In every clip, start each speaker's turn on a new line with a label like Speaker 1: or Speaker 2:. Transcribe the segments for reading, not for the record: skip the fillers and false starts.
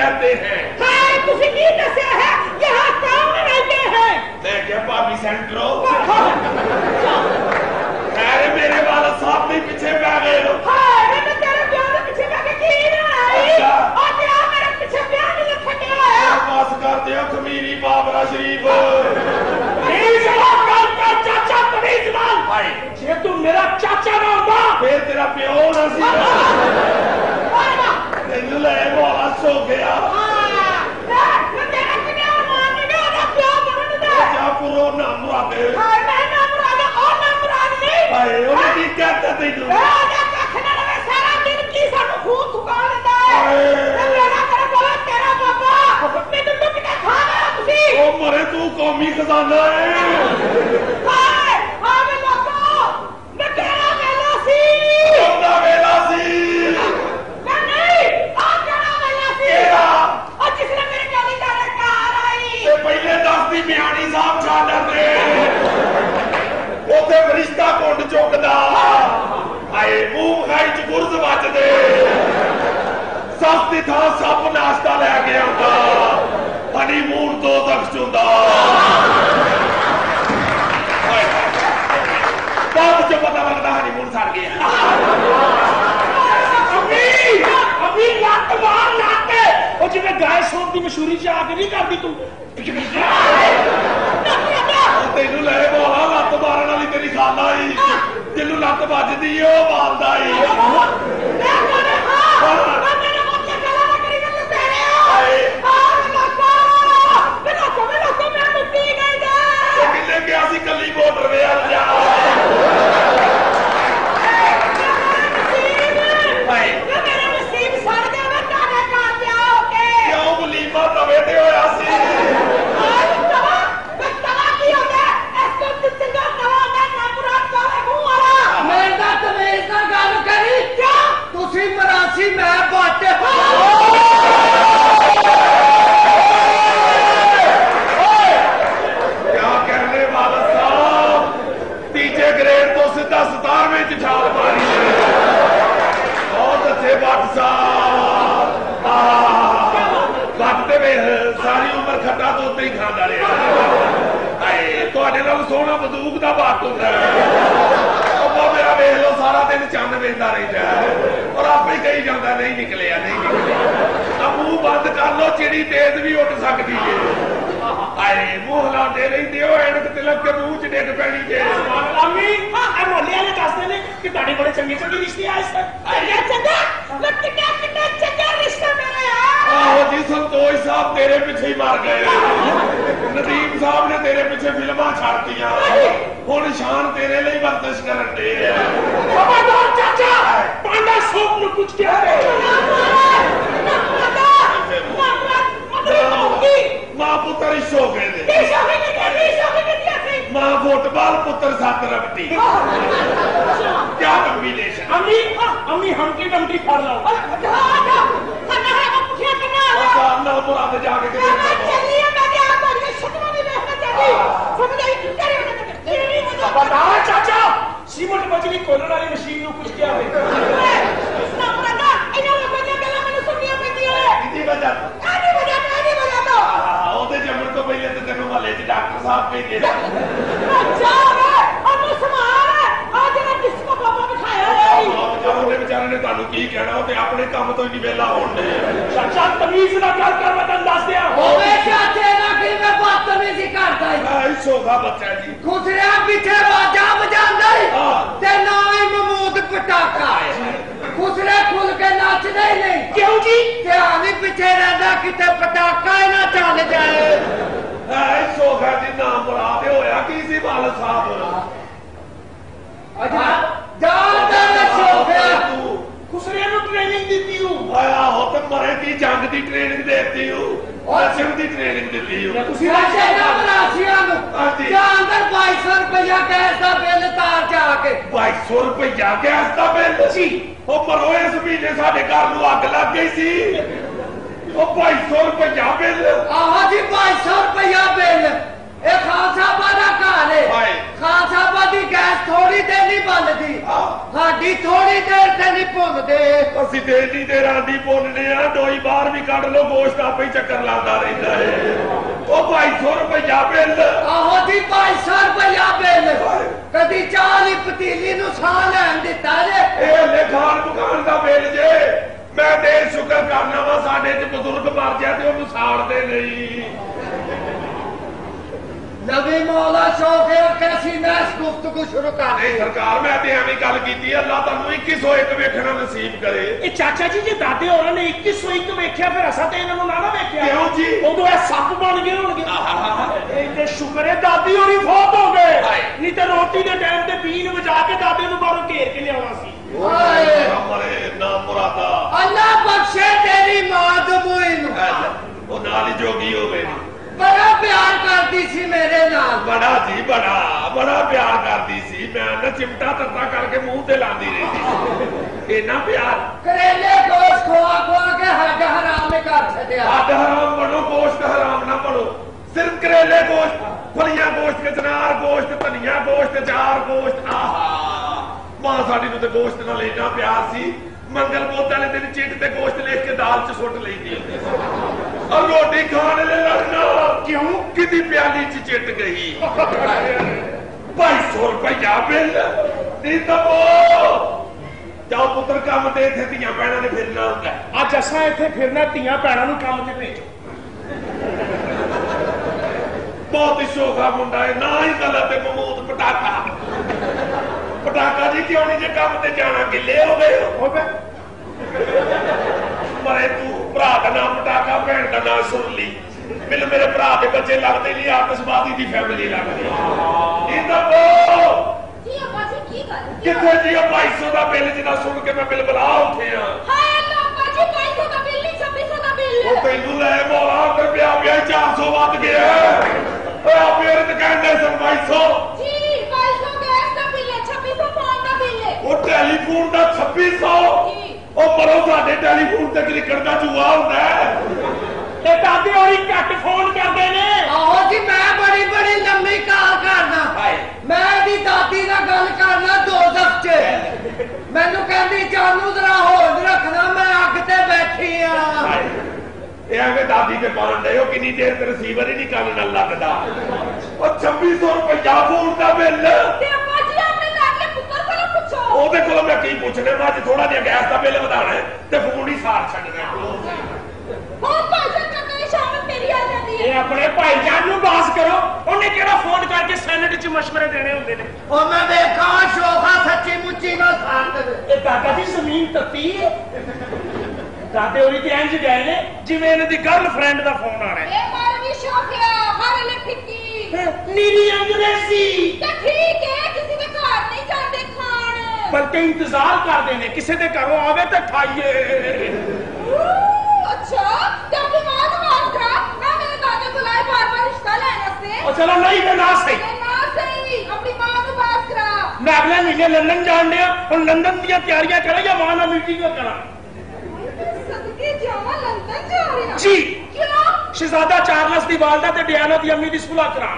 Speaker 1: कहते हैं?
Speaker 2: यहाँ कौन रहते हैं?
Speaker 1: मैं क्या भाभी सेंट्रो? अरे मेरे वाला साहब भी पीछे पै गए हो। बस कर दियो खमीरी बाबरा शरीफ।
Speaker 2: चाचा जे तू मेरा चाचा ना होगा
Speaker 1: फिर तेरा प्यो ना सी। तेनू ले बोला सो गया पुरो ना मुरादे। की कहता तेनू मरे तू कौमी खजाना है। पहले 10 दी मियानी साहब छाड़ दे उथे फरिश्ता कुंड चुकदा आए मुंह खाई च गुरज बचदे सस्ती थां सप नाश्ता लैके आंदा हनीमून 2 तक चुंदा बाद च पता लगदा हनीमून सड़ गया।
Speaker 2: अभी लत मार लाते ओ जिवें गाय सौंप दी मशहूरी च आके नहीं करदी तू तेनू ले बोला लत मारन वाली तेरी खाला ही जिन्नू लत बजदी ओ मारदा ही। किले गया सी कली मोटर वे सारी उम्र खट्टा दुध ही खांदा रहा। सोना बंदूक का बात होता है मेरा वेख लो सारा दिन चंद वेंदा रहिंदा और आप ही कही जाता नहीं निकलिया नहीं निकलिया। मुंह बंद कर लो चिड़ी तेज भी उठ सकती है। आए मुंह हिलाते रहिंदे हो ऐनक तिलक के मुंह च डिग पैनी जे। अम्मी मोहल्ले वाले दसदे ने कि तुहाडे बड़े चंगे चंगे रिश्ते आए चंगा रिश्ता मेरा आहो जी संतोष साहब तेरे पीछे ही मार गए। नदीम साहब ने तेरे पीछे फिल्मां छाड़ दिया हुण शान तेरे लिए वर्जिश करन दे। चाचा पांडा सूप नु कुछ क्या मां पुत्र इशो गए मां फुटबॉल पुत्र साथ रखती क्या कॉम्बिनेशन। अम्मी अम्मी हमकी डमटी फाड़ लो मुराद जाके चाचा सीमेंट बजरी खोलने वाली मशीन नु कुछ क्या जमन तो पहले तो तेन महल्ले च डॉक्टर साहब भेजे बेचारे ने तुहानू की कहना अपने काम तो ही वेला होने। चाचा तमीज ना गल कर मैं तैनूं दस दियां होवे चाचे ना कि मैं बदतमीजी करदा है सोखा बच्चा जी खुसरिया पीछे बाजा बजांदा है ते ना ही महमूद पटाखा है खुसरे खुल के नाचदे नहीं क्यों जी ध्यान ही पीछे रहंदा किते पटाखा ही ना चल जाए। सोखा जी नाम मुराद होया की सी बाल साहब खुसरिया नु ट्रेनिंग दी हूं आया हो तो मरे की जंग दी ट्रेनिंग देती हूं और सिम दी ट्रेनिंग देती हूं तुसी ऐसे ना बरासियां नु अंदर 2200 रुपया गैस दा बिल तार जाके 2200 रुपया गैस दा बिल जी ओ मरो इस महीने साडे घर नु अग लग गई सी ओ 2200 रुपया बिल आहा जी 2200 रुपया बिल ਇਹ ਖਾਨ ਸਾਹਿਬਾਂ ਦਾ ਘਰ ਹੈ ਖਾਨ ਸਾਹਿਬਾਂ ਦੀ ਗੈਸ ਥੋੜੀ ਦੇਰ ਨਹੀਂ ਬੰਦਦੀ ਸਾਡੀ ਥੋੜੀ ਦੇਰ ਤੇ ਨਹੀਂ ਭੁੰਨਦੇ
Speaker 1: ਅਸੀਂ ਤੇ ਇੰਨੀ ਦੇਰ ਆਂਦੀ ਭੁੰਨਨੇ ਆ ਦੋਈ ਬਾਹਰ ਵੀ ਕੱਢ ਲੋ ਗੋਸ਼ਤ ਆਪੇ ਹੀ ਚੱਕਰ ਲਾਉਂਦਾ ਰਹਿੰਦਾ ਹੈ ਉਹ 250 ਰੁਪਇਆ ਬਿੱਲ
Speaker 2: ਆਹੋ ਜੀ 250 ਰੁਪਇਆ ਬਿੱਲ ਕਦੀ ਚਾਹ ਦੀ ਪਤੀਲੀ ਨੂੰ ਸਾਹ ਲੈਣ ਦਿੱਤਾ ਜੇ
Speaker 1: ਇਹ ਲੇਖਾਨ ਮਕਾਨ ਦਾ ਬਿੱਲ ਜੇ ਮੈਂ ਤੇ ਸ਼ੁਕਰ ਕਰਨਾ ਵਾ ਸਾਡੇ ਚ ਬਜ਼ੁਰਗ ਮਰ ਗਿਆ ਤੇ ਉਹਨੂੰ ਸਾੜਦੇ ਨਹੀਂ
Speaker 2: ਨਵੀਂ ਮੌਲਾ ਸ਼ੌਕ ਹੈ ਕੈਸੀ ਮੈਸ ਗੁਫ਼ਤਗੂ ਸ਼ੁਰੂ ਕਰ
Speaker 1: ਨਹੀਂ ਸਰਕਾਰ ਮੈਂ ਤੇ ਐਵੇਂ ਗੱਲ ਕੀਤੀ ਅੱਲਾਹ ਤੁਹਾਨੂੰ 2101 ਵੇਖਣਾ ਨਸੀਬ ਕਰੇ
Speaker 3: ਇਹ ਚਾਚਾ ਜੀ ਜੇ ਦਾਦੇ ਹੋਰਾਂ ਨੇ 2101 ਵੇਖਿਆ ਫਿਰ ਅਸਾਂ ਤੇ ਇਹਨਾਂ ਨੂੰ ਨਾ ਵੇਖਿਆ
Speaker 1: ਕਿਉਂ ਜੀ
Speaker 3: ਉਦੋਂ ਇਹ ਸੱਪ ਬਣ ਗਏ ਹੋਣਗੇ ਇਹ ਤੇ ਸ਼ੁਕਰ ਹੈ ਦਾਦੀ ਹੋਰੀ ਫੌਤ ਹੋ ਗਏ ਨਹੀਂ ਤੇ ਰੋਟੀ ਦੇ ਟਾਈਮ ਤੇ ਬੀਨ ਵਜਾ ਕੇ ਦਾਦੇ ਨੂੰ ਬਾਹਰੋਂ ਘੇਰ ਕੇ ਲਿਆਉਣਾ ਸੀ
Speaker 1: ਮਰੇ ਨਾ ਮੁਰਾਦਾ
Speaker 2: ਅੱਲਾਹ ਬਖਸ਼ੇ ਤੇਰੀ ਮਾਂ ਦਮੂਇਨ
Speaker 1: ਉਹ ਨਾਲ ਹੀ ਜੋਗੀ ਹੋਵੇ
Speaker 2: ਬੜਾ ਪਿਆਰ ਕਰਦੀ ਸੀ ਮੇਰੇ ਨਾਲ
Speaker 1: ਬੜਾ ਜੀ ਬੜਾ ਪਿਆਰ ਕਰਦੀ ਸੀ ਮੈਂ ਨਾ ਚਿਮਟਾ ਤੱਤਾ ਕਰਕੇ ਮੂੰਹ ਤੇ ਲਾਉਂਦੀ ਰਹਿੰਦੀ ਇੰਨਾ ਪਿਆਰ
Speaker 2: ਕਰੇਲੇ ਗੋਸ਼ਤ ਖਵਾ ਕੇ ਹੱਡ ਹਰਾਮ ਨੇ ਕਰ ਛੱਡਿਆ
Speaker 1: ਹੱਡ ਹਰਾਮ ਬਣੋ ਗੋਸ਼ਤ ਹਰਾਮ ਨਾ ਬਣੋ ਸਿਰਫ ਕਰੇਲੇ ਗੋਸ਼ਤ ਫਲੀਆਂ ਗੋਸ਼ਤ ਕਚਨਾਰ ਗੋਸ਼ਤ ਧਨੀਆ ਗੋਸ਼ਤ ਚਾਰ ਗੋਸ਼ਤ ਆਹਾ ਮਾਂ ਸਾਡੀ ਨੂੰ ਤੇ ਗੋਸ਼ਤ ਨਾਲ ਇੰਨਾ ਪਿਆਰ ਸੀ ਮੰਗਲ ਬੁੱਧ ਵਾਲੇ ਦਿਨ ਚਿੱਟ ਤੇ ਗੋਸ਼ਤ ਲਿਖ ਕੇ ਦਾਲ ਚ ਸੁੱਟ ਲੈਂਦੀ ਹੁੰਦੀ ਸੀ ਔਰ ਰੋਟੀ ਖਾਣ ਲਈ ਲੜਨਾ ਕਿਉਂ ਕਿਦੀ ਪਿਆਲੀ ਚ ਚਿੱਟ ਗਈ 250 ਰੁਪਇਆ ਬਿੱਲ ਨਹੀਂ ਦਬੋ ਜਾਓ ਪੁੱਤਰ ਕੰਮ ਤੇ ਇੱਥੇ ਧੀਆਂ ਭੈਣਾਂ ਨੇ ਫਿਰਨਾ ਹੁੰਦਾ
Speaker 3: ਅੱਜ ਅਸਾਂ ਇੱਥੇ ਫਿਰਨਾ ਧੀਆਂ ਭੈਣਾਂ ਨੂੰ ਕੰਮ ਤੇ ਭੇਜੋ
Speaker 1: ਬਹੁਤ ਹੀ ਸ਼ੋਖਾ ਮੁੰਡਾ ਹੈ ਨਾ ਹੀ ਗਲਤ ਹੈ ਮਮੂਦ ਪਟਾਕਾ ਜੀ ਕਿਉਂ ਨਹੀਂ ਜੇ ਕੰਮ ਤੇ ਜਾਣਾ ਗਿੱਲੇ ਹੋ ਗਏ ਹੋ ਮਰੇ ਤੂੰ ਭਰਾ ਦਾ ਨਾਮ ਪਟਾਕਾ ਭੈਣ ਦਾ ਨਾਮ ਸੁਰਲੀ ਮੈਨੂੰ ਮੇਰੇ ਭਰਾ ਦੇ ਬੱਚੇ ਲੱਗਦੇ ਨਹੀਂ ਆਤਿਸ਼ਬਾਜ਼ੀ ਦੀ ਫੈਮਿਲੀ ਲੱਗਦੀ ਇਹ ਤਾਂ
Speaker 4: ਜੀ ਅੱਬਾ ਜੀ ਕੀ ਗੱਲ
Speaker 1: ਕਿੱਥੇ ਜੀ 250 ਦਾ ਬਿੱਲ ਜਿਹਦਾ ਸੁਣ ਕੇ ਮੈਂ ਬਿੱਲ ਬੁਲਾ ਉੱਠੇ ਆ
Speaker 4: ਹਾਏ ਅੱਬਾ ਜੀ 250 ਦਾ ਬਿੱਲ ਨਹੀਂ 2600 ਦਾ ਬਿੱਲ
Speaker 1: ਉਹ ਤੈਨੂੰ ਲੈ ਮੋਲਾ ਰੁਪਿਆ 400 ਵੱਧ ਗਿਆ ਓਏ ਫੇਰ ਤੇ ਕਹਿੰਦੇ ਸਨ 250
Speaker 4: ਜੀ 250 ਗੈਸ ਦਾ ਬਿੱਲ ਹੈ 2600 ਪਾਉਣ ਦਾ ਬਿੱਲ ਹੈ
Speaker 1: ਉਹ ਟੈਲੀਫੋਨ ਦਾ 2600
Speaker 4: ਜੀ
Speaker 1: ਉਹ ਮਰੋ ਸਾਡੇ ਟੈਲੀਫੋਨ ਤੇ ਕ੍ਰਿਕਟ ਦਾ ਜੂਆ ਹੁੰਦਾ
Speaker 3: ਤੇ ਦਾਦੇ ਹੋਰੀ ਘੱਟ ਫੋਨ ਕਰਦੇ ਨੇ
Speaker 2: ਆਹੋ ਜੀ ਮੈਂ ਬੜੀ ਲੰਮੀ ਕਾਲ ਕਰਨਾ ਮੈਂ ਦੀ ਦਾਦੀ ਨਾਲ ਗੱਲ ਕਰਨਾ ਦੋਜ਼ਖ ਚ ਮੈਨੂੰ ਕਹਿੰਦੀ ਜਾਨੂ ਜ਼ਰਾ ਹੋਂਦ ਰੱਖਣਾ ਮੈਂ ਅੱਗ ਤੇ ਬੈਠੀ ਆ
Speaker 1: ਇਹ ਐਵੇਂ ਦਾਦੀ ਤੇ ਪਾਣ ਡਏ ਹੋ ਕਿੰਨੀ ਦੇਰ ਤੇ ਰਿਸੀਵਰ ਹੀ ਨਹੀਂ ਕੰਨ ਨਾਲ ਲੱਗਦਾ ਉਹ 2600 ਰੁਪਇਆ ਫੋਨ ਦਾ ਬਿੱਲ
Speaker 4: ਤੇ ਅੱਬਾ ਜੀ ਆਪਣੇ ਲਾਗੇ ਪੁੱਤਰ ਕੋਲੋਂ ਪੁੱਛੋ
Speaker 1: ਉਹਦੇ ਕੋਲੋਂ ਮੈਂ ਕੀ ਪੁੱਛਣਾ ਮੈਂ ਅੱਜ ਥੋੜਾ ਜਿਹਾ ਗੈਸ ਦਾ ਬਿੱਲ ਵਧਾਣਾ ਤੇ ਫੋਨ ਹੀ ਸਾਰ ਛੱਡਣਾ
Speaker 4: ਹੁਣ ਭਾਸ਼ਣ ਕਰਨੇ ਸ਼ਾਮਲ ਮੇਰੀ ਆ ਜਾਂਦੀ ਹੈ
Speaker 3: ਇਹ ਆਪਣੇ ਭਾਈਜਾਨ ਨੂੰ ਬਾਸ ਕਰੋ ਉਹਨੇ ਕਿਹੜਾ ਫੋਨ ਕਰਕੇ ਸੈਨੇਟ 'ਚ ਮਸ਼ਵਰੇ ਦੇਣੇ ਹੁੰਦੇ ਨੇ
Speaker 2: ਉਹ ਮੈਂ ਵੇਖਾਂ ਸ਼ੋਖਾ ਸੱਚੀ ਮੁੱਚੀ ਨਾਲ ਸਾਥ ਦੇਵੇ
Speaker 3: ਇਹ ਦਾਦਾ ਦੀ ਜ਼ਮੀਨ ਤੱਤੀ ਦਾਦੇ ਹੋਰੀ ਤੇ ਇੰਜ ਗਏ ਨੇ ਜਿਵੇਂ ਇਹਨਾਂ ਦੀ ਗਰਲਫ੍ਰੈਂਡ ਦਾ ਫੋਨ ਆ ਰਿਹਾ
Speaker 4: ਇਹ ਮਾਰ ਵੀ ਸ਼ੌਕਿਆ ਹਰ ਲੈ ਫਿੱਕੀ
Speaker 3: ਨੀਰੀ ਅੰਗਰੇਜ਼ੀ
Speaker 4: ਤੇ ਠੀਕ ਹੈ ਕਿਸੇ ਦੇ ਘਰ ਨਹੀਂ ਜਾਂਦੇ ਖਾਣ
Speaker 3: ਬਲਕਿ ਇੰਤਜ਼ਾਰ ਕਰਦੇ ਨੇ ਕਿਸੇ ਦੇ ਘਰੋਂ ਆਵੇ ਤੇ ਖਾਈਏ
Speaker 4: ਅੱਛਾ ਤੇ ਆਪਣੀ ਮਾਂ ਨੂੰ ਮਾਫ ਕਰਾ ਮੈਂ ਮੇਰੇ ਦਾਦੇ ਬੁਲਾਏ ਬਾਰ-ਬਾਰ ਰਿਸ਼ਤਾ ਲੈਣ ਵਾਸਤੇ
Speaker 3: ਉਹ ਚਲੋ ਨਹੀਂ ਤੇ ਨਾ ਸਹੀ
Speaker 4: ਨਾ ਸਹੀ ਆਪਣੀ ਮਾਂ ਨੂੰ ਮਾਫ ਕਰਾ
Speaker 3: ਮੈਂ ਅਗਲੇ ਮਹੀਨੇ ਲੰਡਨ ਜਾਣ ਡਿਆ ਹੁਣ ਲੰਡਨ ਦੀਆਂ ਤਿਆਰੀਆਂ ਕਰਾਂ ਜਾਂ ਮਾਂ ਨਾਲ ਮੀਟਿੰਗ ਕਰਾਂ
Speaker 4: ਸਦਕੇ ਜਾਵਾਂ ਲੰਡਨ ਜਾ ਰਹੀ ਹਾਂ
Speaker 3: ਜੀ
Speaker 4: ਕਿਉਂ
Speaker 3: ਸ਼ਹਿਜ਼ਾਦਾ ਚਾਰਲਸ ਦੀ ਵਾਲਦਾ ਤੇ ਡਿਆਨਾ ਦੀ ਅੰਮੀ ਦੀ ਸੁਲਾਹ ਕਰਾਉਣ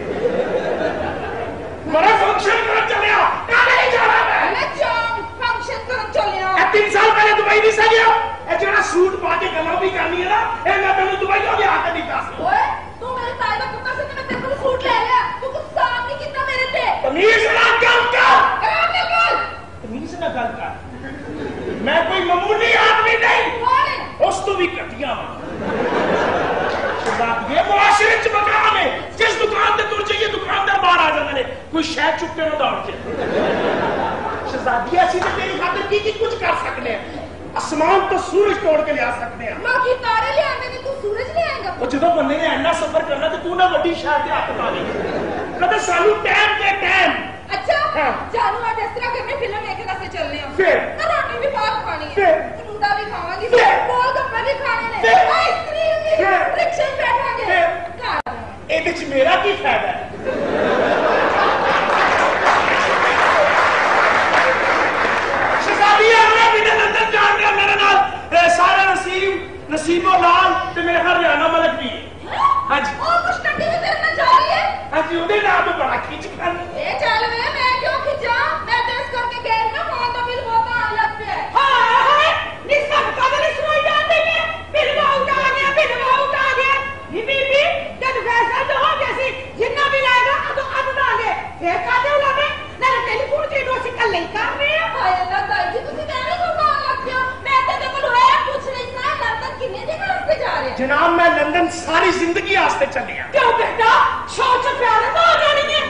Speaker 3: ਬੜਾ ਫੰਕਸ਼ਨ ਕਰਨ ਚੱਲਿਆ ਨਹੀਂ ਜਾਣਾ ਮੈਂ
Speaker 4: ਜਾਮ ਫੰਕਸ਼ਨ ਕਰਨ ਚੱਲਿਆ
Speaker 3: ਇਹ 3 ਸਾਲ ਪਹਿਲੇ ਦੁਬਈ ਨਹੀਂ ਸੀ ਗਿਆ ਇਹ ਜਿਹੜਾ ਸੂਟ ਪਾ ਕੇ ਗੱਲਾਂ ਵੀ ਕਰਨੀ ਹੈ ਨਾ ਇਹ ਮੈਂ ਤੈਨੂੰ ਦੁਬਈ ਤੋਂ ਲਿਆ ਕੇ ਦਿੱਤਾ ਸੀ
Speaker 4: ਓਏ ਤੂੰ ਮੇਰੇ ਤਾਏ ਦਾ ਪੁੱਤਰ ਸੀ ਤੇ ਮੈਂ ਤੇਰੇ ਕੋਲ ਸੂਟ ਲੈ ਲਿਆ ਤੂੰ ਕੁਝ ਸਾਫ ਨਹੀਂ ਕੀਤਾ ਮੇਰੇ ਤੇ
Speaker 3: ਤਮੀਜ਼ ਨਾਲ ਗੱਲ ਕਰ
Speaker 4: ਕਰਾਂਗੇ ਗੱਲ
Speaker 3: ਤਮੀਜ਼ ਨਾਲ ਗੱਲ ਕਰ ਮੈਂ ਕੋਈ ਮਾਮੂਲੀ ਆਦਮੀ ਨਹੀਂ
Speaker 4: ਕੌਣ
Speaker 3: ਉਸ ਤੋਂ ਵੀ ਘਟੀਆ ਵਾਂ ਸ਼ਹਿਜ਼ਾਦੀਏ ਮੁਆਸ਼ਰੇ 'ਚ ਮਕਾਮ ਹੈ ਜਿਸ ਦੁਕਾਨ ਤੇ ਤੁਰ ਜਾਈਏ ਦੁਕਾਨਦਾਰ ਬਾਹਰ ਆ ਜਾਂਦੇ ਨੇ ਕੋਈ ਸ਼ੈ ਚੁੱਕ ਕੇ ਨਾ ਦੌੜ ਕੇ ਸ਼ਹਿਜ਼ਾਦੀਆ ਅਸੀਂ ਤੇ ਤੇਰੀ ਖਾਤਰ ਕੀ ਕੁਝ ਕਰ ਸਕਦੇ ਆ ਅਸਮਾਨ ਤੋਂ ਸੂਰਜ ਤੋੜ ਕੇ ਲਿਆ ਸਕਦੇ ਆ
Speaker 4: ਮਾਂ ਕੀ ਤਾਰੇ ਲਿਆਂਦੇ ਨੇ ਤੂੰ ਸੂਰਜ ਲਿਆਏਗਾ
Speaker 3: ਉਹ ਜਦੋਂ ਬੰਦੇ ਨੇ ਇੰਨਾ ਸਫ਼ਰ ਕਰਨਾ ਤੇ ਤੂੰ ਨਾ ਵੱਡੀ ਸ਼ਹਿਰ ਤੇ ਹੱਥ ਪਾ ਲਈ ਕਦੇ ਸਾਨੂੰ ਟਾਈਮ ਤੇ ਟਾਈਮ
Speaker 4: ਅੱਛਾ ਜਾਨੂ ਅੱਜ ਇਸ ਤਰ੍ਹਾਂ ਕਰਨੇ ਫਿਲਮ ਵੇਖਣ ਵਾਸਤੇ ਚੱਲਨੇ ਆ
Speaker 3: ਫਿਰ
Speaker 4: ਰੋਟੀ ਵੀ ਬਾਹਰ ਖਾਣੀ ਹੈ
Speaker 3: ਫਿਰ
Speaker 4: ਫਰੂਟਾ ਵੀ ਖਾਵਾਂਗੀ
Speaker 3: ਫਿਰ
Speaker 4: ਗੋਲ ਗੱਪੇ ਵੀ ਖਾਣੇ ਨੇ
Speaker 3: ਫਿਰ
Speaker 4: ਆਈਸਕ੍ਰੀਮ ਵੀ
Speaker 3: ਫਿਰ
Speaker 4: ਰਿਕਸ਼ੇ ਬੈਠਾਂਗੇ
Speaker 3: ਫਿਰ
Speaker 4: ਘਰ
Speaker 3: ਇਹਦੇ 'ਚ ਮੇਰਾ ਕੀ ਫਾਇਦਾ ਹੈ ਸ਼ਹਿਜ਼ਾਦੀਆ ਮੈਂ ਵੀ ਲੰਡਨ ਜਾਣ ਡਿਆ ਮੇਰੇ ਨਾਲ ਸਾਰਾ ਨਸੀਬੋ ਲਾਲ ਤੇ ਮੇਰੇ ਹਰਿਆਣਾ ਮਲਕ ਵੀ ਹਾਂਜੀ
Speaker 4: ਉਹ ਕੁਛ ਕੱਢੀ ਵੀ ਤੇਰੇ ਨਾਲ ਜਾ ਰਹੀ ਹੈ
Speaker 3: जनाब मैं लंदन सारी जिंदगी आस्ते चले।
Speaker 4: क्यों बेटा शौच प्यार तो जानी है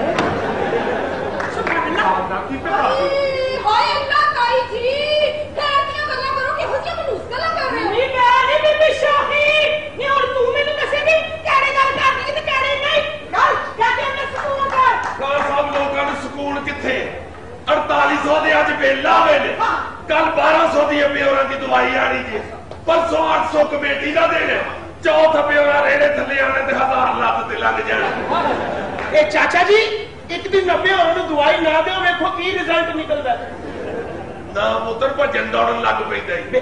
Speaker 4: हाय अल्लाह ताई जी कैदियां गल्ला करो कि हो जी मनूस गल्ला कर रहे हो नहीं मैं नहीं बीबी शाही नहीं और तू मेनू दसेगी केड़े गल करनी ते केड़े नहीं गल कहते हमने सुकून कर
Speaker 1: खान साहब लोगों ने सुकून किथे 4800 दे अज बेला वेले कल 1200 दी प्योरां दी दवाई आनी जी परसों 800 कमेटी दा देने चौथ प्योरा रेड़े थले आने ते 1000 लत ते लग जाने
Speaker 3: ए चाचा जी एक दिन 90 होने नु दवाई ना दे देखो की रिजल्ट निकलदा
Speaker 1: ना पुत्र भजन दौड़न लग पैंदा
Speaker 4: की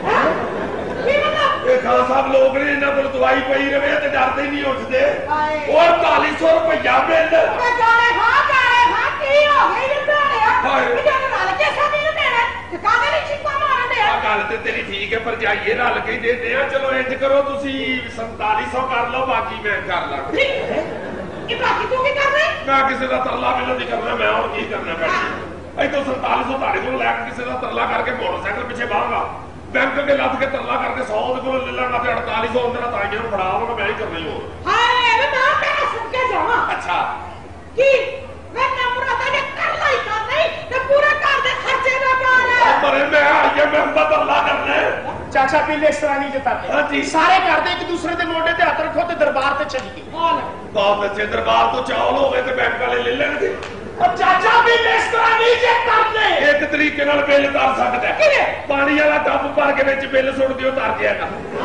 Speaker 4: मतलब
Speaker 1: ये खान साहब लोग ने इन्हां कोल दवाई पई रवे ते डरदे नहीं उठदे और 4800 रुपया बिल
Speaker 4: मैं गाने खा की हो गई रे प्यारे मैं जाने नाल के साथी नु देना ते काने नहीं चिंता मारन दे
Speaker 1: आ गल ते तेरी ठीक है पर जाइए रल के दे दे चलो इंज करो तुसी 4700 कर लो बाकी मैं कर ला
Speaker 4: ये बाकी तू की कर रहे
Speaker 1: मैं किसी का तरला बिल नहीं करना मैं और की करना बैठी तो 4700 ताड़े को लैके किसी का तरला करके मोटरसाइकिल पीछे बाहगा बैंक के लद के तरला करके 100 को ले लेना ते 4800 मेरा ताइयां नु फड़ावांगा मैं ही करनी हो
Speaker 4: हाय मैं ना तेरा सुन के जावा
Speaker 1: अच्छा
Speaker 4: की मैं ना मुरादा ने कर लाई कर नहीं ते पूरा घर दे खर्चे ना कर
Speaker 1: मरे मैं आइए मैं तरला करने
Speaker 3: चाचा बिल इस तरह नहीं जताते
Speaker 1: हां जी
Speaker 3: सारे घर दे एक दूसरे दे मोढे ते हाथ रखो ते दरबार ते चली गई
Speaker 1: बाप अच्छे दरबार तो चावल हो गए ते बैंक वाले ले लेंगे
Speaker 3: और चाचा बिल इस तरह नहीं जे करते
Speaker 1: एक तरीके नाल बिल कर सकदा है पानी वाला टब भर के विच बिल सुट दियो उतार दियागा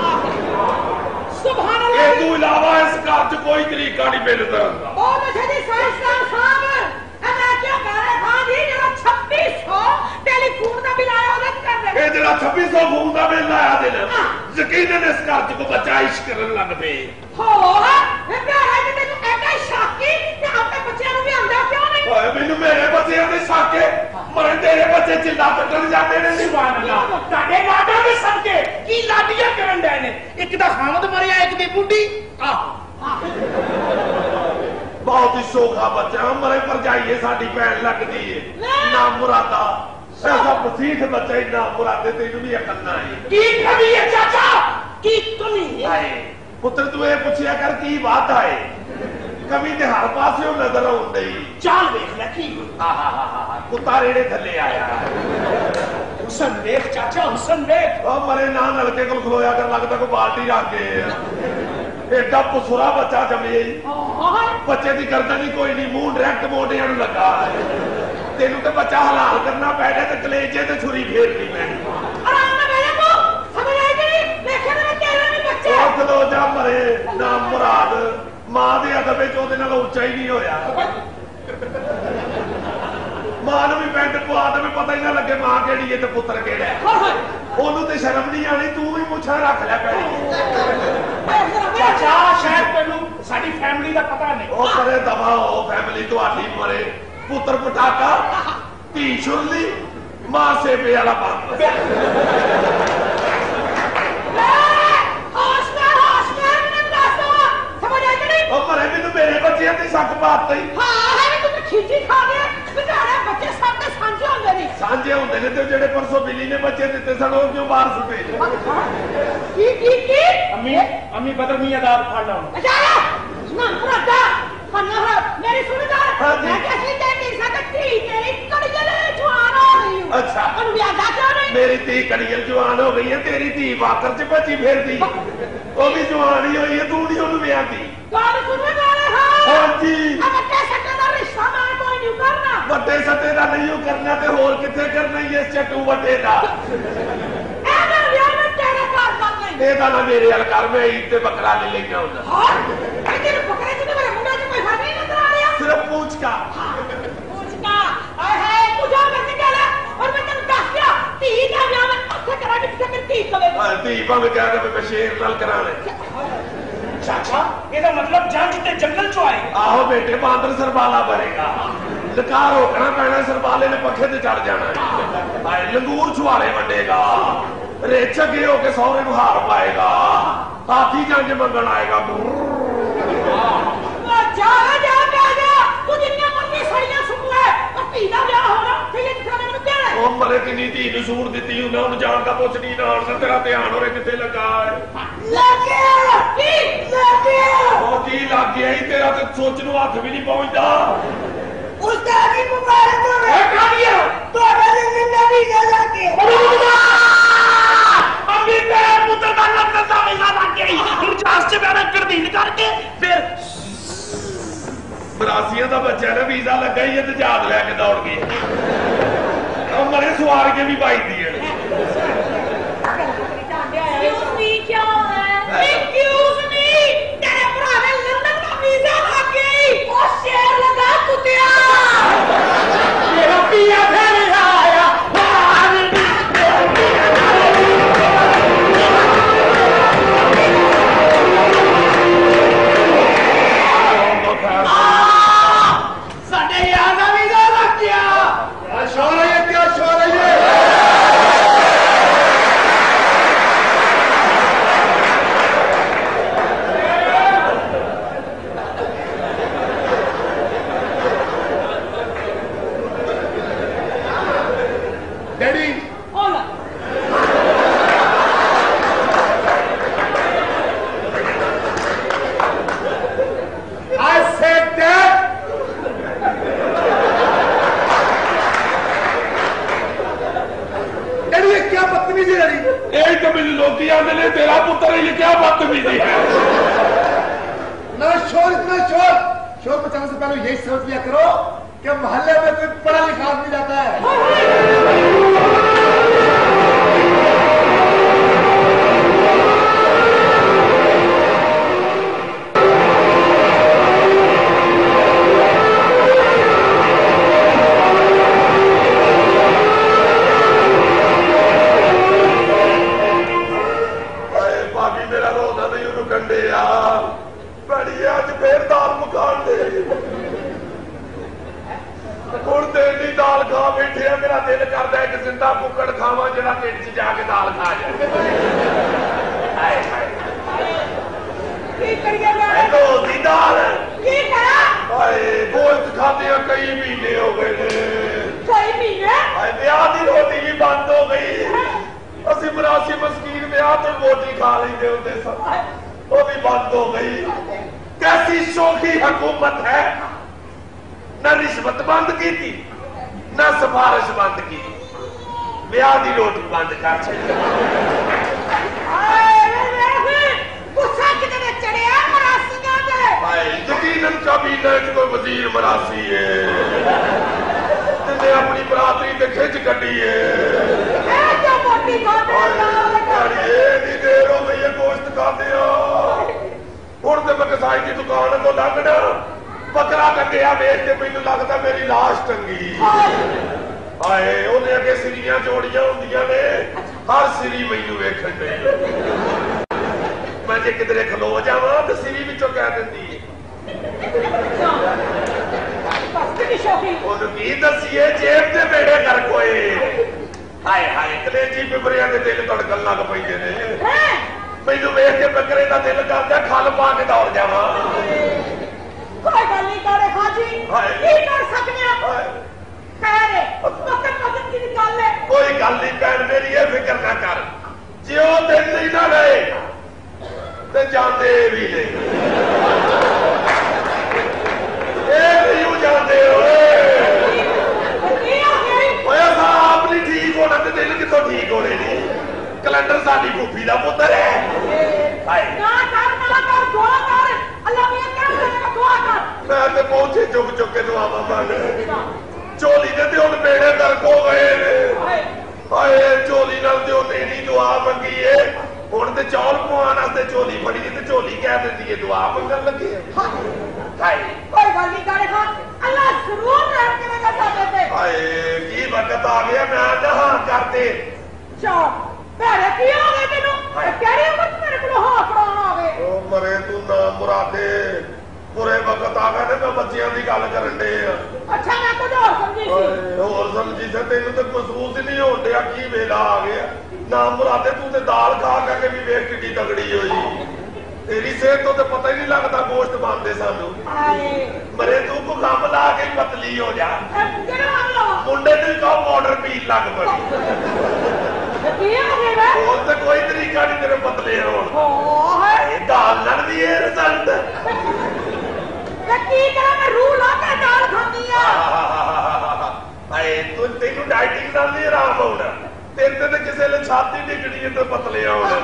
Speaker 4: सुभान अल्लाह
Speaker 1: ये तू इलावा इस घर च कोई तरीका नहीं बिल उतारन दा
Speaker 4: बहुत अच्छे जी साइंसदान साहब मैं क्या कह रहा था जी जरा 2600 टेलीफोन का बिल आया उधर कर दे
Speaker 1: ये जरा 2600 फोन का बिल आया दिन यकीनन इस घर च को बच्चा इश्क करन लग पे
Speaker 4: हो मैं प्यारा जी तेनू ऐसा शाकी ते अपने बच्चों नु भी आंदा क्यों नहीं
Speaker 1: ओए मैनू मेरे बच्चे दे साके मरे तेरे बच्चे चिल्ला कटन जाते ने
Speaker 3: सुभान अल्लाह ताडे लाडा दे सदके की लाडियां करन दे ने एक दा खामद मरिया एक दी बुढ़ी आहो
Speaker 1: बहुत ही सोखा बच्चा मरे पर जाइए साडी भैन लगदी है ना मुरादा ऐसा बसीठ बच्चा ही ना मुरादे तेनू भी अकल ना है
Speaker 3: की कमी है चाचा की कमी है
Speaker 1: पुत्र तू ये पूछया कर की बात है कमी ते हर पासे नजर आउंदी
Speaker 3: चाल देख ले की
Speaker 1: कुत्ता रेड़े थले आया
Speaker 3: हुसन देख चाचा हुसन देख
Speaker 1: ओ मरे ना नलके को खलोया कर लगदा को बाल्टी रख के एडा पुसुरा बच्चा जमे बच्चे की गर्दन ही कोई नहीं मुंह डायरेक्ट मोटियां नु लगा तेनू ते बच्चा हलाल करना पैने ते कलेजे ते छुरी फेरनी पैनी
Speaker 4: आराम से बैठो को समझ आई कि देखे ना तेरा नहीं बच्चा
Speaker 1: ओ खलो जा मरे ना मुराद मां दे अदब विच ओदे नाल ਉੱਚਾ ही नहीं होया मां ਨੂੰ ਵੀ ਪੈਂਟ ਪਵਾ ਦੇ ਵੀ ਪਤਾ ਹੀ ਨਾ ਲੱਗੇ ਮਾਂ ਕਿਹੜੀ ਹੈ ਤੇ ਪੁੱਤਰ ਕਿਹੜਾ ਹੈ ਉਹਨੂੰ ਤੇ ਸ਼ਰਮ ਨਹੀਂ ਆਣੀ ਤੂੰ ਵੀ ਮੁੱਛਾਂ ਰੱਖ ਲੈ ਪੈਣੀ
Speaker 3: चाचा शायद तेनू साडी फैमिली दा पता नहीं
Speaker 1: ਉਹ ਕਰੇ ਦਵਾ ਉਹ ਫੈਮਿਲੀ ਤੁਹਾਡੀ ਮਰੇ ਪੁੱਤਰ ਪਟਾਕਾ ਧੀ ਛੁਰਲੀ ਮਾਂ ਸੇਬੇ ਵਾਲਾ ਬੰਦ ਉਹ ਮਰੇ ਮੈਨੂੰ ਮੇਰੇ ਬੱਚਿਆਂ ਤੇ ਸ਼ੱਕ ਪਾਤਾ ਹੀ
Speaker 4: खींची खा गया बेचारे बच्चे सब के सांझे होंगे नहीं
Speaker 1: ਸਾਂਝੇ ਹੁੰਦੇ ਨੇ ਤੇ ਜਿਹੜੇ ਪਰਸੋਂ ਬਿੱਲੀ ਨੇ ਬੱਚੇ ਦਿੱਤੇ ਸਨ ਉਹ ਕਿਉਂ ਬਾਹਰ ਸੁੱਟੇ
Speaker 4: की
Speaker 3: अम्मी अम्मी बदर मियां दा फाड़ा
Speaker 4: अच्छा ना पुराता खाना है मेरी सुनदा
Speaker 1: हाँ जी।
Speaker 4: मैं कैसे तेरी सकती तेरी कड़ियां जवान हो गई
Speaker 1: अच्छा।
Speaker 4: और ब्याह का क्यों नहीं
Speaker 1: मेरी धी कड़ियल जवान हो गई है तेरी धी वाकर च बची फिरदी ਉਹ ਵੀ ਜਵਾਨ ਹੀ ਹੋਈ ਹੈ ਤੂੰ ਨਹੀਂ ਉਹਨੂੰ ਵਿਆਹਦੀ
Speaker 4: कौन सुनने वाले हैं
Speaker 1: ਹਾਂਜੀ
Speaker 4: अब कैसे का रिश्ता मैं कोई नहीं करना
Speaker 1: ਵੱਡੇ ਸੱਟੇ ਦਾ ਨਹੀਂ ਉਹ ਕਰਨਾ ਤੇ ਹੋਰ ਕਿੱਥੇ ਕਰਨਾ ਹੀ ਇਸ ਚੱਟੂ ਵੱਡੇ ਦਾ
Speaker 4: ए मैं ब्याह में तेरे कार कर नहीं
Speaker 1: ਇਹਦਾ ਨਾ ਮੇਰੇ ਹਲ ਕਰ ਮੈਂ ਈਦ ਤੇ ਬੱਕਰਾ ਲੈ ਲੈਣਾ ਹੁੰਦਾ
Speaker 4: और तेरे बकरे से मेरे मुंडा से कोई फर्क नहीं नजर आ रहा
Speaker 1: ਸਿਰਫ पूछ का
Speaker 4: पूछना आए है पूजा करने के लिए और मैं तेरे दस दिया तीन का ब्याह में अच्छा करा के किसी के तीन कले
Speaker 1: ਧੀ ਭਾਵੇਂ ਕਹਿ ਦੇ ਮੈਂ ਸ਼ੇਰ ਨਾਲ ਕਰਾਣੇ
Speaker 3: चाचा ਇਹਦਾ मतलब ਜੰਗ ਤੇ ਜੰਗਲ ਚੋਂ ਆਏ
Speaker 1: ਆਹੋ ਬੇਟੇ ਬਾਂਦਰ ਸਰਬਾਲਾ ਬਣੇਗਾ ਲਕਾ ਰੋਕਣਾ ਪੈਣਾ ਸਰਬਾਲੇ ਨੇ ਪੱਖੇ ਤੇ ਚੜ ਜਾਣਾ ਹਾਏ ਲੰਗੂਰ ਛੁਆਲੇ ਵੰਡੇਗਾ ਰੇਚ ਅੱਗੇ ਹੋ ਕੇ ਸਹੁਰੇ ਨੂੰ ਹਾਰ ਪਾਏਗਾ ਹਾਥੀ ਜੰਜ ਮੰਗਣ ਆਏਗਾ
Speaker 4: जा तू जिन्ने मर्जी सड़ियां सुन ले और तीन ब्याह होना फिर ये दिखाने में क्या है
Speaker 1: ਉਹ ਮਰੇ ਕਿੰਨੀ ਧੀ ਨੂੰ ਸੂਟ ਦਿੱਤੀ ਉਹਨਾਂ ਨੂੰ ਜਾਣ ਦਾ ਪੁੱਛ ਨਹੀਂ ਨਾ ਹੁਣ ਤੇਰਾ ਧਿਆਨ ਹੋਰੇ ਕਿੱਥੇ ਲੱਗਾ ਹੈ
Speaker 4: ਲੱਗ ਗਿਆ
Speaker 1: ਉਹ ਕੀ ਲੱਗ ਗਿਆ ਹੀ ਤੇਰਾ ਤੇ ਸੋਚ ਨੂੰ ਹੱਥ ਵੀ ਨਹੀਂ ਪਹੁੰਚਦਾ
Speaker 4: ਉਸਤਾਦ ਦੀ ਮੁਬਾਰਕ ਹੋਵੇ
Speaker 3: ਕਾਦੀਆ
Speaker 4: ਤੁਹਾਡਾ ਜ਼ਿੰਦਾ ਵੀਜ਼ਾ ਲੱਗ ਗਿਆ
Speaker 3: अभी मैं पुत्र का लफ्ज़ का विज़ा लग गई हम जहाज से मैंने गर्दीन करके फिर
Speaker 1: ਮਰਾਸੀਆਂ ਦਾ ਬੱਚਾ ਨਾ ਵੀਜ਼ਾ ਲੱਗਾ ਹੀ ਤੇ ਜਹਾਜ਼ ਲੈ ਕੇ ਦੌੜ ਗਏ ਉਹ ਮਰੇ ਸਵਾਰ ਕੇ ਵੀ ਬਾਈਦੀ ਹੈ
Speaker 4: Excuse me क्या है Excuse me तेरे भरा ने लंदन का वीजा लग गई ओ शेर लगा कुत्तिया
Speaker 3: मेरा पिया फिर आया साढ़े यार का वीजा लग गया
Speaker 2: शोर है क्या शोर है ये डैडी
Speaker 4: होला
Speaker 2: I said that डैडी ये क्या बदतमीजी है डैडी
Speaker 1: यही तो मेरे लोग आते ने तेरा पुत्र है ये क्या बदतमीजी है
Speaker 2: ना शोर इतना शोर बचाने से पहले यही सोच लिया करो कि मोहल्ले में कोई पढ़ा लिखा आदमी जाता है
Speaker 1: अरे भाभी मेरा रोना नहीं उन्होंने कंडे यार बड़ी आज फिर दाल मुकान दे ਹੁਣ ਤੇ ਨੀ ਦਾਲ ਖਾ ਬੈਠੇ ਆ ਮੇਰਾ ਦਿਲ ਕਰਦਾ ਹੈ ਕਿ ਜ਼ਿੰਦਾ ਕੁੱਕੜ ਖਾਵਾਂ ਜਿਹੜਾ ਢਿੱਡ 'ਚ ਜਾ ਕੇ ਦਾਲ ਖਾ ਜਾਏ ਹਾਏ ਹਾਏ
Speaker 4: की करिए मैं
Speaker 1: ਐਨੋ ਦੀ ਦਾਲ
Speaker 4: की करा
Speaker 1: ਹਾਏ ਗੋਸ਼ਤ ਖਾਦੇ ਆ ਕਈ ਮਹੀਨੇ ਹੋ ਗਏ ਨੇ
Speaker 4: कई महीने
Speaker 1: ਹਾਏ ਵਿਆਹ ਦੀ ਰੋਟੀ ਵੀ ਬੰਦ ਹੋ ਗਈ ਅਸੀਂ ਮਰਾਸੀ ਮਸਕੀਨ ਵਿਆਹ ਤੇ ਰੋਟੀ ਖਾ ਲੈਂਦੇ ਹੁੰਦੇ ਸਨ वो भी बंद हो गई कैसी शोखी हुकूमत है न रिश्वत बंद की थी न सिफारिश बंद की ब्याह की रोटी बंद कर छड़ी
Speaker 4: गुस्सा कितने चढ़िया मरासियां दे
Speaker 1: यकीनन कैबिनेट कोई वजीर मरासी है जिन्हें अपनी बरादरी ते खिंच कटी है
Speaker 4: जो मोटी
Speaker 1: नहीं देर हो गई है गोश्त खाते हुण ते मैं कसाई की दुकान को लंघना बकरा कटिया वेच के मैनू लगता मेरी लाश टंगी हाए उन्हें अगे सिरियां जोड़ियां होंदियां ने हर सिरी मैनू वेखण दे मैं जे किधरे खलो जावां ते सिरी विचों कह दिंदी ओनू की दसीए जेब ते बेड़े गर्क होए हाय हाय कलेजी बिबरियां दे दिल धड़कन लग पैंदे ने मैनू वेख के बकरे दा दिल करदा खल पा के दौड़ जावां
Speaker 4: कोई गल नहीं करे हाजी की कर सकने खैर वक्त वक्त की गल है
Speaker 1: कोई गल नहीं भैन मेरी ये फिक्र ना कर जे ओ दिन नहीं ना रहे ते जांदे भी नहीं ए नहीं जांदे ओए साहब नहीं ठीक होना ते दिल कितों ठीक होने नहीं कैलेंडर साडी फूफी दा पुत्तर है हाय
Speaker 4: ना कर दुआ कर अल्लाह मियां क्या करेगा दुआ कर
Speaker 1: मैं ते पहुंचे चुक के दुआवां मांग चोली दे ते हुण बेड़े गर्क हो गए ने हाय चोली नाल ते ओने नहीं दुआ मंगी है हुण ते चौल पवाण वास्ते चोली फड़ी ते चोली कह दिंदी है दुआ मंगण लगे हाय
Speaker 4: कोई गल नहीं करे खान अल्लाह जरूर रहम करेगा साडे ते
Speaker 1: हाय की वक्त आ गया मैं नहा करते
Speaker 4: चल मेरे की हो गए तेनू कहरी उम्र च मेरे को हां फड़ाना आवे
Speaker 1: ओ मरे तू ना मुरादे बुरे वक्त आ गए ने मैं बच्चियां दी गल करन दे
Speaker 4: अच्छा मैं कुछ और समझी सी
Speaker 1: और समझी से तेन तो महसूस ही नहीं हो दिया की वेला आ गया ना मुरादे तू ते दाल खा के भी वेख कितनी तगड़ी होई तेरी सेहत तो पता ही नहीं लगता गोश्त बनते सानू मरे तू को कम ला के पतली हो जा मुंडे ने कहो पाउडर पीन लग पड़ी तो कोई तरीका नहीं तेरे पतले हो दाल लड़दी है रिजल्ट तेन डाइटिंग नाल नहीं आराम होना तेरे ते किसी ने छाती डिगनी है तो पतले होने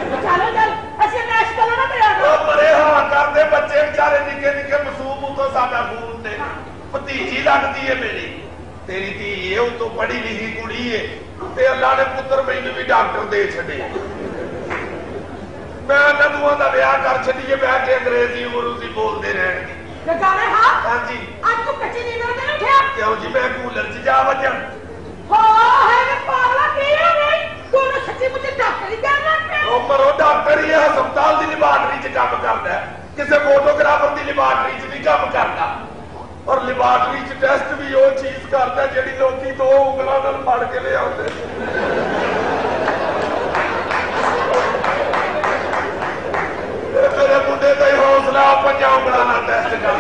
Speaker 1: मरे हाँ करते बच्चे बेचारे निके निके मासूम उतो साडा खून ने भतीजी लगती है मेरी तेरी धी है उतो पढ़ी लिखी कुड़ी है ते अल्लाह ने पुत्र मैनू भी डॉक्टर दे छड़े मैं नदुआं दा ब्याह कर छड़िए मैं के अंग्रेजी उर्दू बोलते रहणगे हाँ जी क्यों जी मैं कूलर च जा वजा मरो डॉक्टर ही हस्पताल की लैबार्टरी च काम करता है किसी फोटोग्राफर की लैबार्टरी च नहीं काम करता और लैबार्टरी च टेस्ट भी वो चीज करता जी लोग दो उंगलों फड़ के ले आते मेरे मुंडे का ही हौसला 5 उंगलों का टेस्ट कर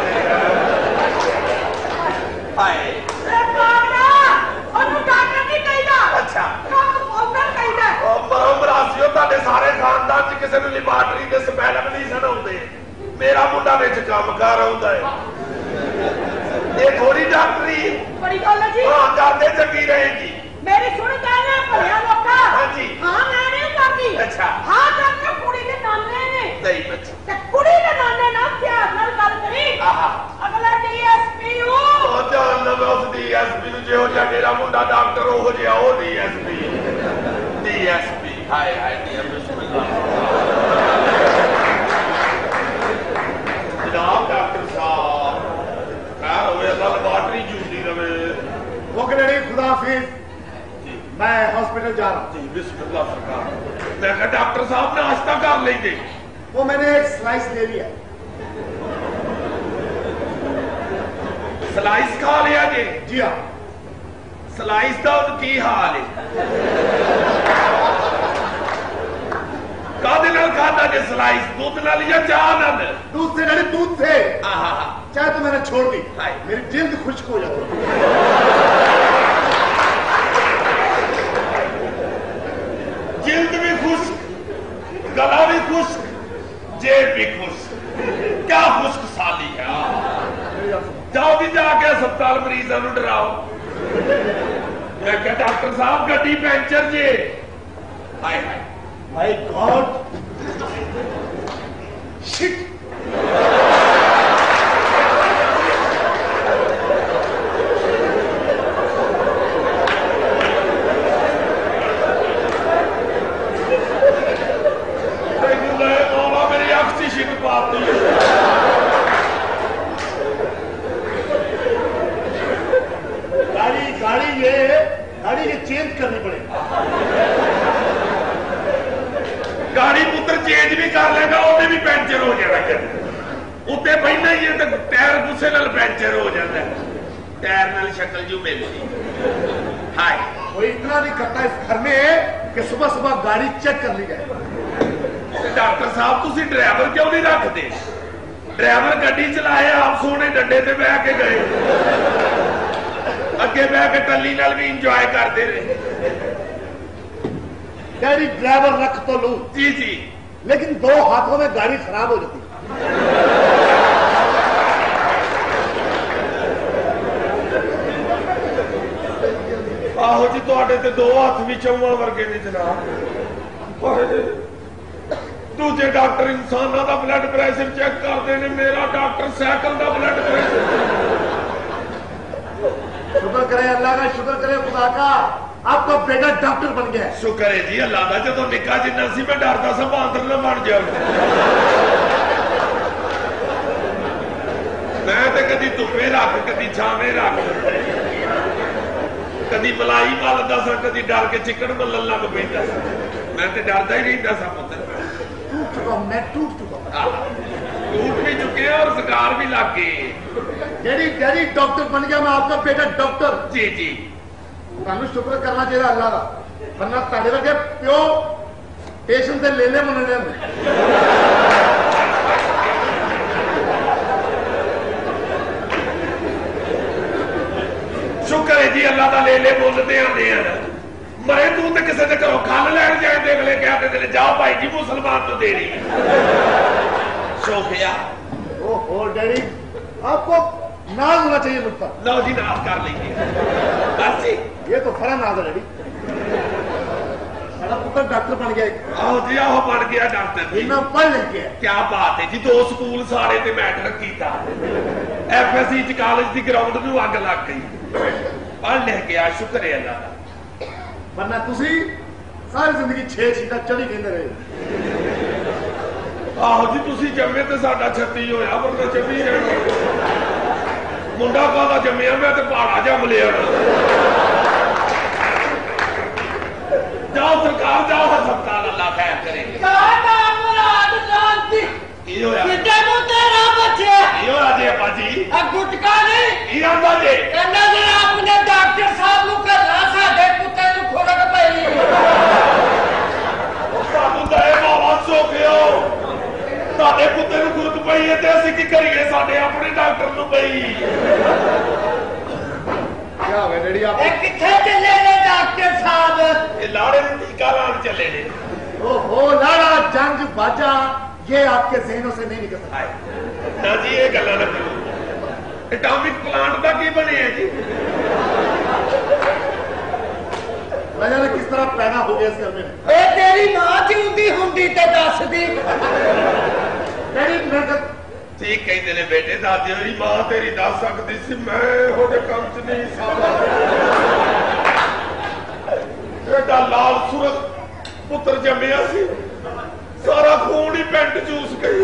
Speaker 1: अच्छा सारे खानदान च किसी लैबार्टरी के स्पैल नहीं सुनाते मेरा मुंडा विच काम कर आउंदा है ये थोड़ी डॉक्टरी हाँ करते चंगी रहेगी
Speaker 4: मेरी सुन गल भलिया लोका
Speaker 1: हाँ जी
Speaker 4: हाँ मैं नहीं करती
Speaker 1: अच्छा
Speaker 4: हाँ करना कुड़ी दे नाने ने
Speaker 1: नहीं बच्चा
Speaker 4: ते कुड़ी दे नाने ना ध्यान नाल गल करी अगला डीएसपी ओ
Speaker 1: जान ना मैं उस डीएसपी नु जो जा मेरा मुंडा डॉक्टर हो जिया ओ डीएसपी हाय हाय बिस्मिल्लाह जनाब डॉक्टर साहब खैर होवे अल्लाह लैबार्टरी जूदी रवे
Speaker 5: ओके खुदा हाफिज मैं हॉस्पिटल जा रहा हूँ
Speaker 1: जी बिस्मिल्लाह सरकार मैं कहा डॉक्टर साहब नाश्ता कर लेंगे
Speaker 5: वो मैंने एक स्लाइस ले लिया
Speaker 1: स्लाइस खा लिया जी
Speaker 5: हाँ
Speaker 1: स्लाइस का की हाल है कादे नाल खाता जे स्लाइस दूध नाल या चाह नाल
Speaker 5: दूध से नहीं दूध से चाय तो मैंने छोड़ दी मेरी जिल्द खुश्क हो जाती
Speaker 1: जिल्द भी खुश्क गला भी खुश्क जेब भी खुश्क क्या खुश्क साली है जाओ भी जाके अस्पताल मरीजों को डराओ मैं क्या डॉक्टर साहब गड्डी पंचर जे हाय हाय
Speaker 5: माय गॉड शिट
Speaker 1: मेरी अक्सी शिट पाती
Speaker 5: गाड़ी ये चेंज करनी पड़ेगी
Speaker 1: गाड़ी पुत्र चेंज भी कर लेगा उन्हें भी पंचर हो जाना उत्ते बहना ही है तो टायर गुस्से नाल पंचर हो जाता है टायर नाल शक्ल जू मिलती हाय
Speaker 5: वो इतना नहीं करता इस घर में कि सुबह सुबह गाड़ी चेक कर ली जाए
Speaker 1: डॉक्टर साहब तुसी ड्राइवर क्यों नहीं रखते ड्राइवर गड्डी चलाए आप सोने डंडे ते बह के गए अगे बह के टल्ली नाल भी इंजॉय करते रहे
Speaker 5: डैडी ड्राइवर रख तो लूं
Speaker 1: जी जी
Speaker 5: लेकिन 2 हाथों में गाड़ी खराब हो जाती
Speaker 1: आहो जी तुहाडे ते 2 हाथ भी चौवां वर्गे ने जनाब दूजे डॉक्टर इंसानों का ब्लड प्रेशर चेक करते हैं मेरा डॉक्टर साइकिल का ब्लड प्रेशर
Speaker 5: शुक्र करे अल्लाह का शुक्र करे खुदा का आपका बेटा डॉक्टर बन गया
Speaker 1: शुक्र है जी अल्लाह का जो निका जिन्ना सी मैं डरता सा बांदर ना बन जाऊं मैं तो कदी धुप्पे रख कदी छावे रख कदी मलाई मलदा सा कदी डर के चिकन मलन लग पैंदा सा मैं तो डरदा ही रहंदा सा पुत्र
Speaker 5: मैं टूट चुका
Speaker 1: टूट भी चुके और सरकार भी लग गई
Speaker 5: डैडी डॉक्टर बन गया मैं आपका बेटा डॉक्टर
Speaker 1: जी जी
Speaker 5: तुहानू शुक्र करना चाहिए अल्लाह का वरना तुहाडे वर्गे प्यो पेशेंट से ले ले मुन्ने
Speaker 1: लेले बोलते आने मरे तू तो किसी के घरों खल लैन जाए अगले कहते ने जाओ भाई जी मुसलमान तो देनी सोफिया
Speaker 5: ओहो डैडी आपको नाज होना चाहिए मुझ पर।
Speaker 1: लो जी नाज कर लेंगे बस जी
Speaker 5: ये तो फरा नाज है डैडी। सारा पुत्र डॉक्टर बन गया।
Speaker 1: आओ जी आओ बन गया डॉक्टर जी
Speaker 5: मैं पढ़ लिख गया।
Speaker 1: क्या बात है जी 2 स्कूल सारे ते मैटर कीता FSC च कॉलेज दी ग्राउंड नूं अग लग गई पढ़ लिख गया शुक्र है अल्लाह दा
Speaker 5: वरना तुसी सारी जिंदगी 6 छीटा चढ़ी कहंदे रहे।
Speaker 1: आहो जी तुसी जम्मे ते साडा 36 होया वरना 26 रहना मुंडा कादा जम्मिया मैं ते पहाड़ा जम लिया जाओ सरकार जाओ अस्पताल अल्लाह खैर करेंगे की होया
Speaker 2: किते को तेरा बच्चे
Speaker 1: की होया जी अब्बा जी
Speaker 2: गुटका नहीं
Speaker 1: की आंदा जी
Speaker 2: कहना जरा अपने डॉक्टर साहब नु कहना साडे कुत्ते नु खुरक पई
Speaker 1: सानू दे बाबा सोखियो साडे कुत्ते नु खुरक पई है ते असि की करिए साडे अपने डॉक्टर नु पई
Speaker 5: क्या हो गया डैडी आप?
Speaker 2: किथे चले ने डॉक्टर साहब
Speaker 1: ये लाड़े नु टीका लान चले ने
Speaker 5: ओहो लाड़ा जंग बाजा ये आपके ज़हनों से नहीं निकल सकता।
Speaker 1: ना जी ये गल्ला ना करो एटॉमिक प्लांट का की बने है जी
Speaker 5: न जाने किस तरह पैदा हो गया इस घर में।
Speaker 2: ए तेरी मां जिंदी हुंदी ते दस दी
Speaker 5: डैडी मैं
Speaker 1: ठीक कहते ने बेटे दादी होरी मां तेरी दस सकती सी मैं हो जे काम च नहीं सादा एडा लाल सूरत पुत्र जम्मिया सी सारा खून ही पेंट चूस गई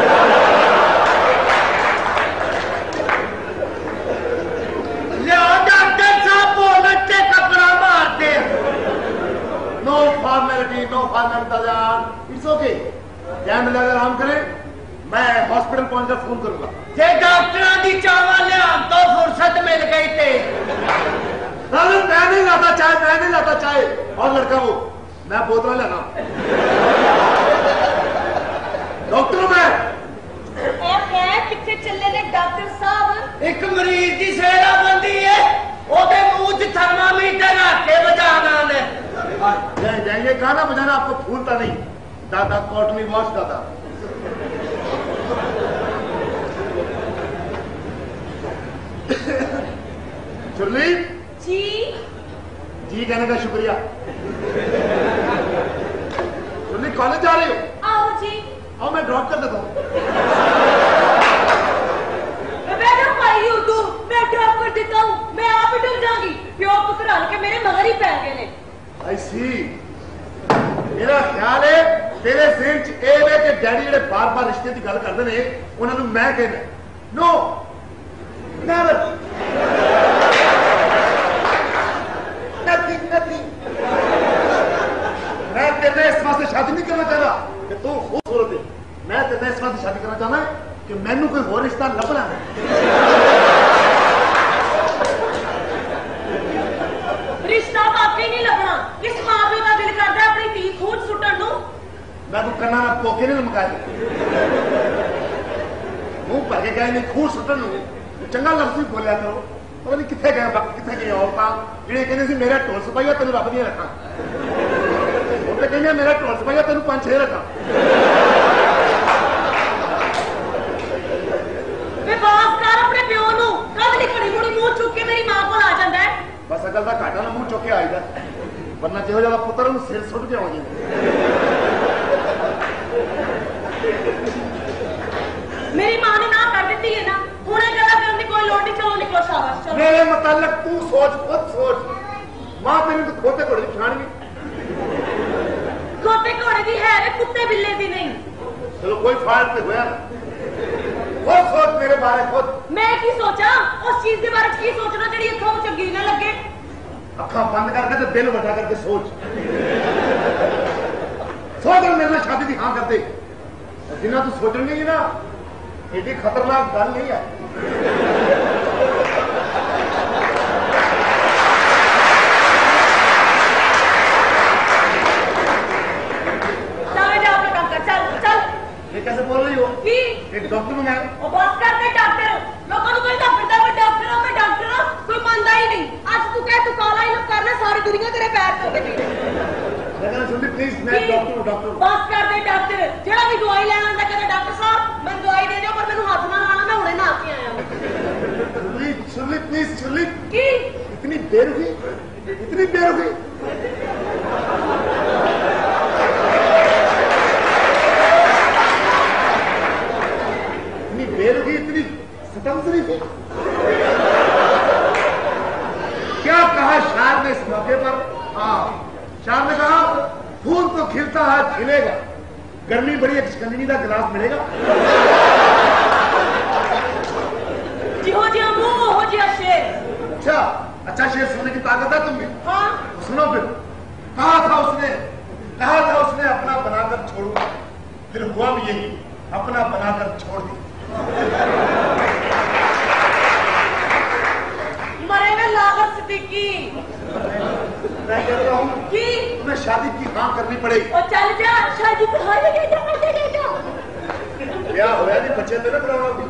Speaker 2: डॉक्टर साहब बोल के कपड़ा मार दे
Speaker 5: नो फॉर्मेलिटी जान इट्स ओके ध्यान मिला आराम करें मैं हॉस्पिटल पहुंचकर फोन करूंगा।
Speaker 2: जे डॉक्टरां दी चावा लियान तो फुर्सत मिल गई ते
Speaker 5: मैं नहीं लाता चाय और लड़का वो मैं बोतल लेना डॉक्टर मैं
Speaker 4: किथे चले ने डॉक्टर साहब
Speaker 2: एक मरीज की सेहराबंदी है ओदे मुंह च थर्मामीटर रख के बजाना ने
Speaker 5: जाएंगे गाना बजाना आपको भूलता नहीं दादा कॉटनी वॉश दादा चुर्ली
Speaker 4: जी
Speaker 5: कहने का शुक्रिया। चुर्ली कॉलेज जा रही हो?
Speaker 4: आओ जी
Speaker 5: आओ मैं ड्रॉप कर देता हूँ।
Speaker 4: मैं ड्रॉप कर देता हूँ मैं आप ही डर जाऊंगी प्यो पुत्र हल के मेरे मगर ही पै गए ने
Speaker 5: आई सी मेरा ख्याल है तेरे ज़हन च ए वे कि डैडी जेडे बार-बार रिश्ते की गल करते ने उन्हां नूं मैं कहना नो नेवर नथिंग मैं तेरे इस वास्ते शादी नहीं करना चाहता कि तू खूबसूरत है मैं तेरे इस वास्ते शादी करना चाहना कि मैनू कोई होर रिश्ता लभना है।
Speaker 4: रिश्ता वाकई नहीं लगना किस मां प्यो का दिल करता है अपनी धी खून सुटन नूं
Speaker 5: मैं तू करना ना पोके नहीं लमका मुंह भर के गए नहीं खून सुटन चंगा लफ्ज भी बोलिया करो पता नहीं कितने गए वक्त कितने गए औरतां ਜਿਹੜੇ ਕਹਿੰਦੇ ਸੀ ਮੇਰਾ ਢੋਲ ਸਪਾਈਆ ਤੈਨੂੰ ਰੱਬ ਦੀਆਂ ਰੱਖਾਂ ਉਹ ਤੇ ਕਹਿੰਦੇ ਮੇਰਾ ਢੋਲ ਸਪਾਈਆ ਤੈਨੂੰ 5-6 ਰੱਖਾਂ
Speaker 4: ਵੇ ਬਾਸ ਕਰ ਆਪਣੇ ਪਿਓ ਨੂੰ ਕਦ ਦੀ ਘੜੀ ਮੁੜੀ ਮੂੰਹ ਚੁੱਕ ਕੇ ਮੇਰੀ ਮਾਂ ਕੋਲ ਆ ਜਾਂਦਾ ਹੈ
Speaker 5: ਬਸ ਅਕਲ ਦਾ ਘਾਟਾ ਨਾ ਮੂੰਹ ਚੁੱਕ ਕੇ ਆਈਦਾ ਵਰਨਾ ਜਿਹੋ ਜਿਹਾ ਪੁੱਤਰ ਨੂੰ ਸਿਰ ਸੁੱਟ ਕੇ ਆਉਂਦੇ
Speaker 4: मेरी मां ने ना कर दी है ना हुणे गल्ला करन दी कोई लोड़ नहीं चलो निकलो शाबाश चलो
Speaker 5: मेरे मुतालिक तू सोच खुद सोच मां तेरी तो खोते घोड़े की छान
Speaker 4: खोते घोड़े दी है वे कुत्ते बिल्ले दी नहीं
Speaker 5: चलो कोई फाल्ट नहीं होया खुद सोच मेरे बारे खुद
Speaker 4: मैं की सोचा उस चीज के बारे की सोचना जेडी अखां में चंगी ना लगे
Speaker 5: अखा बंद करके तो दिल बटा करके सोच मेरे ਨਾਲ शादी की हाँ कर दे जिन्ना तू सोचेंगे ना एडी खतरनाक गल नहीं है ये कैसे बोल रही हो
Speaker 4: की
Speaker 5: एक डॉक्टर मंगाया
Speaker 4: ओ बात करते डॉक्टर लोगों को कहता फिरदा मैं डॉक्टर हूं कोई मानता ही नहीं आज तू कह तू कॉल
Speaker 5: प्लीज मैं डॉक्टर
Speaker 4: बस कर दे डॉक्टर जेड़ा भी दवाई लेना आंदा कहता डॉक्टर साहब मैं दवाई दे दियो पर मैनू हाथ ना लाना मैं हुणे ना के आया
Speaker 5: प्लीज सुरली
Speaker 4: की
Speaker 5: इतनी देर हुई इतनी सतंसरी थी। क्या कहा शायर ने इस मौके पर? हाँ, शायर ने कहा फूल तो खिलता है खिलेगा, गर्मी बड़ी एक शिकंजनी का गिलास मिलेगा।
Speaker 4: जिहो जिहा मुंह हो जिहा शेर।
Speaker 5: अच्छा शेर सुनने की ताकत है तुम में?
Speaker 4: हाँ
Speaker 5: सुनो फिर। कहा था उसने अपना बनाकर छोड़ूंगा, फिर हुआ भी यही, अपना बनाकर छोड़ दी।
Speaker 4: मरे में लागत सिद्दीकी।
Speaker 5: मैं कहता हूँ
Speaker 4: कि
Speaker 5: तुम्हें शादी की हाँ करनी पड़ेगी।
Speaker 4: और चल जा शादी पे हार गए जा
Speaker 5: क्या होया नहीं बच्चे तो ना कराना भी।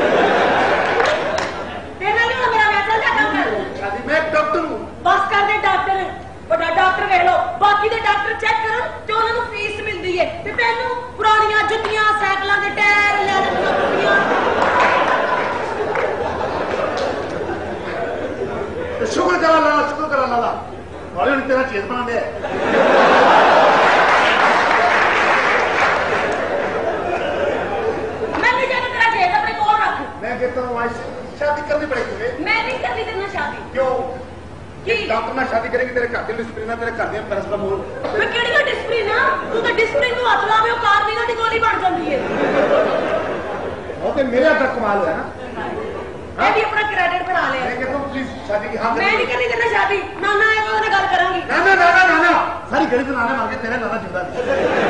Speaker 4: तेरा नहीं मेरा मैं चल जा काम कर।
Speaker 5: शादी मैं एक डॉक्टर हूँ।
Speaker 4: बस कर दे डॉक्टर बड़ा डॉक्टर कह लो बाकी दे डॉक्टर चेक करन ते उन्हां नूं फीस मिलदी है ते तैनू पुरानियां जुत्तियां साइकिलां दे टायर ले दित्तियां।
Speaker 5: शुक्र करा लाला वाले ने तेरा चेत बना दिया।
Speaker 4: मैं नहीं जाना तेरा चेत अपने कोल रख।
Speaker 5: मैं कहता हूँ आज शादी करनी पड़ेगी तुम्हें।
Speaker 4: मैं नहीं करनी तेरे नाल शादी।
Speaker 5: क्यों?
Speaker 4: कि
Speaker 5: डॉक्टर ना शादी करेगी तेरे घर के डिसिप्लिन है, तेरे घर के परस्पर मोल।
Speaker 4: मैं केड़ी डिसिप्लिन है तू तो डिसिप्लिन नूं हाथ लावे ओ कार दी गोली बन जांदी है।
Speaker 5: वो तो मेरे अंदर कमाल है ना।
Speaker 4: मैं भी अपना क्रेडिट बढ़ा ले।
Speaker 5: मैं कहता हूँ प्लीज शादी की हाँ।
Speaker 4: मैं नहीं करनी तेरे नाल शादी। नाना आएगा तो गल करांगी।
Speaker 5: नाना सारी घड़ी तो नाना मार के तेरे नाना जिंदा नहीं।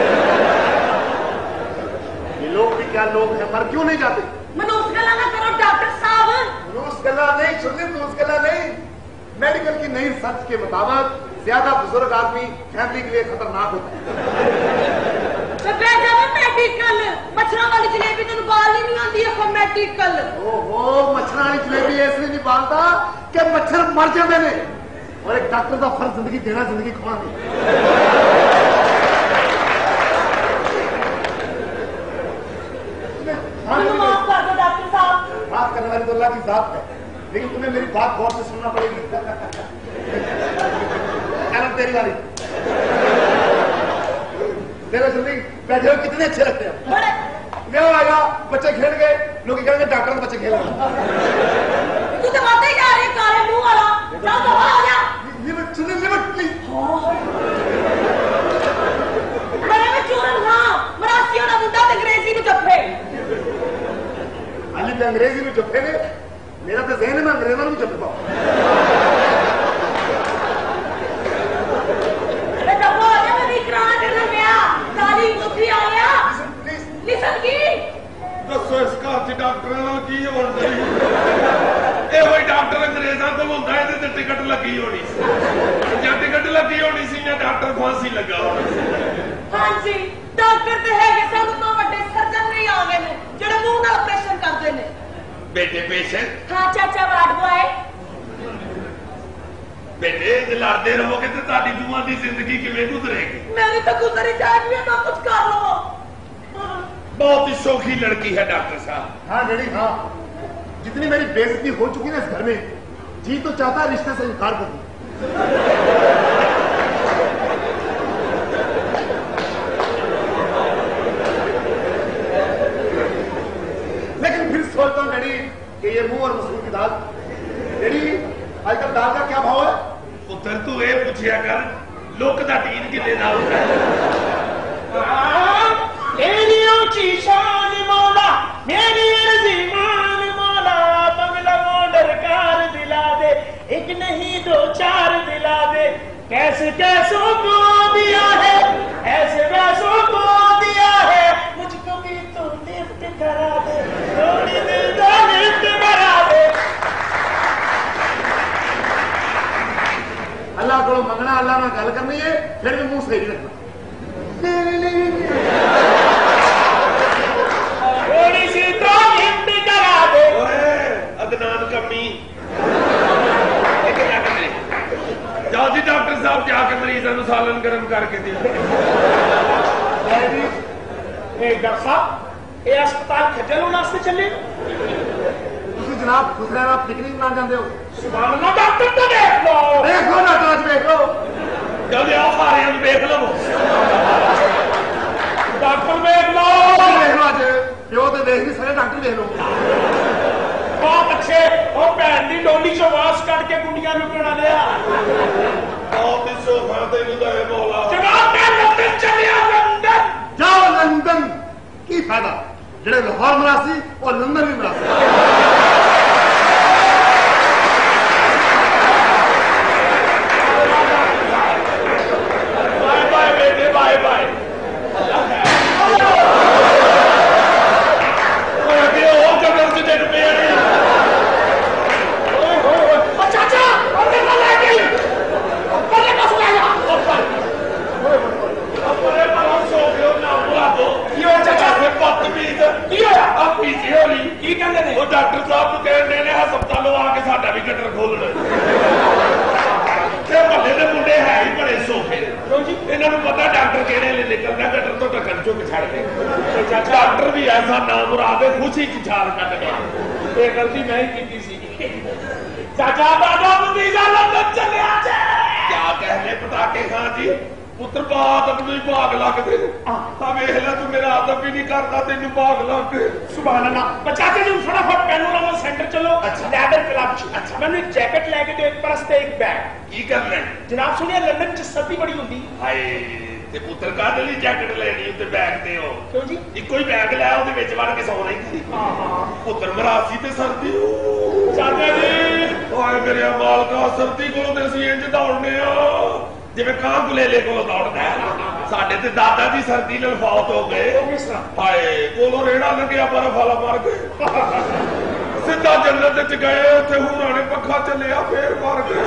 Speaker 5: ये लोग भी क्या लोग हैं, मर क्यों नहीं जाते?
Speaker 4: मनोज गल्ला ना करो डॉक्टर साहब।
Speaker 5: मनोज गल्ला नहीं सुनने, मनोज गल्ला नहीं। मेडिकल की नई सर्च के मुताबिक ज्यादा बुजुर्ग आदमी फैमिली के लिए खतरनाक होता है।
Speaker 4: मेडिकल मच्छरों वाली जलेबी तेन बाल नहीं आती है। मेडिकल
Speaker 5: ओहो मच्छरों वाली जलेबी इसलिए नहीं बालता कि मच्छर मर जाते हैं और एक डॉक्टर का फर्ज जिंदगी देना, जिंदगी खोना नहीं।
Speaker 4: माफ कर दो डॉक्टर साहब।
Speaker 5: बात करने वाली तो अल्लाह की जात है, लेकिन तुम्हें मेरी बात गौर से सुनना पड़ेगी। तेरी वाली देखो जल्दी बैठे हो कितने अच्छे लगते हैं। ब्याह आएगा बच्चे खेल गए, लोग कहेंगे डॉक्टर बच्चे खेल रहे।
Speaker 4: तू तो बातें ही जा रही है काले मुंह वाला। चल तो आ जा।
Speaker 5: लिमिट सुनिए, लिमिट प्लीज।
Speaker 4: मेरे में चूरन हां मरासी वाला मुंडा ते अंग्रेजी में जप्पे।
Speaker 5: अली ते अंग्रेजी में जप्पे ने, मेरा तो ज़हन में अंग्रेज़ों में जप्पे पाओ। लिसन की
Speaker 1: दसो इस घर च डॉक्टर की होनी ये डॉक्टर अंग्रेजों को होंगे ये टिकट लगी होनी या टिकट लगी होनी सी या डॉक्टर फांसी लगा होना।
Speaker 4: हाँ जी डॉक्टर तो है सब तो बड़े सर्जन नहीं आ गए ने जेड़े मुंह नाल ऑपरेशन करते ने।
Speaker 1: बेटे पेशेंट
Speaker 4: हाँ चाचा वार्ड बॉय।
Speaker 1: बेटे जे लड़ते रहोगे तो ताड़ी दुआ दी जिंदगी किवें गुजरेगी?
Speaker 4: मेरी तो गुजरी जाएगी तो कुछ कर लो।
Speaker 1: बहुत ही शौकी लड़की है डॉक्टर साहब।
Speaker 5: हाँ डैडी हाँ, जितनी मेरी बेइज्जती हो चुकी ना इस घर में, जी तो चाहता रिश्ते से इनकार कर दूं। लेकिन फिर सोचता हूँ डैडी कि ये मुंह और मसूर की दाल। डैडी आजकल दाल का क्या भाव है?
Speaker 1: पुत्र तू ये पूछिया कर लोक दा टीन कितने दा होता है?
Speaker 3: तेरी ऊंची शान मौला मेरी अर्जी मान मौला बंगला मोटर कार दिला दे एक नहीं दो चार दिला दे कैसे कैसों को दिया है ऐसे वैसों को दिया है मुझको भी तो लिफ्ट करा दे थोड़ी दिल का लिफ्ट करा दे।
Speaker 5: अल्लाह को मंगना, अल्लाह में गल करनी है, फिर भी मुंह सही रखना।
Speaker 3: थोड़ी सी तो लिफ्ट करा दे।
Speaker 1: अदनान कमी जाओ जी डॉक्टर साहब जाके मरीज
Speaker 3: डॉक्टर साहब ये अस्पताल खज्जल होने वास्ते चले
Speaker 5: जनाब खुसरा पिकनिक ना जाते हो
Speaker 3: सुभान अल्लाह डॉक्टर तो देख लो
Speaker 5: डॉक्टर देख लो
Speaker 1: जल्दी आओ सारे देख लो
Speaker 3: डॉक्टर देख लो
Speaker 5: अज प्यो तो देख नहीं सारे डॉक्टर देख लो
Speaker 3: बहुत अच्छे और भैन की डोली चो वास कट के गुंडियां लुटना लिया
Speaker 1: बहुत ही सोखा तेन बोला
Speaker 3: जनाब मैं लंदन चलिया लंदन
Speaker 5: जाओ लंदन की फायदा जेड़े लाहौर मरासी और लंदन भी मरासी
Speaker 1: बाय बाय बेटे बाय बाय डॉक्टर साहब को कहने ने हस्पतालों आके साडा भी गटर खोलना महल्ले के मुंडे है ही बड़े सोखे इन्होंने पता डॉक्टर कहने निकलना गटर तो ढक्कन चुक छड़ दे डॉक्टर भी ऐसा नाम मुराद है खुशी की छाल कट गया ये गलती मैं ही की सी
Speaker 3: चाचा दादा भतीजा लंदन चले आजे
Speaker 1: क्या कहने पटाके खां जी पुत्र बात अपनी भाग लगते वेख ला तू मेरा आदम भी नहीं करता तेन भाग लग
Speaker 3: सुभान अल्लाह चाचा जी फटाफट पैनोरामा सेंटर चलो लैडर क्लब अच्छा मैंने एक जैकेट लेके दो एक पर्स ते एक बैग
Speaker 1: की करना है
Speaker 3: जनाब सुनिए लंदन च सर्दी बड़ी होंदी
Speaker 1: हाय ते पुत्र काहदे लई जैकेट लेनी ते बैग ते हो
Speaker 3: क्यों जी
Speaker 1: इको ही बैग लै ओदे विच वड़ के सोना ही पुत्र मरासी ते सर्दी
Speaker 3: चाचा जी
Speaker 1: ओए मेरे मालका सर्दी कोलों ते ਅਸੀਂ इंज दौड़ने आ जिवें कां गुलेले कोलों दौड़दा है साडे ते दादा जी सर्दी नाल फौत हो गए हाय कोलों रेड़ा लग्या बर्फ वाला मर गए सीधा जन्नत च गए उत्थे हुराने पक्खा चलिया फिर मर गए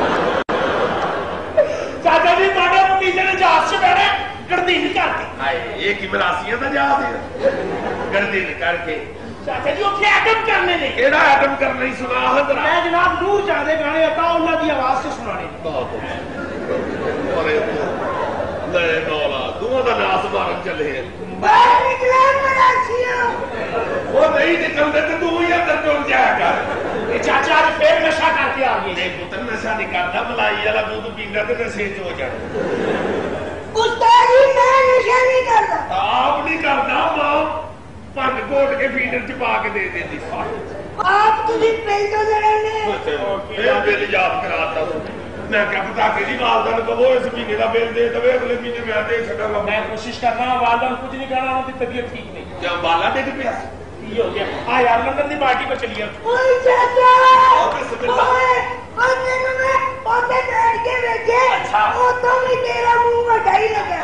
Speaker 3: चाचा जी ਤੁਹਾਡੇ ਭਤੀਜੇ ਨੇ ਜਹਾਜ਼ 'ਚ ਬੈਠੇ ਗਰਦੀਨ ਕਰਕੇ
Speaker 1: ਹਾਏ ਇਹ ਕੀ ਮਰਾਸੀਆਂ ਦਾ ਜਹਾਜ਼ ਹੈ ਗਰਦੀਨ ਕਰਕੇ
Speaker 3: ਚਾਚਾ ਜੀ ਉੱਥੇ ਐਟਮ ਕਰਨੇ ਨੇ
Speaker 1: ਕਿਹੜਾ ਐਟਮ ਕਰਨਾ ਹੀ ਸੁਣਾ ਹਜ਼ਰਾ
Speaker 3: ਮੈਂ ਜਨਾਬ ਨੂਰ ਜਾਦੇ ਗਾਣੇ ਆਤਾ ਉਹਨਾਂ ਦੀ ਆਵਾਜ਼ 'ਚ ਸੁਣਾਣੇ
Speaker 1: ਬਹੁਤ ਅਰੇ ਲੈ ਨੌਲਾ ਦੋਵਾਂ ਦਾ ਨਾਸ ਮਾਰਨ ਚੱਲੇ
Speaker 4: ਬਾਹਰ ਨਿਕਲੇ ਮਰਾਸੀਆਂ
Speaker 1: ਉਹ ਨਹੀਂ ਨਿਕਲਦੇ ਤੇ ਤੂੰ ਹੀ ਅੰਦਰ ਟੁਰ ਜਾਇਆ ਕਰ
Speaker 3: ਇਹ ਚਾਚਾ ਅੱਜ ਫੇਰ ਨਸ਼ਾ ਕਰਕੇ ਆ ਗਏ
Speaker 1: ਨਹੀਂ ਪੁੱਤਰ ਨਸ਼ਾ ਨਹੀਂ ਕਰਦਾ ਮਲਾਈ ਵਾਲਾ ਦੁੱਧ ਪੀਂਦਾ ਤੇ ਨਸ਼ੇ 'ਚ ਹੋ ਜਾਣਾ
Speaker 4: ਉਸਤਾਦ ਜੀ ਮੈਂ ਨਸ਼ਾ ਨਹੀਂ ਕਰਦਾ
Speaker 1: ਆਪ ਨਹੀਂ ਕਰਦਾ ਮਾਂ ਭੰਨ ਕੋਟ ਕੇ ਫੀਡਰ 'ਚ ਪਾ ਕੇ ਦੇ ਦਿੰਦੀ
Speaker 4: ਆਪ ਤੁਸੀਂ ਪਿੰਡ ਤੋਂ ਲੜਨੇ
Speaker 1: ਇਹ ਬਿੱਲ ਯਾਦ ਕਰਾਤਾ मैं क्या पता कि वालदा ने कहो इस महीने का बिल दे दे अगले महीने मैं दे छड़ांगा
Speaker 3: मैं कोशिश कर रहा हूं वालदा कुछ नहीं करना उनकी तबीयत ठीक नहीं
Speaker 1: क्या बाला डिग पिया
Speaker 3: ये हो गया आ यार लंदन की पार्टी पर चलिए
Speaker 4: ओए चाचा ओए ओने मैं ओते बैठ के बैठे
Speaker 3: अच्छा
Speaker 4: ओ तो भी तेरा मुंह बड़ा ही लगा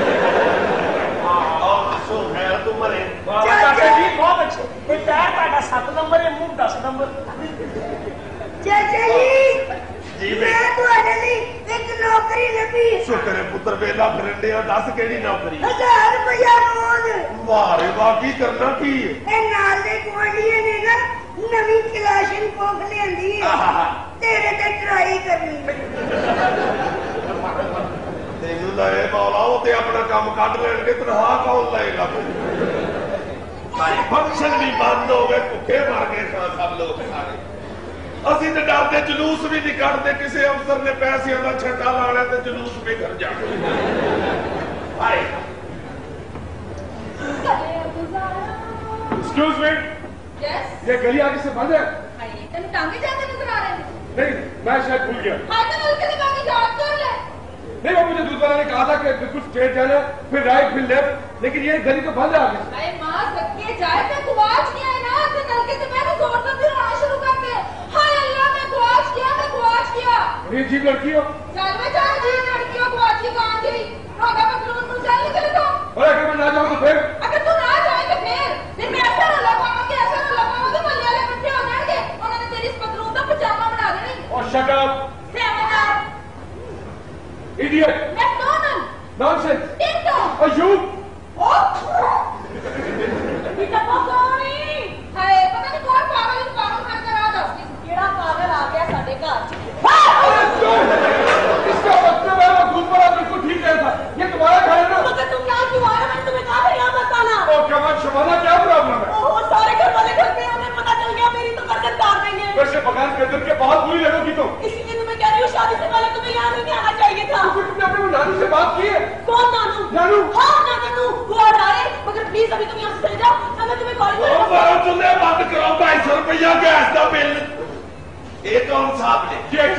Speaker 1: हां सो है तुम मरे
Speaker 3: चाचा जी बहुत अच्छे ये पैर काटा 7 नंबर है मुंह 10 नंबर
Speaker 4: चाचा जी
Speaker 1: जी
Speaker 4: मैं ਤੁਹਾਡੇ ਲਈ ਇੱਕ ਨੌਕਰੀ ਲੱਭੀ
Speaker 1: शुक्र है पुत्र वेला फिरंडे 10 केड़ी नौकरी
Speaker 4: 1000 ਰੁਪਇਆ ਰੋਜ਼
Speaker 1: वारे वाह की करना की
Speaker 4: ਇਹ ਨਾਲ ਦੇ ਕੁਆਲੀਏ ਨੇ ਨਾ ਨਵੀਂ ਕਲਾਸ਼ਨ ਕੋਖ ਲਿਆਂਦੀ ਹੈ ਤੇਰੇ ਤੇ ਟਰਾਈ ਕਰਨੀ
Speaker 1: ਤੈਨੂੰ ਲਾਏ ਮੌਲਾ ਉਹ ਤੇ ਆਪਣਾ ਕੰਮ ਕੱਢ ਲੈਣਗੇ ਤਨਖਾਹ ਕੌਣ ਲਏਗਾ ਸਾਰੀ ਫੰਕਸ਼ਨ ਵੀ ਬੰਦ ਹੋ ਗਏ ਭੁੱਖੇ ਮਰ ਗਏ ਸਭ ਲੋਕ ਸਾਰੇ ਅਸੀਂ ਤੇ ਡਰਦੇ ਜਲੂਸ ਵੀ ਨਹੀਂ ਕੱਢਦੇ ਕਿਸੇ ਅਫਸਰ ਨੇ ਪੈਸਿਆਂ ਦਾ ਛੱਟਾ ਲਾਣਾ ਤੇ ਜਲੂਸ ਵੀ ਕਰ ਜਾਣਾ ਹਾਏ
Speaker 5: एक्सक्यूज मी
Speaker 4: यस
Speaker 5: ये गली आगे से बंद है
Speaker 4: हाय तन टांगे जाते नजर आ रहे हैं
Speaker 5: नहीं मैं शायद भूल गया
Speaker 4: हाय तो नल के लगा के याद कर ले
Speaker 5: नहीं वो मुझे दूध वाला ने कहा था कि बिल्कुल स्ट्रेट जाना फिर राइट फिर लेफ्ट लेकिन ये गली तो बंद है आगे
Speaker 4: हाय मां सके जाए तो गुआच गया है ना तो नल के मैं तो जोर से फिर आना शुरू कर दे हाय अल्लाह मैं गुआच गया
Speaker 5: ये जी लड़की हो
Speaker 4: चल मैं जा जी लड़कियों गुआच के कहां गई रोगा पतलून को चल निकल तो
Speaker 5: और अगर मैं ना जाऊं तो फिर
Speaker 4: अगर तू ना जाए तो फिर मैं ऐसा ना लगाऊंगा ऐसा ना लगाऊंगा मोहल्ले वाले इकट्ठे हो जाएंगे उन्होंने तेरी इस पतलून का पजामा बना देना
Speaker 5: और shut up
Speaker 4: seminar
Speaker 5: idiot
Speaker 4: McDonald
Speaker 5: nonsense
Speaker 4: टिंटो
Speaker 5: और यू
Speaker 4: बेटा पकोड़ी हाय पता नहीं कौन पागल खाकर आ दस केड़ा पागल आ गया साडे घर
Speaker 5: इसका मतलब है वो दूध वाला बिल्कुल ठीक है था ये तुम्हारा घर है ना
Speaker 4: मगर तुम क्या क्यों आए मैंने तुम्हें कहा था यहाँ मत आना
Speaker 5: और
Speaker 1: चूल्हे बंद करो 250 रुपया गैस का बिल ये कौन साहब ने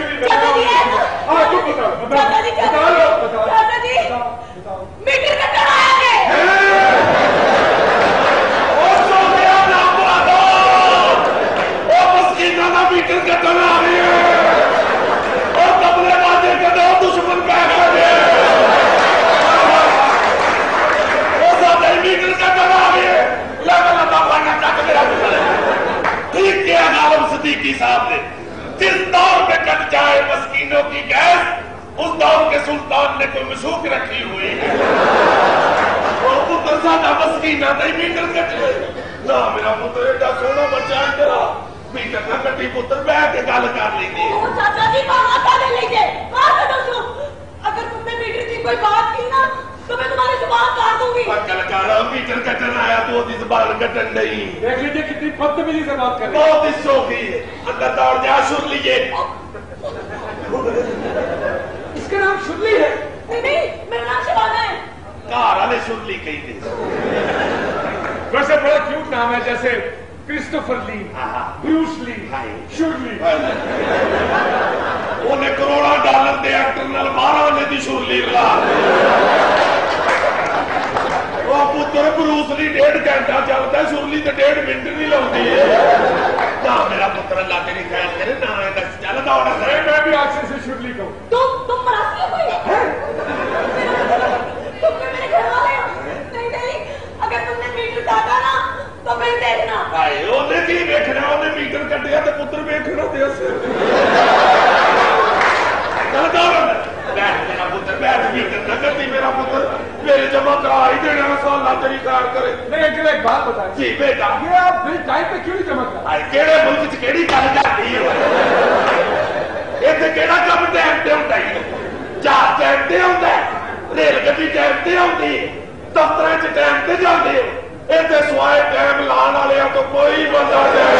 Speaker 4: मीटर कटन आया
Speaker 1: मस्कीना का मीटर कटन आ रही है और तबले बाजे कटो दुश्मन पै गए मीटर कटन आ रही है ठीक किया आलम सिद्दीकी साहब ने जिस दौर में कट जाए मस्कीनों की गैस उस दौर के सुल्तान ने कोई मशूक रखी हुई है और पुत्र साडा मस्कीना नहीं मीटर कट ना मेरा पुत्र एडा सोना बच्चा है तेरा मीटर ना कटी पुत्र बैठ के गल कर लेंगे
Speaker 4: चाचा जी बात कर लीजिए अगर तुमने मीटर की कोई बात की ना तो मैं तुम्हारी जुबान काट दूंगी
Speaker 1: मीटर कटन आया तो उसकी जुबान कटन नहीं
Speaker 2: देख लीजिए कितनी बदतमीजी से बात कर रहे हैं
Speaker 1: बहुत ही शौकी है अंदर दौड़ जा सुन लीजिए
Speaker 2: इसका नाम शुरली है
Speaker 4: नहीं मेरा नाम शिवाना है
Speaker 1: घर वाले सुरली कही थे
Speaker 2: वैसे बड़ा क्यूट नाम है जैसे Christopher Lee Bruce Lee surely
Speaker 1: उन्हें करोड़ों डॉलर के एक्टर नाल 12 वाले की शुरली रला पुत्र ब्रूस ली 1.5 घंटा चलता सुरली तो 1.5 मिनट नहीं लाती ना मेरा पुत्र अल्लाह तेरी खैर करे ना चल दौड़ करे
Speaker 2: मैं भी आज से शुरली कहूँ
Speaker 4: तुम मरासी हो कोई तुम मेरे घर वाले हो नहीं अगर तुमने मीटर काटा ना तो फिर देखना
Speaker 1: भाई उन्हें की देखना उन्हें मीटर कटिया तो पुत्र देखना दे चल दौड़ मेरा पुत्र बैठ मीटर न करती मेरा पुत्र मेरे जमा करा ही देना साला तेरी कार करे
Speaker 2: नहीं एक बात बता
Speaker 1: जी बेटा
Speaker 2: ये आप बिल टाइम पे क्यों नहीं जमा कर
Speaker 1: केड़े मुल्क च केड़ी गल जाती है इत्थे केड़ा कम टाइम ते हुंदा ही जहाज टाइम ते हुंदा रेल गड्डी टाइम ते आउंदी दफ्तरां च टाइम ते जांदे इत्थे सवाए टाइम लाण वालेआं तो कोई बंदा नहीं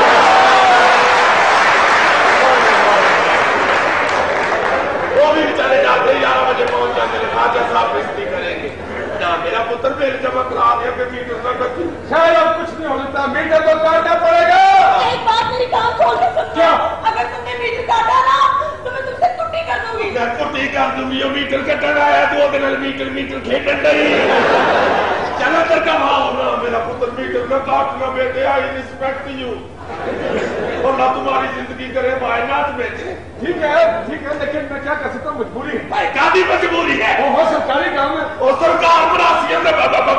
Speaker 1: वो भी बेचारे जाते 11 बजे पहुंच जाते हैं राजा साहब बेइज्जती करेंगे ना मेरा पुत्र बिल जमा करा दिया फिर मीटर ना कटी
Speaker 2: शायद अब कुछ नहीं हो सकता मीटर तो काटना पड़ेगा
Speaker 4: एक बात मेरी कान खोल के सुन
Speaker 2: क्या
Speaker 4: अगर तुमने मीटर काटा ना तो मैं तुमसे कुट्टी कर दूंगी
Speaker 1: मैं कुट्टी कर दूंगी वो मीटर कटन आया तो वो मीटर खेटन नहीं चलो तर कमाओ ना मेरा पुत्र मीटर ना काटना बेटे आई रिस्पेक्ट यू और ना तुम्हारी जिंदगी करे भाई नाच बेचे
Speaker 2: ठीक है लेकिन मैं क्या कर सकता हूँ मजबूरी है
Speaker 1: भाई कादी मजबूरी है
Speaker 2: वो सरकारी काम है
Speaker 1: और सरकार मरासियों ने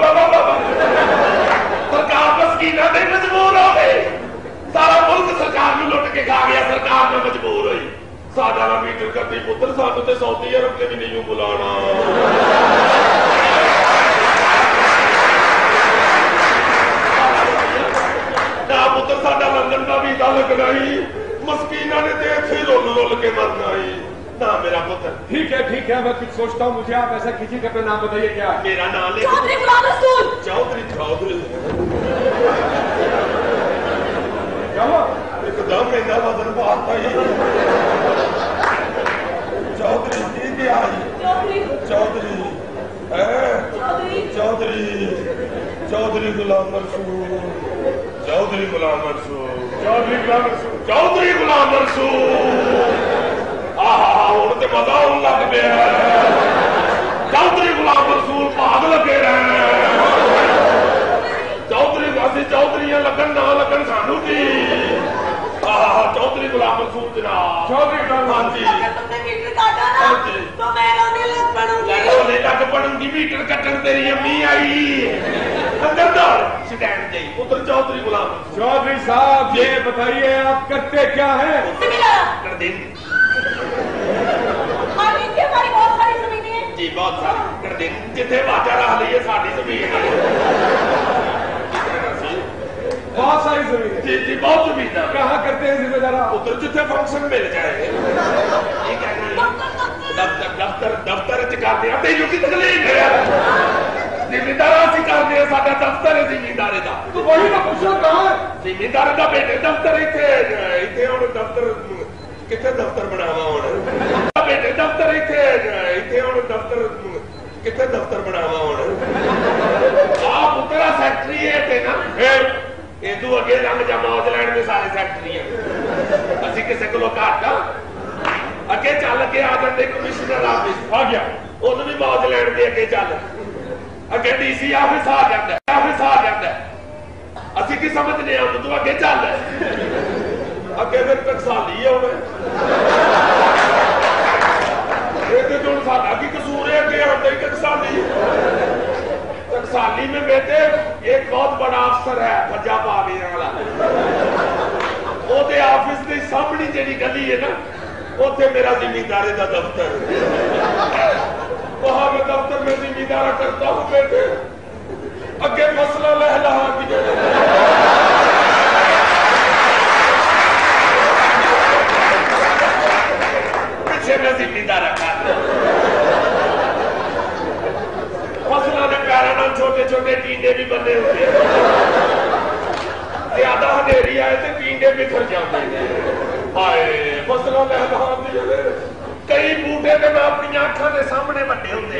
Speaker 1: सरकार मस्कीना नहीं मजबूर हो गई सारा मुल्क सरकार में लुट के खा गया सरकार में मजबूर हुई साडा ना मीटर करती पुत्र सानू ते सऊदी अरब ने भी नहीं बुलाना ना पुत्र साडा लंदन का वीजा लगना ही मस्कीना ने तो इत्थे रोल के मरना ही ना मेरा पुत्र
Speaker 2: ठीक है मैं कुछ सोचता हूँ मुझे आप ऐसा कीजिए कि अपना नाम बताइए क्या है
Speaker 1: मेरा नाम ले
Speaker 4: चौधरी गुलाम रसूल
Speaker 1: चौधरी
Speaker 2: क्या हुआ
Speaker 1: एकदम मेरा वजन पाता ही चौधरी जी की आई चौधरी चौधरी गुलाम रसूल चौधरी गुलाम रसूल हूं तो मजा आने लग पिया चौधरी गुलाम रसूल भाग लगे रहे चौधरी असि चौधरी लगन ना लगन सानू की चौधरी गुलाम रसूल जनाब
Speaker 2: चौधरी
Speaker 1: हाँ जी रोने लग पड़ूंगी मीटर कटन तेरी अम्मी आई अंदर दौड़ स्टैंड जाई उधर चौधरी गुलाम
Speaker 2: चौधरी साहब ये बताइए आप करते क्या है
Speaker 1: कर देंगे जी बहुत सारी कर देंगे जिथे वाचा रख लीए साड़ी जमीन
Speaker 2: बहुत सारी जमीन
Speaker 1: जी जी बहुत जमीन है
Speaker 2: कहाँ करते हैं जिम्मेदार
Speaker 1: उधर जिथे फंक्शन मिल जाए ये कहना दफ्तर च करते हैं तेनों की तकलीफ है जिम्मेदार असं करते हैं साडा दफ्तर है जिम्मेदारे का
Speaker 2: तो वही ना पूछो कहाँ है
Speaker 1: जिम्मेदार का बेटे दफ्तर इतने हम दफ्तर कितने दफ्तर बनावा हुण बेटे दफ्तर इतने हम दफ्तर कितने दफ्तर बनावा हुण आ पुत्रा फैक्ट्री है ना तू अगे लंघ जा मौजलैंड में सारे सैक्टरियां असी किसी को घट अगे चल के आ जाते कमिश्नर ऑफिस आ गया उन्होंने भी मौजलैंड के अगे चल अगे DC ऑफिस आ जाता असी की समझने तू अगे चल अगे फिर टकसाली है साडा की कसूर है अगे आते ही टकसाली में बेटे एक बहुत बड़ा अफसर है पंजा पावे वाला ओदे ऑफिस के सामने जी गली है ना उथे मेरा जिम्मेदारी का दफ्तर वहां मैं दफ्तर में जिम्मेदारा करता हूँ बेटे अगे मसला लहलहा की पीछे मैं जिम्मेदारा कर फसलों के कारण छोटे छोटे टींडे भी बने होते हैं ज्यादा अंधेरी आए तो टींडे बिखर जाते हैं हाय फसलों लहलहा कई बूटे तो मैं अपनी अखा के सामने बड़े होते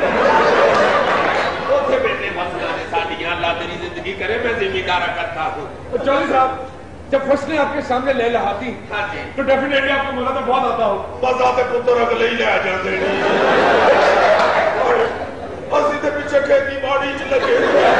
Speaker 1: उथे बेटे फसलों ने साडियां अल्लाह तेरी जिंदगी करे मैं जिम्मेदारा करता हूँ
Speaker 2: चौधरी साहब जब फसलें आपके सामने ले लहाती
Speaker 1: हाँ जी
Speaker 2: तो डेफिनेटली आपको मजा तो बहुत आता हो
Speaker 1: मजा तो पुत्र अगले ही ले जाते असि तो पीछे खेती बाड़ी च लगे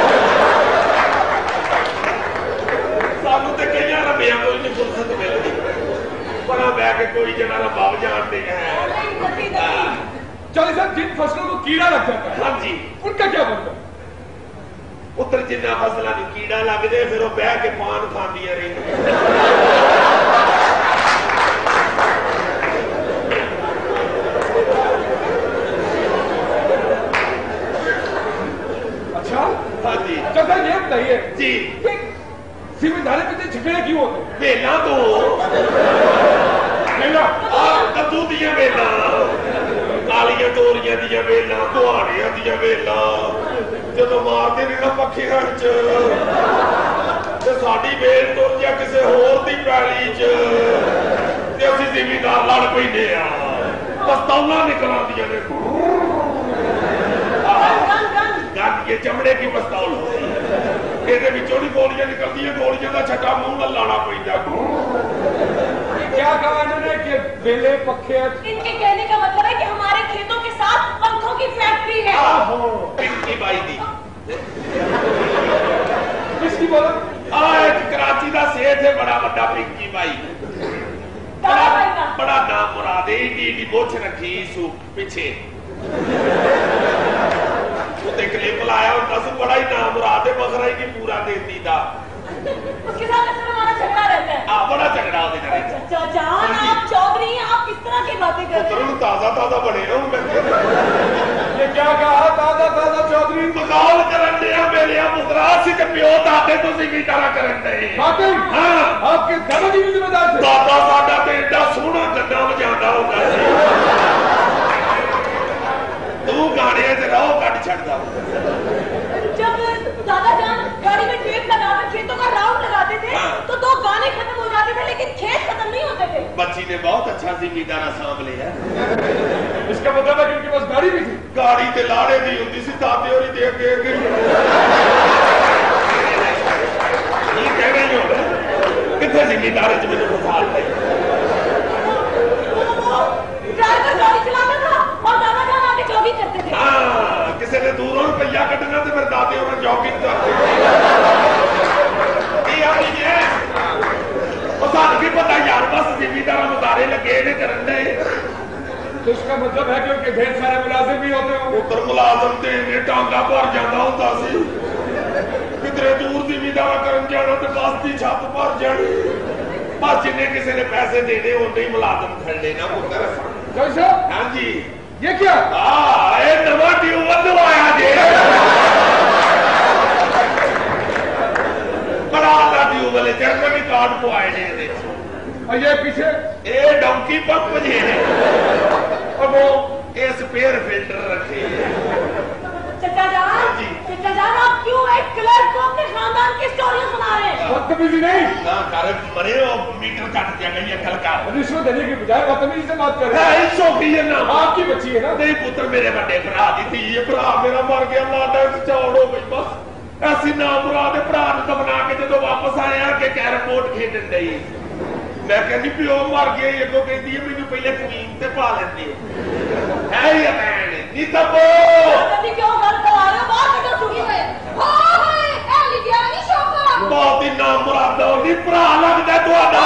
Speaker 1: सानू तो कई रबिया कोई नहीं फुर्सत मिलती बड़ा बह के कोई जना रबाब जानते हैं
Speaker 2: चौधरी साहब जिन फसलों को कीड़ा लग जाता है
Speaker 1: हाँ जी
Speaker 2: उनका क्या बनता है
Speaker 1: पुत्र जिन्ना फसलों को कीड़ा लगते फिर वो बह के पान खांदियां रही
Speaker 2: अच्छा
Speaker 1: हाँ जी
Speaker 2: चौधरी ये बताइए
Speaker 1: जी
Speaker 2: जिम्मेदारी पे झगड़े क्यों होते
Speaker 1: बेला तो कद्दू दियां बेला कालियां तोरियां दियां बेला कुहाड़ियां दियां बेला जो मारते ने ना पखियां च साडी बेल तुर जा किसी होर दी पैली च असीं जिमीदार लड़ पैंदे आ पस्तौला निकल आंदियां ने गन ये चमड़े की पस्तौल ਇਹਦੇ ਵਿੱਚੋਂ ਨਹੀਂ ਗੋਲੀਆਂ ਨਿਕਲਦੀਆਂ ਗੋਲੀਆਂ ਦਾ ਛੱਟਾ ਮੂੰਹ ਨਾਲ ਲਾਣਾ ਪੈਂਦਾ
Speaker 2: क्या कहा इन्होंने कि बेले पखे
Speaker 4: इनके कहने का मतलब है कि हमारे खेतों के साथ पंखों की फैक्ट्री है
Speaker 1: पिंकी बाई दी
Speaker 2: किसकी बोला
Speaker 1: एक कराची का सेठ है बड़ा बड़ा पिंकी बाई बड़ा नाम मुरादे डी मोछ रखी सू पीछे क्लिप लाया होता से बड़ा ही नाम मुराद है बकरा ही नहीं पूरा देती था
Speaker 4: उसके साथ हमारा झगड़ा रहता है
Speaker 1: बड़ा झगड़ा होता है
Speaker 4: जान आप चौधरी आप किस तरह की बातें कर रहे हैं
Speaker 1: ताजा ताजा बने हो
Speaker 2: ये क्या कहा ताजा ताजा चौधरी
Speaker 1: मकाल करन दिया मेरे पुत्रा सी ते प्यो दादे तो सी की तरह करन दे
Speaker 2: बातें हां आपके दादाजी भी जिम्मेदार थे
Speaker 1: दादा साडा ते एडा सोहना गन्ना बजांदा होता सी तू गाने ते रहो कट छड़दा
Speaker 4: जब दादा जान गाड़ी में टेप लगाकर खेतों का राउंड लगाते थे तो 2 गाने खत्म हो जाते थे लेकिन खेत खत्म नहीं होते थे
Speaker 1: बच्ची ने बहुत अच्छा जिम्मेदारा सांभ लिया
Speaker 2: इसका मतलब है कि उनके पास गाड़ी भी थी
Speaker 1: गाड़ी ते लाड़े दी होती सी दादे होरी दे के ये कह रहे हो कितने जिम्मेदार च मैंने फसा ले
Speaker 4: ड्राइवर गाड़ी चलाता था और दादा जान आगे जॉगिंग करते थे
Speaker 1: हां किसी ने दूरों रुपया कटना तो फिर दादे और जॉगिंग करते ये आनी है और साथ भी पता यार बस जिम्मेदार मुजारे लगे ने करन दे
Speaker 2: तो इसका मतलब है कि उनके ढेर सारे मुलाजिम भी होते होंगे
Speaker 1: पुत्र मुलाजिम ते ने टांगा भर जाता होता सी कितने दूर जिम्मेदारा करन जाना तो बस की छत भर जानी बस जिन्हें किसी ने पैसे देने होंगे ही मुलाजिम खड़ लेना पुत्र
Speaker 2: कैसा
Speaker 1: हाँ जी
Speaker 2: ये क्या
Speaker 1: ये नवा ट्यूबल आया जे बड़ा सा ट्यूबल है जैसे भी कार्ड को आए ने
Speaker 2: और ये पीछे
Speaker 1: ये डोंकी पंप जे ने और वो ये स्पेयर फिल्टर रखे
Speaker 4: चचा जान आप क्यों एक क्लर्क को अपने खानदान की स्टोरी सुना रहे हैं
Speaker 2: बदतमीजी नहीं
Speaker 1: ना कारण मरे हो मीटर काट दिया गई है कल का
Speaker 2: रिश्वत देने की बजाय बदतमीजी से बात कर रहे
Speaker 1: हैं छोकरी है ना
Speaker 2: आपकी बच्ची है ना
Speaker 1: नहीं पुत्र मेरे बड़े भरा दी थी ये भरा मेरा मर गया लाडा चौड़ हो गई बस ਅਸੀਂ ਨਾ ਮੁਰਾਦ ਦੇ ਭਰਾ ਨੂੰ ਦਬਨਾ ਕੇ ਜਦੋਂ ਵਾਪਸ ਆਏ ਆ ਕਿ ਕੈਰਮ ਬੋਰਡ ਖੇਡਣ ਡਈ ਮੈਂ ਕਹਿੰਦੀ ਪਿਓ ਮਰ ਗਿਆ ਅੱਗੋਂ ਕਹਿੰਦੀ ਹੈ ਮੈਨੂੰ ਪਹਿਲੇ ਜ਼ਮੀਨ ਤੇ ਪਾ ਲੈਂਦੇ ਹੈ ਹੀ ਭੈਣ ਨਹੀਂ ਤਾਂ
Speaker 4: ਕਦੀ ਕਿਉਂ ਗੱਲ ਕਰਾ ਰਹੇ ਹੋ ਬਾਹਰ ਕੱਢੋ ਸੁਣੀ ਹੋਏ ਹਾਏ ਇਹ ਲਿਖਿਆ ਨਹੀਂ ਸ਼ੌਕਾ
Speaker 1: ਬਹੁਤ ਹੀ ਨਾ ਮੁਰਾਦ ਉਹਦੀ ਭਰਾ ਲੱਗਦਾ ਤੁਹਾਡਾ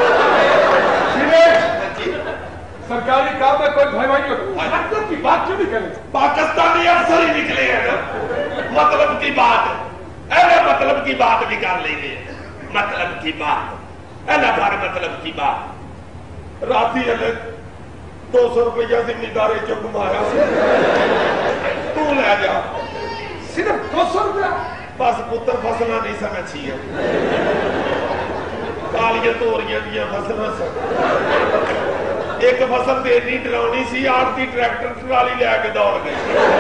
Speaker 2: सरकारी काम में कोई भाई भाई मतलब की बात क्यों नहीं करे
Speaker 1: पाकिस्तानी अफसर ही निकले हैं ना मतलब की बात अरे मतलब की बात भी कर लेंगे मतलब की बात अल्लाह बार मतलब की बात राती अलग 200 रुपया जिम्मेदारी चो घुमाया तू ले जा
Speaker 2: सिर्फ 200 रुपया
Speaker 1: बस पुत्र फसला नहीं समझी कालियां तोरियां दियां फसलां एक फसल देनी डराउनी सी आरती ट्रैक्टर ट्राली लैके दौड़ गई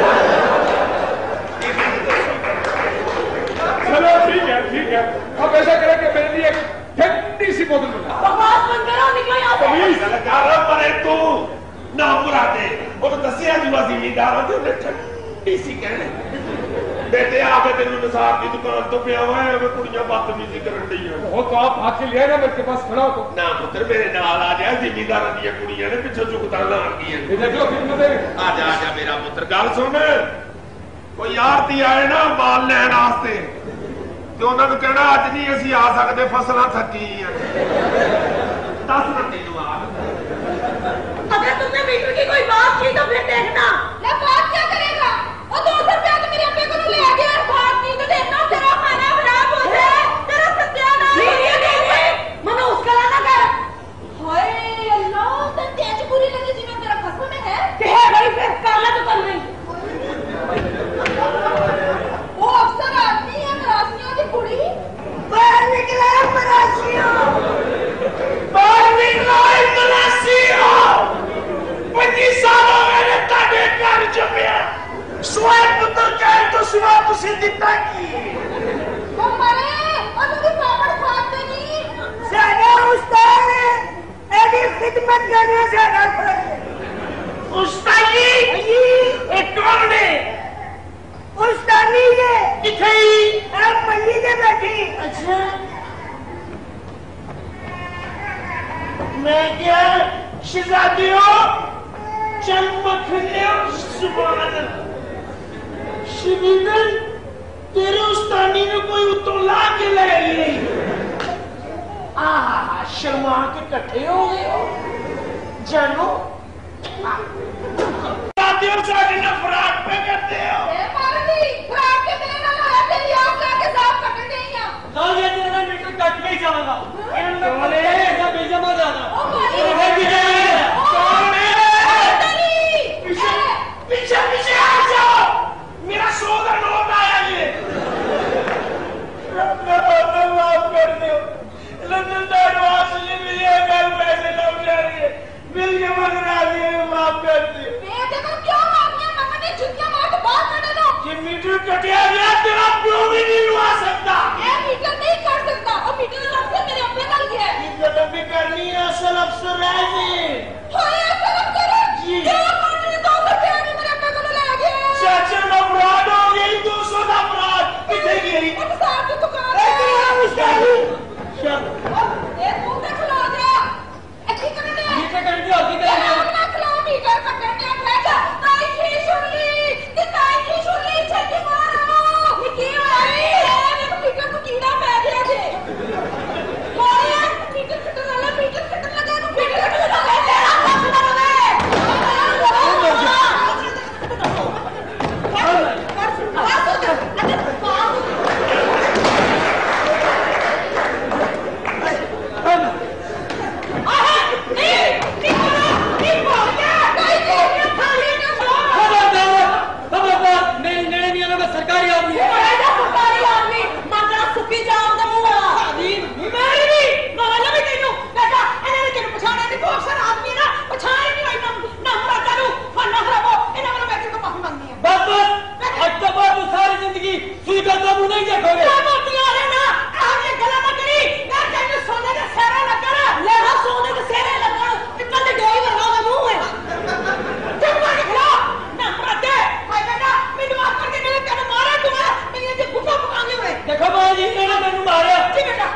Speaker 2: चलो ठीक है अब ऐसा करें कि मेरे लिए एक ठंडी सी बोतल बना
Speaker 4: बकवास बंद करो निकलो यहाँ से
Speaker 1: मरे तू ना मुरादे और दसिया जी जिम्मेदार उन्हें ठंडी सी कहने बेटे आके तेन निसार की दुकान तो पिया हुआ है कुड़ियां बदतमीजी करन दी है
Speaker 2: वो तो आप आके ले ना मेरे पास खड़ा हो
Speaker 1: ना पुत्र मेरे नाल आ जा जिम्मेदार दी कुड़ियां ने पिछो चुकता लान दी
Speaker 2: ये देख लो फिल्म में
Speaker 1: आ जा मेरा पुत्र गल सुन कोई आरती आए ना माल लैन वास्ते ते उन्हां नूं कहना अज नहीं असीं आ सकदे फसलां थकी हैं 10 घंटे नूं आ
Speaker 4: अगर तुमने मीटर की कोई बात की तो फिर देखना ले बात क्या करेगा वो 200 रुपया तो मेरे अब्बे को ले गया बात नहीं तो देखना तेरा खाना खराब हो जाए तेरा सत्यानाश हो जाए मनो उसका ना कर हाय अल्लाह तो तेज पूरी लगी जी में तेरा फसल में है कि है भाई फिर काला तो कर नहीं वो अफसर आदमी है मरासियों की कुड़ी बाहर निकला मरासियों
Speaker 3: Suai putar kain to siwa to sinditaki.
Speaker 4: Kembali, aku di kamar khate ni.
Speaker 3: Saya ustaz ne, edi khidmat karne saya पर. Ustaz जी, ये कौन है? उस्ताद नहीं है. किथे? आप मल्ली में बैठी. अच्छा. मैं क्या शहजादी हो? चमकने सुभान शिविर तेरे उस्तानी ने कोई उतो ला के ले ली शर्मा के कट्ठे हो गए हो जानो फराक पे करते हो
Speaker 4: फराक के मेरे नाल होया तेरी आंख लाके साफ कट गई है
Speaker 3: ना ये तेरा मीटर कट के ही जाएगा बोले ऐसा बेजमा जाना
Speaker 4: ओ माली
Speaker 3: कौन है पीछे पीछे आ जाओ मेरा सोदर नोट आया ये माफ कर दो लंदन दरवाजे से मिली है कल पैसे लौट जा रही है मिल के मगर आ गए माफ कर दो
Speaker 4: बेटे को क्यों मारनी है मम्मी ने जुतियां मार के बाहर काट दो
Speaker 3: ये मीटर कटिया गया तेरा प्यो भी नहीं लुआ सकता
Speaker 4: ये मीटर नहीं कर सकता और मीटर लफ्ज़ मेरे अपने कल गया है
Speaker 3: ये गलत भी करनी है असल अफसर रह गए
Speaker 4: हाय असल अफसर
Speaker 3: जी
Speaker 4: क्या मारने तो रुपया नहीं मेरे अपने को ले गया
Speaker 3: चाचा अपराध हो गई 200 अपराध कितने गई
Speaker 4: एक साथ की दुकान है ये तू ना खिला दे अच्छी करने
Speaker 3: ये क्या कर दिया की कर दिया
Speaker 4: ना खिला मीटर कटने बैठा ताई की सुन ली छक्के मारो ये की आई है मेरे मीटर को कीड़ा पै गया जे हाय मीटर कटने लगा मीटर कटने लगा तेरा फसला रे
Speaker 3: सरकारी आदमी
Speaker 4: सरकारी आदमी मात्रा सुखी जाऊंगा मुंह मेरी भी माला भी तेनू बेटा इन्हें तेनू पछाणा नहीं अफसर आदमी ना पछाण नहीं भाई ना मरादा नु फना खराबो इन्हें मेरे बेटे को माफी मांगनी है
Speaker 3: बस आज तो बाद सारी जिंदगी सुई का काबू नहीं देखोगे
Speaker 4: क्या बोलती आ रहे ना आप ये गला ना करी मैं तेनू सोने का सेरा लगा ले हां सोने का सेरा लगा इतना दे गई लगा मुंह है चुप कर खड़ा ना मरादे भाई बेटा मैं माफ कर दे मैं तेरे मारा दूंगा मैं ये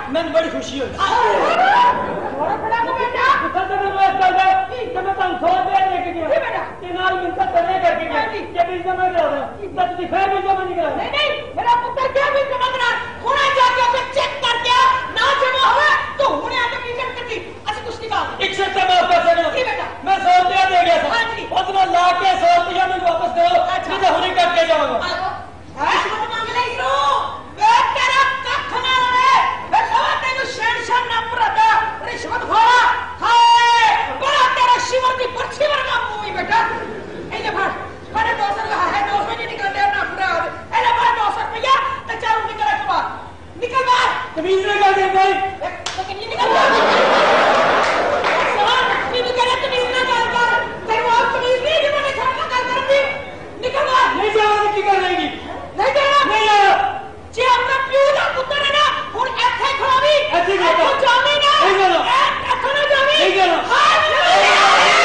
Speaker 3: मैंने बड़ी खुशी हुई
Speaker 4: थोड़ा बड़ा को बेटा
Speaker 3: तो मैं रोज कर दे कि मैं तन 100 रुपया लेके गया
Speaker 4: जी बेटा
Speaker 3: कि नाल मिलता करने करके गया कि भी जमा करा दे तो फिर भी जमा नहीं करा
Speaker 4: नहीं नहीं मेरा पुत्र क्या भी जमा करा हुणे जाके अपने चेक करके ना जमा हुआ तो हुणे आके मीटिंग करती अच्छा कुछ निकाल
Speaker 3: एक से मैं पैसे नहीं
Speaker 4: जी बेटा
Speaker 3: मैं 100 रुपया दे गया था
Speaker 4: हाँ जी
Speaker 3: उतना ला के 100 रुपया मुझे वापस दो नहीं तो हुणे करके जाऊंगा
Speaker 4: रिश्वत मांग ले इसरो वे तेरा कख ना रे वे लवा तेनु शेरशाह ना प्रदा रिश्वत खोरा हाय बड़ा तेरा शिवर की पर्ची वर्गा मुई बेटा ए ले भाई बड़े 200 का है 200 नहीं निकल दे ना पूरा ए ले भाई 200 रुपया तो चालू निकल के बाहर निकल बाहर
Speaker 3: तमीज में कर दे भाई
Speaker 4: तो कितनी निकल बाहर सवाल तमीज करे तमीज ना कर तेरे वो तमीज नहीं बने छाना कर दी निकल बाहर
Speaker 3: नहीं जाओ की कर लेगी
Speaker 4: नहीं जाना
Speaker 3: नहीं जाना
Speaker 4: जे अपना प्यू दा पुੱਤਰ है ना हुन ਇੱਥੇ ਖੜਾਵੀ
Speaker 3: ਇੱਥੇ ਖੜਾਵਾ
Speaker 4: ਜਾਵੇਂ ਨਾ
Speaker 3: ਨਹੀਂ ਜਾਣਾ
Speaker 4: ਇੱਥੇ ਨਾ ਜਾਵੀਂ
Speaker 3: ਨਹੀਂ ਜਾਣਾ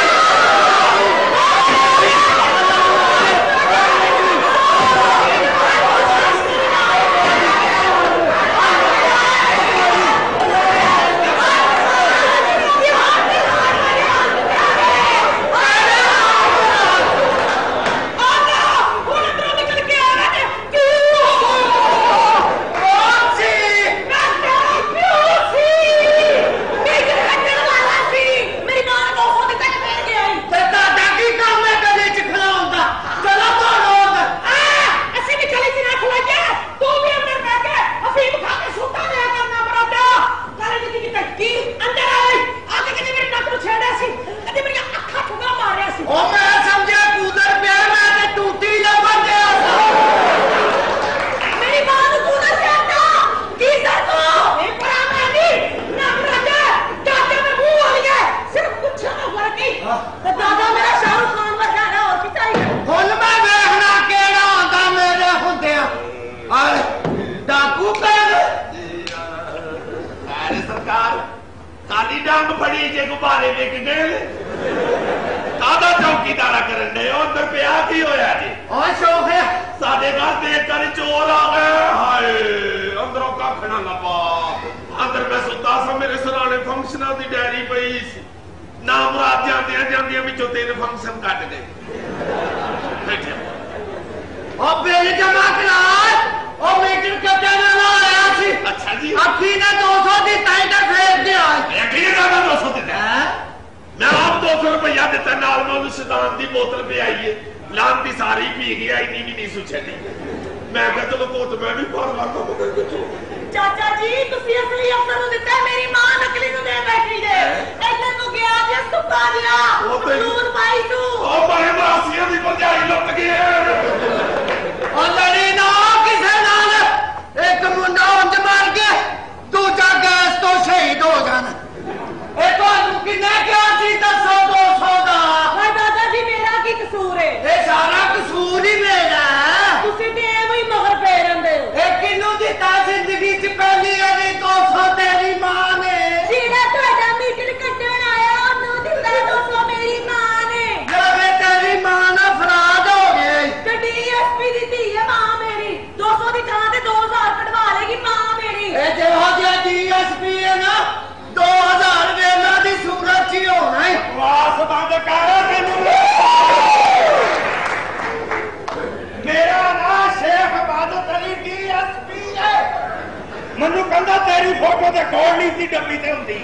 Speaker 2: मनु कहता तेरी फोटो ते कौन नहीं सी डब्बी ते हुंदी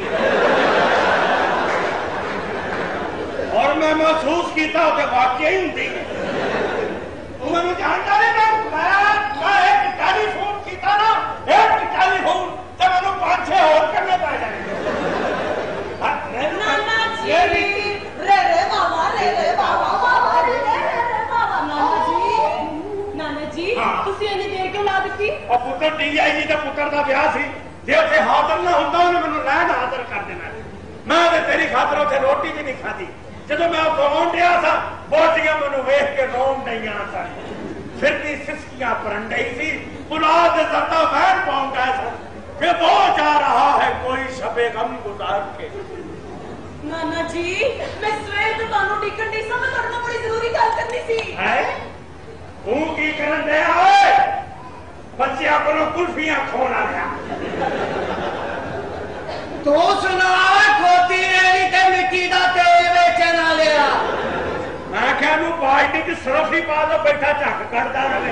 Speaker 2: और मैं महसूस किया तो वाकई हुंदी तू मैनू जानता नहीं मैं एक टेलीफोन किया ना एक टेलीफोन ते मैनू 5-6 और करने पै जाने
Speaker 4: नाना जी रे रे बाबा रे रे बाबा बाबा रे रे बाबा नाना जी ਤੁਸੀਂ ਇੰਨੀ ਦੇਰ ਕਿਉਂ ਲਾ ਦਿੱਤੀ
Speaker 2: और पुत्र DIG के पुत्र का ब्याह सी जे उत्थे हाजिर ना हुंदा उन्हें मैनू लैन हाजिर कर देना मैं ते तेरी खातर उत्थे रोटी भी नहीं खाधी जदों मैं आउण डिया सा बोटियां मैनू वेख के रोन डईयां सन फिरदी सिसकियां भरन डई सी बुलाद दे जरदा बहन पाउण गए सन कि वो जा रहा है कोई शबे गम गुजार के
Speaker 4: नाना जी मैं सवेर तो ਤੁਹਾਨੂੰ ਟਿਕਣ ਦੀ ਸਮਝ ਤੁਹਾਡੇ ਨਾਲ ਬੜੀ ਜ਼ਰੂਰੀ ਗੱਲ ਕਰਨੀ ਸੀ
Speaker 2: है तू की करन दे ओए बच्चियां को कुल्फियां खोना गया तू सुना खोती रेड़ी ते मिट्टी दा तेल बेचन वालिया
Speaker 3: मैं क्या बाल्टी च सरफ ही पा दो बैठा झक करता रहे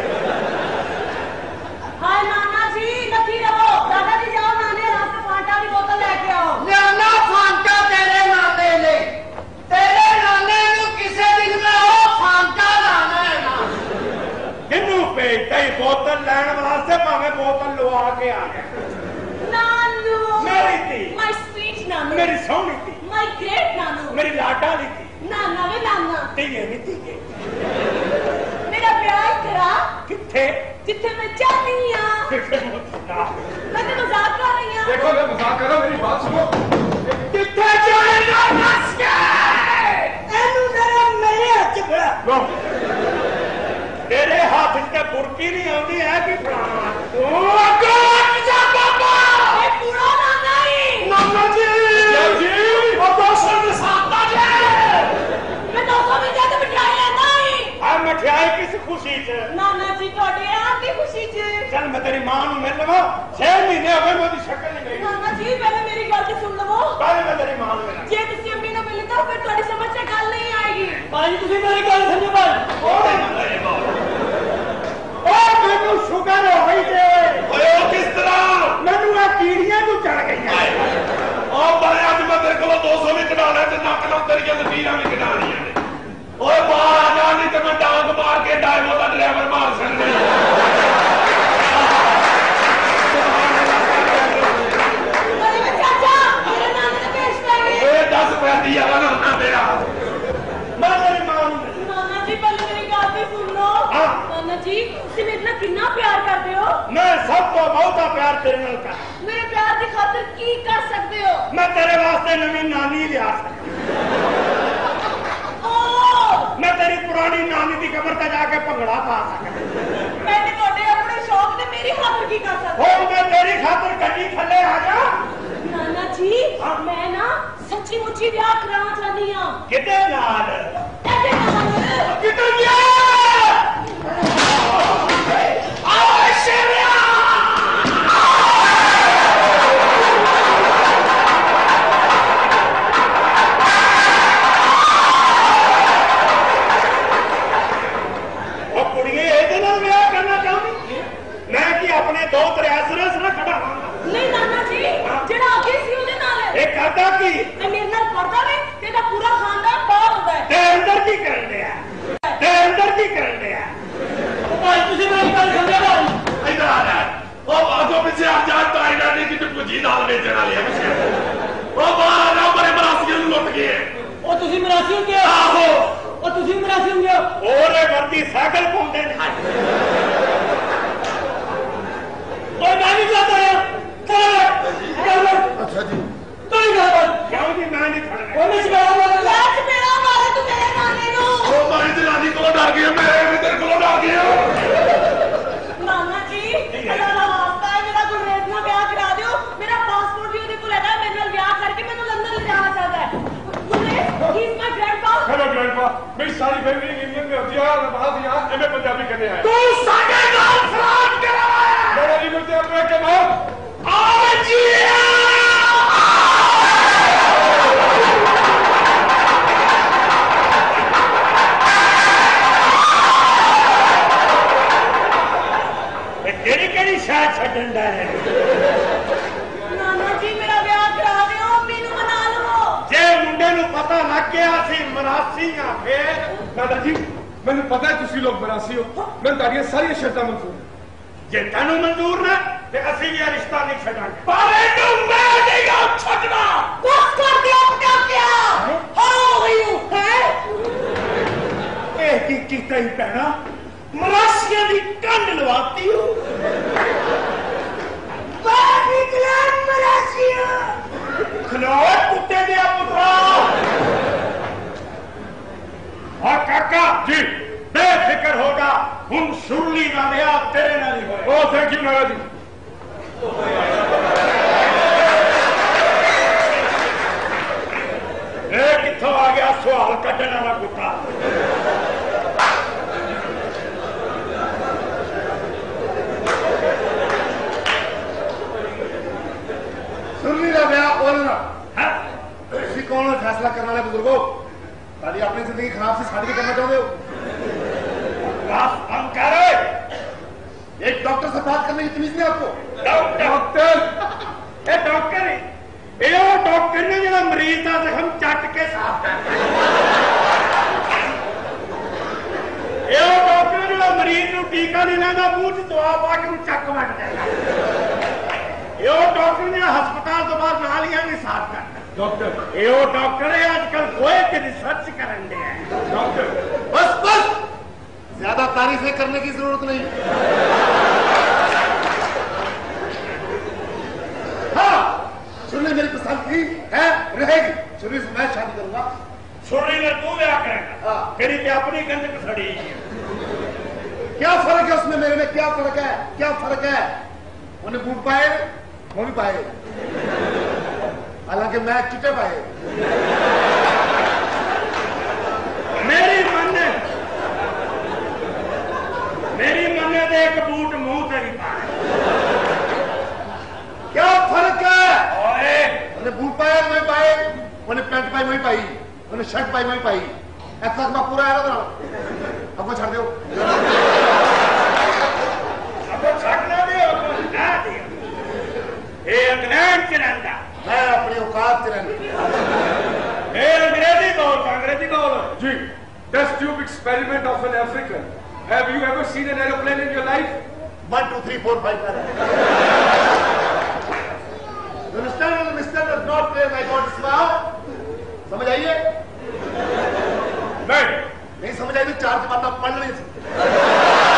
Speaker 4: हाय नाना जी लकी रहो दादाजी जाओ नाने रास्ते फांटा की बोतल लेके आओ
Speaker 2: लियाना फांटा तेरे नाने ने तेरे नाने नू किसे दिन में ओ फांटा लाना है ना
Speaker 3: किन्नू भेजता ही बोतल लैन वास्ते भावे बोतल लवा के आ गया
Speaker 4: नानू
Speaker 3: मेरी थी
Speaker 4: माय स्वीट नानू
Speaker 3: मेरी सोहनी थी
Speaker 4: माय ग्रेट नानू
Speaker 3: मेरी लाडाली थी
Speaker 4: नाना वे नाना
Speaker 3: तीये नहीं तीये
Speaker 4: मेरा प्यार करा
Speaker 3: किथे
Speaker 4: जिथे मैं चाहती हूं मैं तो मजाक कर रही हूं
Speaker 1: देखो मैं मजाक कर रहा हूं मेरी बात सुनो
Speaker 3: किथे जाएगा हंस के
Speaker 2: एनू जरा मेरे हाथ च फड़ा
Speaker 3: तेरे हाथ से बुरकी नहीं आती है कि फलाना तू अगो जा बाबा
Speaker 4: ये पूरा नाना ही
Speaker 3: नाना जी जी और दोस्तों के साथ आ जाए
Speaker 4: मैं दोस्तों में जाते मिठाई लेना ही
Speaker 3: आ मठियाई किस खुशी से
Speaker 4: नाना जी ਤੁਹਾਡੇ आपकी खुशी च
Speaker 3: चल मैं तेरी मां ਨੂੰ ਮਿਲ ਲਵਾਂ 6 ਮਹੀਨੇ ਹੋ ਗਏ ਮੇਰੀ ਸ਼ਕਲ ਨਹੀਂ ਗਈ
Speaker 4: नाना जी पहले मेरी गल तो सुन लो
Speaker 3: ਪਹਿਲੇ ਮੈਂ ਤੇਰੀ ਮਾਂ ਨੂੰ ਮਿਲਾਂ
Speaker 4: ਜੇ ਤੁਸੀਂ ਅੰਮੀ ਨੂੰ ਮਿਲੇ ਤਾਂ ਫਿਰ ਤੁਹਾਡੀ ਸਮਝ 'ਚ ਗੱਲ ਨਹੀਂ ਆਏਗੀ
Speaker 2: भाई तुसी मेरी गल समझो भाई
Speaker 3: ਉਹ ਮੈਨੂੰ ਸ਼ੂਗਰ ਹੋ ਗਈ ਤੇ
Speaker 1: ਓਏ ਉਹ ਕਿਸ ਤਰ੍ਹਾਂ
Speaker 3: ਮੈਨੂੰ ਆ ਕੀੜੀਆਂ ਨੂੰ ਚੜ ਗਈਆਂ
Speaker 1: ਉਹ ਬੜੇ ਅੱਜ ਮੈਂ ਤੇਰੇ ਕੋਲੋਂ 200 ਵੀ ਕਢਾਉਣਾ ਤੇ ਨੱਕ ਨਾਲ ਤੇਰੀਆਂ ਲਕੀਰਾਂ ਵੀ ਕਢਾਉਣੀਆਂ ਨੇ ਓਏ ਬਾਹਰ ਆ ਜਾ ਨਹੀਂ ਤੇ ਮੈਂ ਡਾਂਗ ਮਾਰ ਕੇ ਡਾਇਵੋ ਦਾ ਡਰਾਈਵਰ ਮਾਰ ਸਕਦਾ
Speaker 4: ਅਰੇ ਮੈਂ ਚਾਚਾ ਮੇਰੇ ਨਾਨੇ ਦੇ ਪੇਸ਼ ਪੈ ਗਏ
Speaker 1: ਓਏ 10 ਪੈਂਦੀ ਆ ਨਾ ਤੇਰਾ
Speaker 3: ਮੈਂ ਤੇਰੀ ਮਾਂ ਨੂੰ ਮਿਲ
Speaker 4: ਨਾਨਾ ਜੀ ਪਹਿਲੇ ਮੇਰੀ ਗੱਲ ਵੀ ਸੁਣ ਲਓ
Speaker 3: ਹਾਂ।
Speaker 4: ਨਾਨਾ ਜੀ ਤੁਸੀਂ ਮੇਰੇ ਨਾਲ ਕਿੰਨਾ ਪਿਆਰ ਕਰਦੇ ਹੋ
Speaker 3: ਮੈਂ ਸਭ ਤੋਂ ਬਹੁਤਾ ਪਿਆਰ ਤੇਰੇ ਨਾਲ ਕਰਦਾ
Speaker 4: ਮੇਰੇ ਪਿਆਰ ਦੀ ਖਾਤਰ ਕੀ ਕਰ ਸਕਦੇ ਹੋ
Speaker 3: ਮੈਂ ਤੇਰੇ ਵਾਸਤੇ ਨਵੀਂ ਨਾਨੀ ਲਿਆ ਸਕਦਾ
Speaker 4: ਓ
Speaker 3: ਮੈਂ ਤੇਰੀ ਪੁਰਾਣੀ ਨਾਨੀ ਦੀ ਕਬਰ ਤੇ ਜਾ ਕੇ ਭੰਗੜਾ ਪਾ ਸਕਦਾ
Speaker 4: ਮੈਂ ਤੇ ਤੁਹਾਡੇ ਆਪਣੇ ਸ਼ੌਕ ਤੇ ਮੇਰੀ ਖਾਤਰ ਕੀ ਕਰ ਸਕਦਾ
Speaker 3: ਹੋਰ ਮੈਂ ਤੇਰੀ ਖਾਤਰ ਗੱਡੀ ਥੱਲੇ ਆ ਜਾ
Speaker 4: ਨਾਨਾ ਜੀ ਮੈਂ ਨਾ ਸੱਚੀ ਮੁੱਚੀ ਵਿਆਹ ਕਰਾਉਣਾ ਚਾਹਦੀ ਹਾਂ
Speaker 3: ਕਿਤੇ ਨਾਲ
Speaker 4: ਇਹਦੇ ਨਾਲ
Speaker 3: ਕਿਤੇ ਗਿਆ ਆਏ ਸ਼ੇਰਿਆ ਉਹ ਕੁੜੀਏ ਇਹਦੇ ਨਾਲ ਵਿਆਹ ਕਰਨਾ ਚਾਹੁੰਦੀ ਮੈਂ ਕੀ ਆਪਣੇ ਦੋ ਤਰਿਆਸਰੇ ਸਿਰ ਖੜਾਵਾਂਗਾ
Speaker 4: ਨਹੀਂ ਨਾਨਾ ਜੀ ਜਿਹੜਾ ਅੱਗੇ ਸੀ ਉਹਦੇ ਨਾਲ ਹੈ
Speaker 3: ਇਹ ਕਰਦਾ ਕੀ
Speaker 4: ਤੇ ਮੇਰੇ ਨਾਲ ਕਰਦਾ ਵੇ ਤੇ ਇਹਦਾ ਪੂਰਾ ਖਾਨਦਾਨ ਬਾਹਰ ਹੁੰਦਾ ਹੈ
Speaker 3: ਤੇ ਅੰਦਰ ਕੀ ਕਰਨ ਡਿਆ ਤੇ ਅੰਦਰ ਕੀ ਕਰਨ ਡਿਆ
Speaker 2: भाई तुसी मेरी गल समझो भाई
Speaker 1: ਇਧਰ ਆ ਜਾ ਉਹ ਆਗੋ ਪਿੱਛੇ ਆ ਜਾ ਤਾਂ ਇਹਨਾਂ ਨੇ ਕਿਤੇ ਪੁੱਜੀ ਨਾਲ ਵੇਚਣ ਵਾਲੀ ਆ ਪਿੱਛੇ ਉਹ ਬਾਹਰ ਆ ਜਾ ਬੜੇ ਮਰਾਸੀਆਂ ਨੂੰ ਲੁੱਟ ਗਏ
Speaker 2: ओ तुसी मरासी होंगे
Speaker 1: ਆਹੋ
Speaker 2: ओ तुसी मरासी होंगे
Speaker 3: ਹੋਰ ਇਹ ਵਰਦੀ ਸਾਈਕਲ ਪਾਉਂਦੇ ਨੇ
Speaker 2: ओ मैं भी जाता है चल
Speaker 5: अच्छा जी
Speaker 2: तू ही गल
Speaker 3: ਕਿਉਂ ਜੀ ਮੈਂ ਨਹੀਂ ਖੜਨਾ
Speaker 2: ओ मैं सिखा रहा
Speaker 4: ਲਾਜ ਮੇਰਾ ਮਾਰੇ ਤੂੰ ਮੇਰੇ ਨਾਨੇ ਨੂੰ
Speaker 1: ਉਹ ਮਾਰੀ ਤੇ ਨਾਨੀ ਕੋਲੋਂ ਡਰ ਗਿਆ ਮੈਂ ਵੀ ਤੇਰੇ ਕੋਲੋਂ ਡਰ ਗਿਆ
Speaker 4: ਨਾਨਾ ਜੀ ਅੱਲਾ ਦਾ ਵਾਸਤਾ ਹੈ ਮੇਰਾ ਗੁਰਰੇਤ ਨਾਲ ਵਿਆਹ ਕਰਾ ਦਿਓ ਮੇਰਾ ਪਾਸਪੋਰਟ ਵੀ ਉਹਦੇ ਕੋਲ ਹੈਗਾ ਮੇਰੇ ਨਾਲ ਵਿਆਹ ਕਰਕੇ ਮੈਨੂੰ ਲੰਡਨ ਲਿਜਾਣਾ ਚਾਹਦਾ ਹੈ Gurreet he is my grandpa
Speaker 1: hello grandpa मेरी सारी फैमिली इंडियन में होती है और बाहर यहाँ एमए पंजाबी करने आए
Speaker 3: ਤੂੰ ਸਾਡੇ ਨਾਲ ਫਰਾਡ ਕਰਾਇਆ
Speaker 1: मेरा जी बोलते हैं के बाद
Speaker 3: ਆ ਜੀ ਕਿਹੜੀ ਕਿਹੜੀ ਸ਼ਾਇਦ ਛੱਡਣ ਦਾ ਹੈ
Speaker 4: ਨਾਨਾ ਜੀ ਮੇਰਾ ਵਿਆਹ ਕਰਾ ਦਿਓ ਅੰਮੀ ਨੂੰ ਮਨਾ ਲਵੋ
Speaker 3: ਜੇ ਮੁੰਡੇ ਨੂੰ ਪਤਾ ਲੱਗ ਗਿਆ ਸੀ ਮਰਾਸੀ ਆ ਫੇਰ
Speaker 1: दादाजी मैंने पता है तुसी लोग मरासी हो मैं तारियां सारी शर्तां मंजूर हैं
Speaker 3: ਜੇ ਤੈਨੂੰ ਮਨਜ਼ੂਰ ਨਾ ਤੇ ਅਸੀਂ ਵੀ ਇਹ ਰਿਸ਼ਤਾ ਨਹੀਂ ਛੱਡਾਂਗੇ ਪਰ ਇਹਨੂੰ ਮੈਂ ਨਹੀਂ ਛੱਡਣਾ
Speaker 4: ਬਸ ਕਰ ਦਿਓ ਪਟਾਕਿਆ ਹੋ ਗਈ ਹੈ
Speaker 3: ਇਹ ਕੀ ਕੀਤਾ ਹੀ ਪੈਣਾ ਮਰਾਸੀਆਂ ਦੀ ਕੰਨ ਲਵਾਤੀ ਹੋ
Speaker 4: ਬਾਹਰ ਨਿਕਲਾ ਮਰਾਸੀਆ
Speaker 3: ਖਲੋਏ ਕੁੱਤੇ ਦੇ ਪੁੱਤਰਾ ਆ ਕਾਕਾ ਜੀ ਬੇਫਿਕਰ ਹੋ ਜਾ ਹੁਣ ਸੁਰਲੀ ਦਾ ਵਿਆਹ ਤੇਰੇ ਨਾਲ ਹੀ ਹੋਇਆ
Speaker 1: ओ थैंक यू नाना जी
Speaker 3: ਇਹ ਕਿੱਥੋਂ ਆ ਗਿਆ ਸਵਾਲ ਕੱਢਣ ਵਾਲਾ ਕੁੱਤਾ
Speaker 5: सुरली का ब्याह और बुजुर्गो ताली अपनी जिंदगी खराब से साड़ी करना चाहते हो?
Speaker 3: हम कह रहे
Speaker 5: एक डॉक्टर से बात करने की तमीज नहीं आपको?
Speaker 3: डॉक्टर डॉक्टर ने जो मरीज का जख्म चट के साफ कर डॉक्टर जो मरीज को टीका नहीं लेना मुंह दवा पा के चक वट देना डॉक्टर ने हस्पताल तो बाद नालियां भी साफ करना डॉक्टर है आजकल गोए की रिसर्च करन दे
Speaker 5: डॉक्टर बस ज्यादा तारीफें करने की जरूरत नहीं। हाँ सुनने मेरी पसंद थी है रहेगी सुरभि से मैं शादी करूंगा।
Speaker 3: सुरभि में तू ब्याह करेगा तेरी पे अपनी गंद सड़ी
Speaker 5: क्या फर्क है उसमें मेरे में क्या फर्क है उन्हें बूट पाए वो भी पाए हालांकि मैं चिट्टे पाए।
Speaker 3: मेरी मन्ने दे एक बूट मुंह से भी पाए
Speaker 5: क्या फर्क है? उन्हें बूट पाए वही पाए उन्हें पैंट पाई वही पाई उन्हें शर्ट पाई वही पाई ऐसा मैं पूरा आया था अब छड़ दो
Speaker 3: छड़ना दे इंग्लैंड च रहा
Speaker 5: मैं अपने औकात च रहना
Speaker 3: अंग्रेजी बोल
Speaker 1: जी test tube experiment of an African Have you ever seen an aeroplane in your life?
Speaker 5: 1, 2, 3, 4, 5 The Mr. does not play my God smile. समझ आइए? नहीं समझ आई तो चार की बात आप पढ़ नहीं सकते।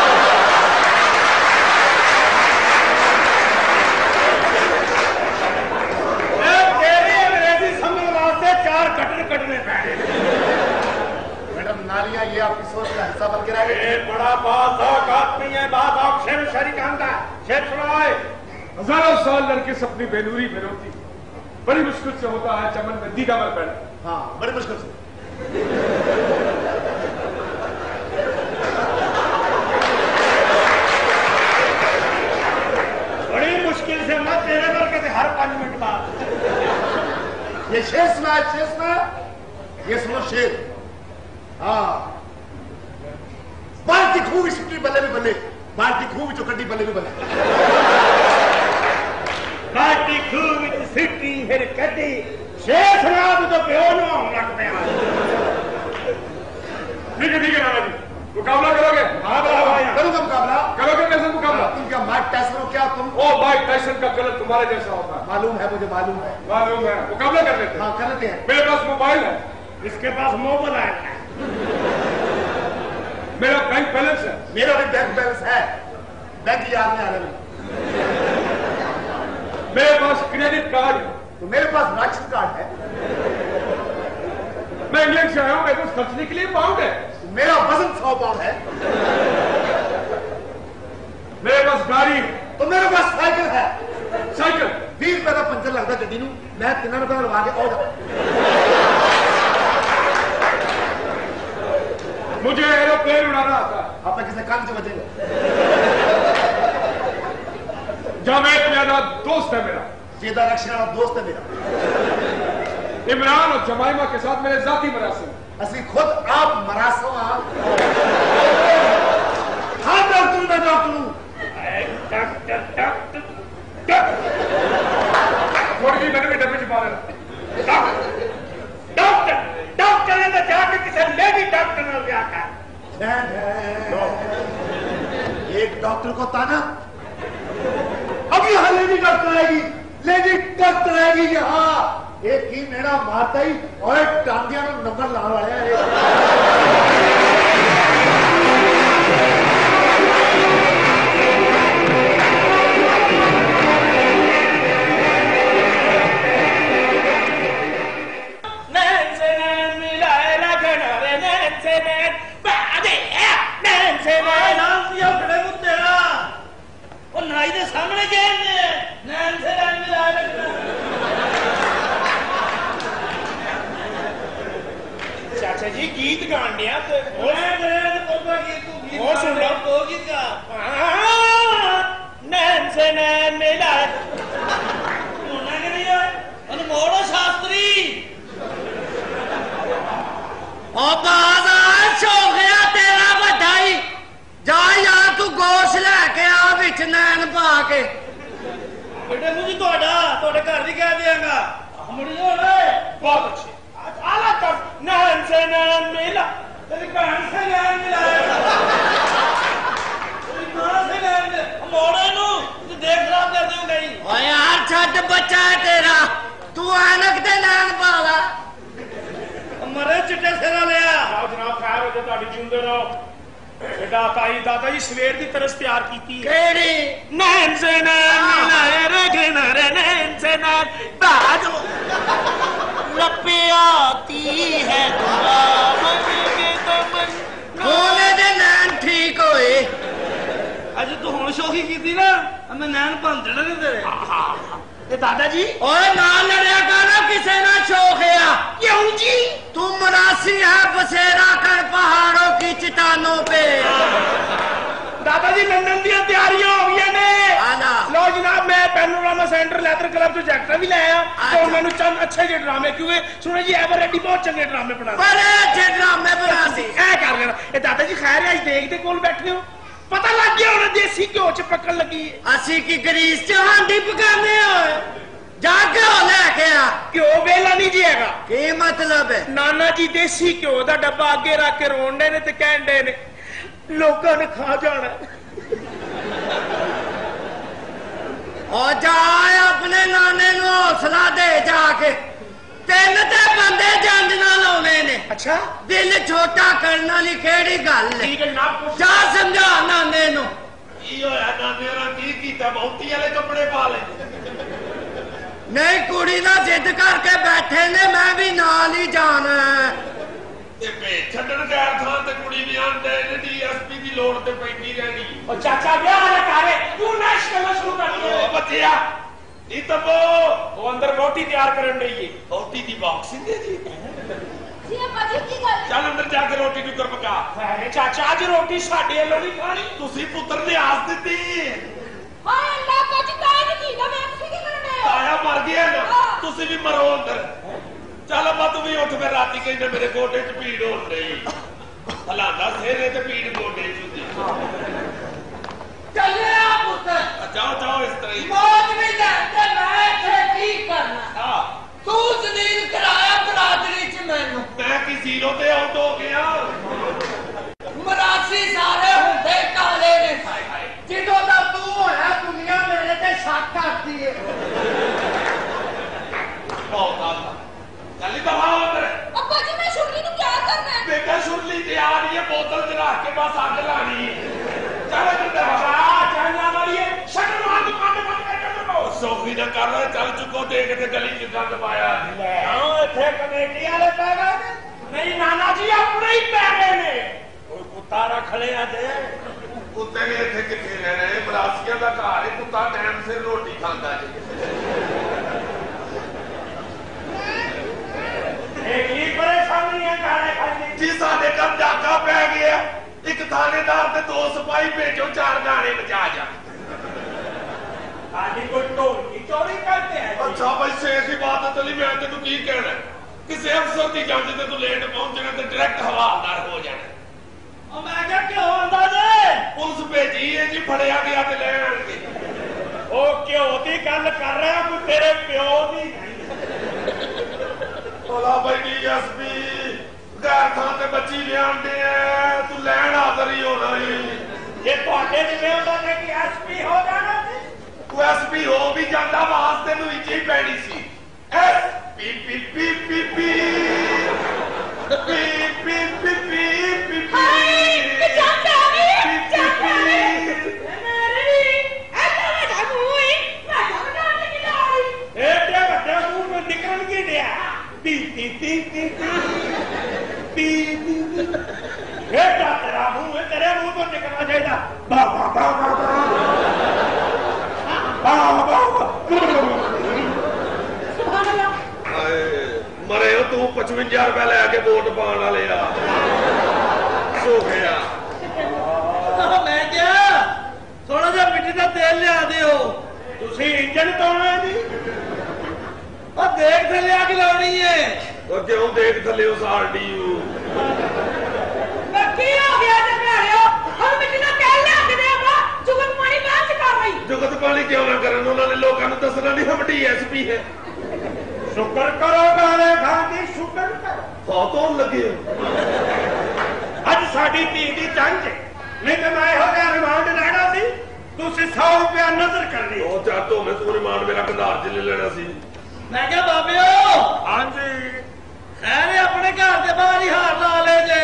Speaker 5: नालियां ये आपकी सोच का हिस्सा बन के रह गए।
Speaker 3: बड़ा बात आदमी है बात शेर शरीकांदा शेर सुनाए।
Speaker 1: हजारों साल लड़के अपनी बेनूरी में रोती बड़ी मुश्किल से होता है चमन में दीदावर पैदा।
Speaker 5: हाँ बड़ी मुश्किल से
Speaker 3: मत तेरे करके हर 5 मिनट बाद
Speaker 5: ये शेर सुना ये सुनो शेर। हाँ बाल्टी खूह भी छुट्टी बल्ले भी बल्ले बाल्टी खूह भी चौकटी बल्ले भी बल्ले
Speaker 3: बाल्टी खूह में सिटी फिर कटी शेर शराब तो प्यो नहाउण लग पिया।
Speaker 1: ठीक है नाना जी मुकाबला करोगे?
Speaker 3: हाँ भाई
Speaker 5: करूंगा मुकाबला।
Speaker 1: करोगे कैसे मुकाबला?
Speaker 5: तुम क्या माइक टाइसन हो क्या तुम?
Speaker 1: ओ माइक टाइसन का गलत तुम्हारे जैसा होता है।
Speaker 5: मालूम है मुझे मालूम है
Speaker 1: मुकाबला कर लेते हैं।
Speaker 5: हाँ कर लेते हैं।
Speaker 1: मेरे पास मोबाइल है
Speaker 3: इसके पास मोबाइल है
Speaker 1: मेरा बैंक बैलेंस है
Speaker 5: मेरा भी बैंक बैलेंस है बैंक याद नहीं आ रहा
Speaker 1: मेरे पास क्रेडिट कार्ड है
Speaker 5: तो मेरे पास राशन कार्ड है।
Speaker 1: मैं इंग्लैंड से आया हूं मेरे को खर्चने के लिए पाउंड है।
Speaker 5: मेरा वजन 100 पाउंड है।
Speaker 1: मेरे पास गाड़ी है
Speaker 5: तो मेरे पास साइकिल है।
Speaker 1: साइकिल
Speaker 5: 20 रुपए का पंचर लगता गड्डी नूं मैं 3 रुपए लगा के आ जाऊं।
Speaker 1: मुझे एरोप्लेन उड़ाना आता है।
Speaker 5: आप किसी कान से बचेंगे।
Speaker 1: जावेद मियां दोस्त है मेरा
Speaker 5: सीधा रक्षा वाला दोस्त है मेरा।
Speaker 1: इमरान और जमाइमा के साथ मेरे जाती मरासिम
Speaker 5: असली खुद आप मरासम हाँ डॉक्टर मैं डॉक्टर
Speaker 1: थोड़ी मैंने भी डब्बे छुपा लेना।
Speaker 3: डॉक्टर ने तो जाके किसी लेडी डॉक्टर ने ब्याह कर।
Speaker 5: एक डॉक्टर को ताना अब यहाँ लेडी डॉक्टर आएगी यहाँ एक ही मेरा मारता ही और टांगिया में नंबर ला रहा है।
Speaker 3: नाई के सामने नैन से नैन मिला चाचा जी गीत गान दिया नैन से नैन मिला मोड़ो शास्त्री
Speaker 2: बाजार शौकिया तेरा बधाई जा यार तू गोश लैके आ विच नैन पा के
Speaker 3: बेटे मुझे थोड़े घर भी कह देगा बहुत अच्छे आला कर नैन से नैन मिला तेरी बहन से नैन मिलाया तेरी मां से नैन मोड़े नू तू देख खराब कर दे नहीं
Speaker 2: ओ यार छੱਡ बच्चा है तेरा तू ऐनक ते नैन पा ला
Speaker 3: मरे चिट्टे सिरा लिया जनाब खैर हो जाए ਤੁਹਾਡੀ ਜਿਉਂਦੇ ਰਹੋ बेटा ताई दादा जी सवेर की तरस तैयार की नैन से नैन मिलाए रे किनारे नैन से नैन बाज लपे आती है
Speaker 2: नैन ठीक होए
Speaker 3: अज तू हुण शौकी की ना मैं नैन भन देने ने तेरे दादा जी
Speaker 2: ओए ना लड़िया कर किसे ना शौक है
Speaker 3: क्यों जी
Speaker 2: तू मरासी है बसेरा कर पहाड़ों की चट्टानों पे
Speaker 3: दादा जी लंदन दी तैयारियां हो गई ने लो जनाब मैं पैनोरामा सेंटर लेदर क्लब तो जैकटा भी ले आया तो मैंने चंद अच्छे जे ड्रामे क्योंकि सुने जी एवर रेड्डी बहुत चंगे ड्रामे बनाते
Speaker 2: बड़े अच्छे ड्रामे बनाते
Speaker 3: ऐ कर लेना ए दादा जी खैर है आज देखते कोल बैठे हो पता लग गया होना देसी घ्यो च पकड़ लगी
Speaker 2: असी की ग्रीस च हांडी पकाने हो जा घ्यो लेके आ
Speaker 3: घ्यो वेला नहीं जी हैगा
Speaker 2: की मतलब है
Speaker 3: नाना जी देसी घ्यो दा डब्बा आगे रख के रोंडे ने ते कहंडे ने लोकां ने खा जाना
Speaker 2: और जा अपने नाने नु हौसला दे जाके तीन ते बंदे जंज ना लाने ने
Speaker 3: अच्छा
Speaker 2: दिल छोटा करना ली केड़ी गल है
Speaker 3: ठीक है जनाब
Speaker 2: जा समझा नाने नु
Speaker 1: की होया नाने रा की कीता बहुती वाले कपड़े पा ले
Speaker 2: नहीं कुड़ी ना जिद करके बैठे ने मैं भी नाल ही जाना
Speaker 1: ते भेज छड्डण गैर थां ते कुड़ी भी आंदे ने डीएसपी दी लोड़ ते पैंदी रहनी
Speaker 3: और चाचा ब्याह ना करे तू नाश करना शुरू कर दिया
Speaker 1: ओ बच्चिया नी तबो
Speaker 3: वो अंदर रोटी तैयार करन रही है
Speaker 1: रोटी दी बॉक्सिंग दे जी
Speaker 4: जी अब्बा जी की गल
Speaker 1: चल अंदर जाके रोटी टुकर पका
Speaker 3: अरे चाचा आज रोटी साडे वालों नहीं खानी
Speaker 1: तुसी पुत्र ने आस दित्ती
Speaker 4: हाय अल्लाह का चिताए नहीं कीदा मैं तुसी की करने हो
Speaker 1: आया मर गया ना तुसी भी मरो अंदर चल अब्बा तू भी उठ फिर राती कहने मेरे गोडे च पीड़ हो रही हलांदा सिर ते पीड़ गोडे च हुंदी
Speaker 2: चले आ पुत्र
Speaker 1: जाओ जाओ इस तरह ही
Speaker 2: मौज भी लेते मैं इथे की करना
Speaker 1: हां
Speaker 2: तू जलील कराया बरादरी च मैनू
Speaker 1: मैं की जीरो ते आउट हो गया
Speaker 2: मरासी सारे हुंदे काले ने जिदों दा तू होया दुनिया मेरे ते शक करदी है
Speaker 1: बहुत आला चली दफा अंदर
Speaker 4: अब्बा जी मैं शुरली नु क्या करना है
Speaker 1: बेटा शुरली तैयार है बोतल च रख के बस आग लानी चल अंदर
Speaker 3: जाना वाली है शटर मार दुकान में बंद कर दो
Speaker 1: सौखी ना कर रहा चल चुको देख के गली च गंद पाया
Speaker 3: हां इथे कमेटी वाले पै गए नहीं नाना जी अपने ही पै गए ने कोई कुत्ता रख ले आते
Speaker 1: कुत्ते ने इथे किथे रहने बरासिया दा घर है कुत्ता टाइम से रोटी खांदा जी
Speaker 3: एक ही परेशानी है खाने खाने
Speaker 1: जी साडे घर डाका पै गया एक थानेदार ते दो सिपाही भेजो 4 गाने बजा जा
Speaker 3: आदि कोई ढोल की चोरी करते हैं
Speaker 1: अच्छा भाई शेख इबादत अली मैं तेनू की कहना किसी अफसर की जंज ते तू लेट पहुंचना ते डायरेक्ट हवालदार हो जाना
Speaker 3: और मैं क्या क्यों अंदाजे
Speaker 1: पुलिस भेजी है जी फड़िया गया ते ले आणगे
Speaker 3: ओ क्यों दी गल कर रहा कोई तेरे प्यो दी
Speaker 1: तोला भाई डीएसपी गैर थां ते बच्ची बयान दे तू लैण हाजिर ही होना ही
Speaker 3: ये ਤੁਹਾਡੇ ਜਿਵੇਂ ਹੁੰਦਾ ਨੇ ਕਿ ਐਸਪੀ ਹੋ ਜਾਣਾ ਸੀ
Speaker 1: तू एसपी हो भी जाता आवाज तेनू इच ही पैनी सी एस पी पी पी पी पी पी पी पी पी पी
Speaker 4: हाय मैं जानता भी जानता मेरी ऐसा बड़ा कोई मैं जानता नहीं लाई
Speaker 3: ਇਹ ਤੇ ਵੱਡੇ ਮੂੰਹ ਨੂੰ ਨਿਕਲ ਕੀ ਡਿਆ ਪੀ ਪੀ ਪੀ ਪੀ ਪੀ ਇਹ ਤਾਂ ਤੇਰਾ ਮੂੰਹ ਹੈ ਤੇਰੇ ਮੂੰਹ ਤੋਂ ਨਿਕਲਣਾ ਚਾਹੀਦਾ ਬਾ ਬਾ ਬਾ ਬਾ
Speaker 1: मरे हो तू 55 रुपए लैके वोट पाने वाले सो गया
Speaker 2: मैं क्या थोड़ा जा मिट्टी का तेल लिया दियो
Speaker 3: ਤੁਸੀਂ ਇੰਜਨ ਤੋੜਨਾ ਜੀ
Speaker 2: और देख से लिया के लानी है
Speaker 1: ਉਹ ਕਿਉਂ ਦੇਖ ਥੱਲੇ ਸਾਲਡੀ
Speaker 4: ਕੀ ਹੋ ਗਿਆ ਤੇ ਭੈਣਿਓ ਹੁਣ ਮਿੱਟੀ ਦਾ ਤੇਲ ਲਿਆ ਕੇ ਦੇ ਆਪਾਂ ਜੁਗਤ ਪਾਣੀ ਬਾਅਦ ਚ ਕਰ ਰਹੀ
Speaker 1: ਜੁਗਤ ਪਾਣੀ ਕਿਉਂ ਨਾ ਕਰਨ ਉਹਨਾਂ ਨੇ ਲੋਕਾਂ ਨੂੰ ਦੱਸਣਾ ਨਹੀਂ ਹਮ ਡੀਐਸਪੀ ਹੈ
Speaker 3: शुक्र करो गाने खाती शुक्र करो
Speaker 1: बहुत होने लगे
Speaker 3: अज साडी धी दी जंग नहीं तो मैं हो गया रिमांड लेना सी तुसी 100 रुपया नजर कर ली
Speaker 1: ਉਹ ਚਾਹ ਤੋਂ ਮੈਂ ਤੂੰ ਰਿਮਾਂਡ ਮੇਰਾ ਕਧਾਰ ਚ ਲੈ ਲੈਣਾ ਸੀ
Speaker 2: मैं क्या बाबियो
Speaker 3: हाँ जी
Speaker 2: खैर अपने घर के बाहर ही हार ला ले जे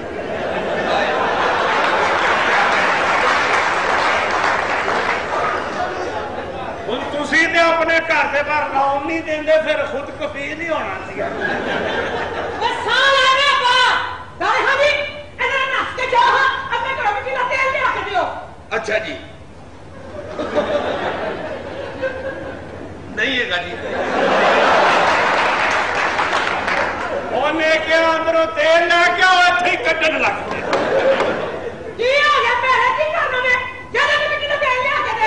Speaker 3: ਹੁਣ ਤੁਸੀਂ ਤੇ ਆਪਣੇ ਘਰ ਦੇ ਬਾਹਰ ਲਾਉਣ ਨਹੀਂ ਦਿੰਦੇ ਫਿਰ ਖੁਦ ਕਫੀਲ ਹੀ ਹੋਣਾ ਸੀਗਾ
Speaker 4: ਬਸ ਸਾਲ ਆ ਗਿਆ ਬਾ ਦਾਈ ਹਦੀ ਇਹਨਾਂ ਨੱਸ ਕੇ ਜਾ ਆਪਣੇ ਘਰ ਮਿੱਟੀ ਦਾ ਤੇਲ ਲਿਆ ਕੇ ਦਿਓ
Speaker 1: अच्छा जी नहीं है जी
Speaker 3: ਉਹਨੇ ਕਿਹਾ ਅੰਦਰੋਂ ਤੇਲ ਲੈ ਕੇ ਆਓ ਇੱਥੇ ਹੀ ਕੱਢਣ ਲੱਗ ਪਏ
Speaker 4: ਕੀ ਹੋ ਗਿਆ ਭੈਣੇ ਕੀ ਕਰਨਾ ਮੈਂ ਜਦੋਂ ਮਿੱਟੀ ਦਾ ਤੇਲ ਲਿਆ ਕੇ ਦੇ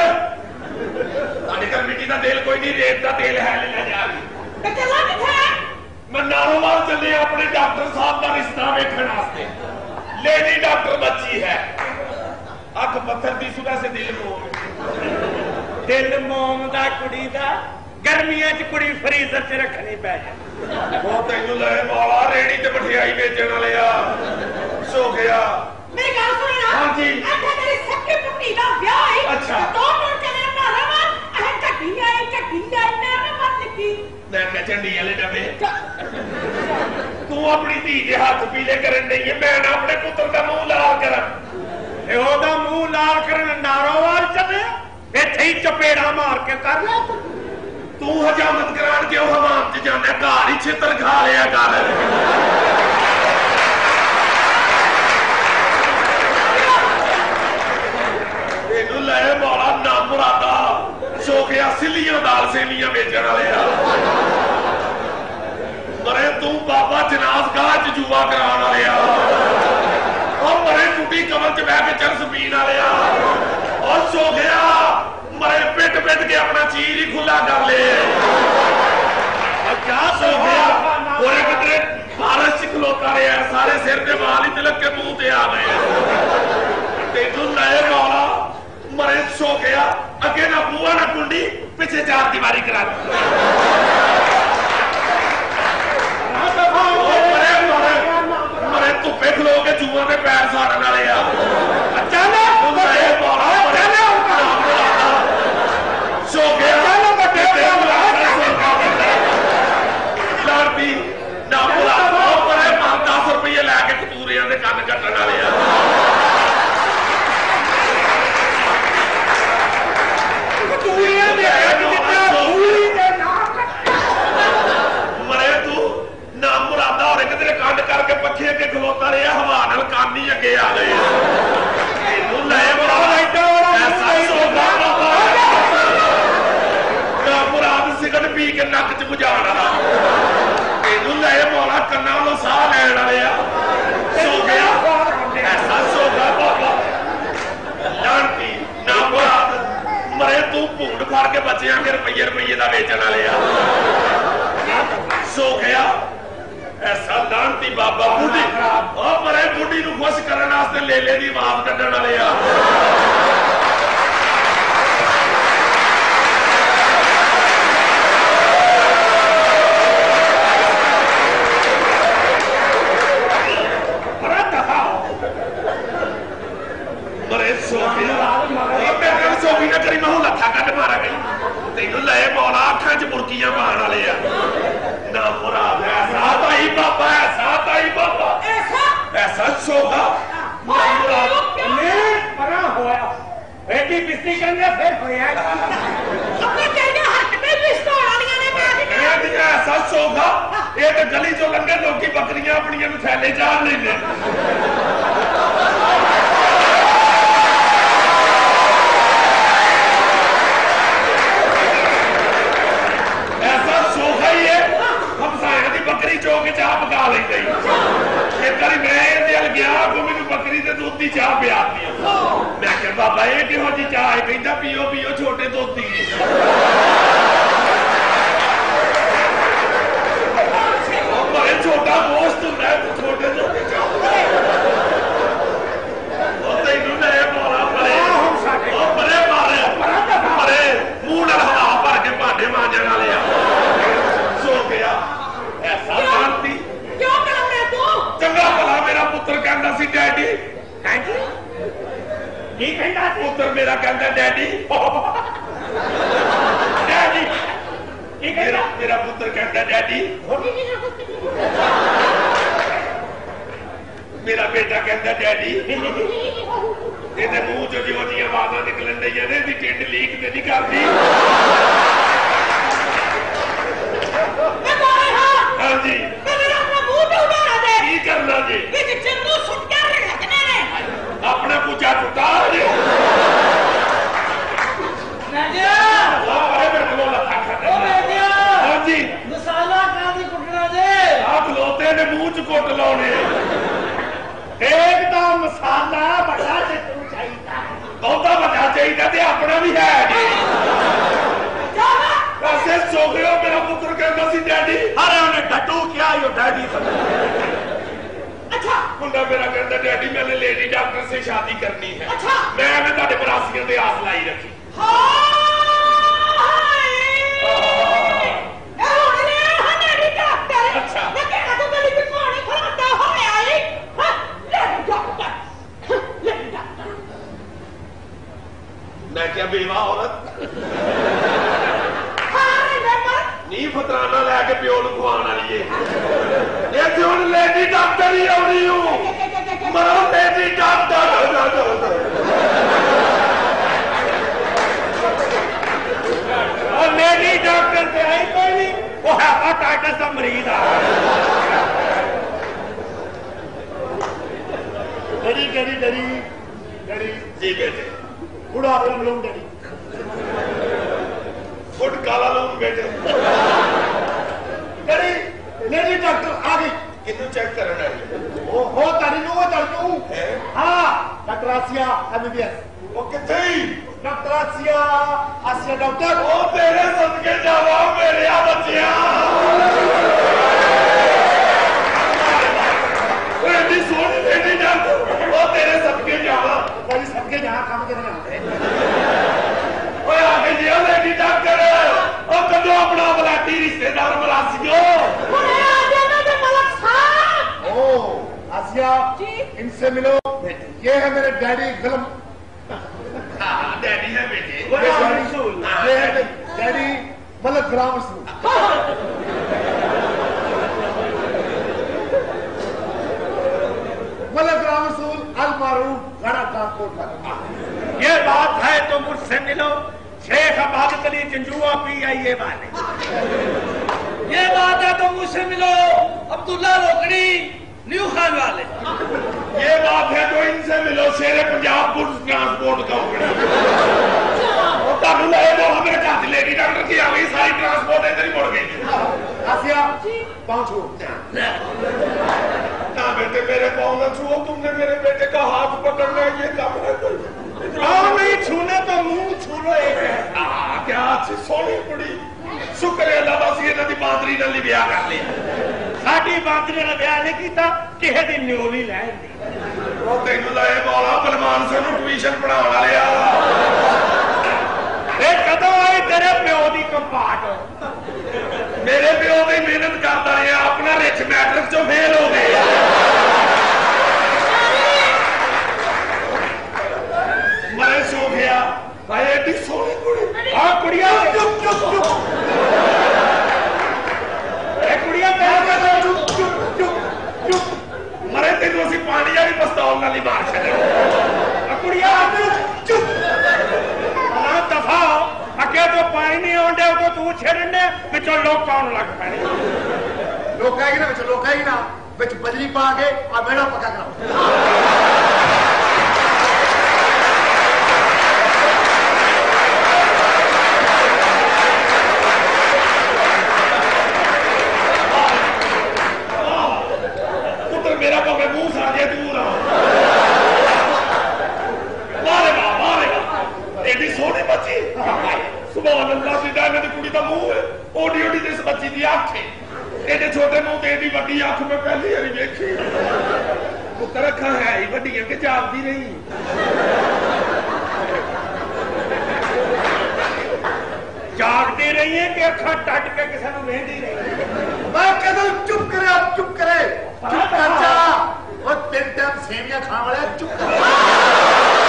Speaker 1: ਸਾਡੇ ਘਰ ਮਿੱਟੀ ਦਾ ਤੇਲ ਕੋਈ ਨਹੀਂ ਰੇਤ ਦਾ ਤੇਲ ਹੈ ਲੈ ਜਾ
Speaker 4: ਤੇ ਚੱਲਾ ਕਿੱਥੇ
Speaker 1: ਮੈਂ ਨਾਰੋਵਾਲ ਚੱਲੇ ਆਪਣੇ ਡਾਕਟਰ ਸਾਹਿਬ ਦਾ ਰਿਸ਼ਤਾ ਵੇਖਣ ਵਾਸਤੇ ਲੇਡੀ ਡਾਕਟਰ ਬੱਚੀ ਹੈ ਅੱਖ ਪੱਥਰ ਦੀ ਸੁਦਾ ਸੇ ਦਿਲ ਮੋਮ
Speaker 3: ਦਿਲ ਮੋਮ ਦਾ ਕੁੜੀ ਦਾ ਗਰਮੀਆਂ 'ਚ ਕੁੜੀ ਫਰੀਜ਼ਰ 'ਚ ਰੱਖਣੀ ਪੈ ਜਾਂਦੀ
Speaker 1: ਉਹ ਤੈਨੂੰ ਲੈ ਵਾਲਾ ਰੇੜੀ ਤੇ ਮਠਿਆਈ ਵੇਚਣ ਵਾਲੇ ਆ ਸੋ ਗਿਆ
Speaker 4: ਮੇਰੀ ਗੱਲ ਸੁਣੀ ਨਾ
Speaker 1: ਹਾਂਜੀ।
Speaker 4: ਅੱਛਾ ਤੇਰੀ ਸੱਕੀ ਪੁੱਤੀ ਦਾ ਵਿਆਹ ਹੈ
Speaker 1: ਅੱਛਾ।
Speaker 4: ਦੋ ਮਿੰਟ ਚੱਲੇ ਘਰ ਆਵਾਂ ਇਹ ਝੱਗੀ ਆਈ ਮੈਂ ਮਤ ਲਿਖੀ
Speaker 1: ਮੈਂ ਕਿਹਾ ਝੰਡੀ ਵਾਲੇ ਡੱਬੇ ਤੂੰ ਆਪਣੀ ਧੀ ਦੇ ਹੱਥ ਪੀਲੇ ਕਰਨ ਨਹੀਂ ਹੈ ਮੈਂ ਨਾ ਆਪਣੇ ਪੁੱਤਰ ਦਾ ਮੂੰਹ ਲਾਲ ਕਰਾਂ
Speaker 3: ਇਹ ਉਹਦਾ ਮੂੰਹ ਲਾਲ ਕਰਨ ਨਾਰੋਵਾਲ ਚੱਲੇ ਇੱਥੇ ਹੀ ਚਪੇੜਾ ਮਾਰ ਕੇ ਕਰ ਲੈ
Speaker 1: ਤੂੰ ਹਜਾਮਤ ਕਰਾਣ ਕਿਉਂ ਹਵਾਮ 'ਚ ਜਾਂਦਾ ਘਰ ਹੀ ਛੇਤਰ ਖਾ ਲਿਆ ਕਰ ਇਹਨੂੰ ਲੈ ਮੌਲਾ ਨਾ ਮੁਰਾਦਾ ਸ਼ੋਕਿਆ ਸਿੱਲੀਆਂ ਦਾਲ ਸੇਵੀਆਂ ਵੇਚਣ ਵਾਲੇ ਆ ਮਰੇ ਤੂੰ ਬਾਬਾ ਜਨਾਜ਼ਗਾਹ 'ਚ ਜੂਆ ਕਰਾਉਣ ਵਾਲੇ ਆ ਉਹ ਮਰੇ ਟੁੱਟੀ ਕਮਰ 'ਚ ਬਹਿ ਕੇ ਚਰਸ ਪੀਣ ਵਾਲੇ ਆ ਉਹ ਸ਼ੋਕਿਆ ਮਰੇ ਪਿੱਟ ਕੇ ਆਪਣਾ ਚੀਰ ਹੀ ਖੁੱਲਾ ਕਰ ਲੈ क्या सो गया और कितने भारत से खलोता रहा सारे सिर पे वाल ही तिलक के मुंह ते आ गए तेनू नए मौला मरे सो गया अगे ना बुआ ना कुंडी पीछे चार दीवारी करा मरे धुप्पे खलो के जुआ के पैर साड़न वाले सो गया ना बुला 10 रुपये लैके कतूरिया के कन कट्टन वाले मरे तू ना मुरादा हो रहे तेरे कंड करके पखे अगे खलोता रहा हवा नाल कान ही अगे आ गए मुराद सिगट पी के नक च बुझा तेनू ले मौला कन्ना वालों साह लैन वाले सो गया ऐसा सो गया बाबा लांटी ना मुराद मरे तू भूड फाड़ के बच्चे के रुपये का वेचन वाले सो गया ऐसा लांटी बाबा बूढ़ी मरे बूढ़ी नूं खुश करने वास्ते लेले दी आवाज कड्ढण वाले तेनू ले मौला अखा च मुर्गियां पाने वाले ना मुराद ऐसा ताई बाबा ऐसा सोगा ऐसा सोगा ये तो गली चो लंघे लोग बकरियां अपनी थैले चार लेंगे बकरी चौक चाह पका ली एक बार मैं गया मैनू बकरी के दूध की चाह पिया मैं क्या बाबा ये किहो जी चाह है कहता पियो पियो छोटे दोधी ते नहीं करती हाँ जी की करना जी अपना पूजा टूटा जी हाँ जी
Speaker 3: मसाला कादी कुटना जे
Speaker 1: आप लोते ने मुंह च कुट लाने
Speaker 3: एक मसाला बड़ा जे तू चाहिदा
Speaker 1: बहुता बड़ा चाहिए ते अपना भी है जी वैसे सोखियो मेरा पुत्र कहता सी डैडी
Speaker 2: अरे उन्हें डटू क्या यो डैडी
Speaker 4: अच्छा
Speaker 1: मुंडा मेरा कहता डैडी मैंने लेडी डॉक्टर से शादी करनी है
Speaker 4: अच्छा
Speaker 1: मैं ताड़े मरासियों दे आस लाई रखी अच्छा मैं क्या बेवा औरत नी फतराना लैके प्यो नूं खुआउण वाली है इत्थे हुण लेडी डॉक्टर ही आउणी हूं मरो लेडी डॉक्टर
Speaker 2: और लेडी डॉक्टर से आई कोई नहीं वो हेपाटाइटिस का मरीज आ
Speaker 5: डरी डरी डरी डरी
Speaker 1: जी बेटे
Speaker 5: बुढ़ा फिल्म लूं डरी
Speaker 1: फुट काला लून बेटे
Speaker 5: डरी लेडी डॉक्टर आ गई
Speaker 1: किन्नू चेक करना है
Speaker 5: ओ हो तारी नु तड़कू हां डॉक्टर आसिया एमबीबीएस
Speaker 1: वो किथे
Speaker 5: डॉक्टर आसिया आसिया डॉक्टर
Speaker 1: ओ तेरे सदके जावा मेरे आ बच्चिया ओए दी सोनी लेडी डॉक्टर ओ तेरे सदके जावा
Speaker 5: कोई सबके जहां काम करने आते
Speaker 1: ओए आगे जी लेडी डॉक्टर ओ कदों अपना बलाती रिश्तेदार मरासियो
Speaker 5: ओ आसिया
Speaker 4: जी
Speaker 5: इनसे मिलो ये है मेरे डैडी गुलाम
Speaker 1: हाँ डैडी है बेटे
Speaker 5: ये है डैडी मतलब गुलाम रसूल मतलब गुलाम रसूल अल मारूफ गाड़ा ट्रांसपोर्ट वाला
Speaker 2: ये बात है तो मुझसे मिलो शेख अबादत अली जंजुआ PIA वाले
Speaker 3: ये बात है तो मुझसे मिलो अब्दुल्ला रोकड़ी न्यू खान वाले
Speaker 1: ये बात है तो इनसे मिलो शेरे पंजाब गुड्स ट्रांसपोर्ट कंपनी हमें घर लेडी डॉक्टर की आ गई सारी ट्रांसपोर्ट इधर ही मुड़ गई
Speaker 5: आसिया पहुंचो
Speaker 1: ना बेटे मेरे पाँव न छुओ तुमने मेरे बेटे का हाथ पकड़ना ये काम है
Speaker 2: पाँव नहीं छूने तो मुंह छू लो एक
Speaker 1: क्या अच्छी सोनी कुड़ी शुक्र है अल्लाह बस ये नदी बांदरी नाल ब्याह कर लिया
Speaker 2: साडी बांदरी ने ब्याह नहीं किया किसी दिन न्योली लैन दी
Speaker 1: वो तेनू लाए मौला बलमान से ट्यूशन पढ़ाने वाले
Speaker 2: ये कदों आई तेरे प्यो की कंपार्ट
Speaker 1: मेरे प्यो की मेहनत करता रहा अपना रिच मैट्रिक चो फेल हो गए मरे सो गया भाई एडी सोनी कुड़ी
Speaker 2: आ कुड़िया
Speaker 5: चुप चुप चुप
Speaker 2: कुड़िया
Speaker 5: चुप चुप चुप चुप
Speaker 1: मरे तेनू असीं पानी वाली पिस्तौल नाल ही मार छड्डे
Speaker 2: कुड़िया चुप दफा अगे तो पानी नहीं आउंदे उदों तू छेड़ने पिछों लोग आउण लग पैणे
Speaker 5: लोग आएगी ना लोग आएगी ना बिच बजरी पा के और बेड़ा पक्का कराओ
Speaker 1: पुत्र मेरा भावे मुंह साजे दूर आ मारेगा एडी सोनी बच्ची सुभान अल्लाह दी दाने दी कुड़ी दा मुंह है ओडी ओडी जिस बच्ची दी अख है एडे छोटे मुंह ते एडी वड्डी अख मैं पहली बारी देखी पुत्र अखां है ही वड्डियां के जागदी रही
Speaker 2: जागती रही है कि अखा टट के किसी को वेंदी रही
Speaker 5: मैं कदम चुप करे आप चुप करे चुप कर जा और 3 टाइम सेवियां खाने वाले चुप कर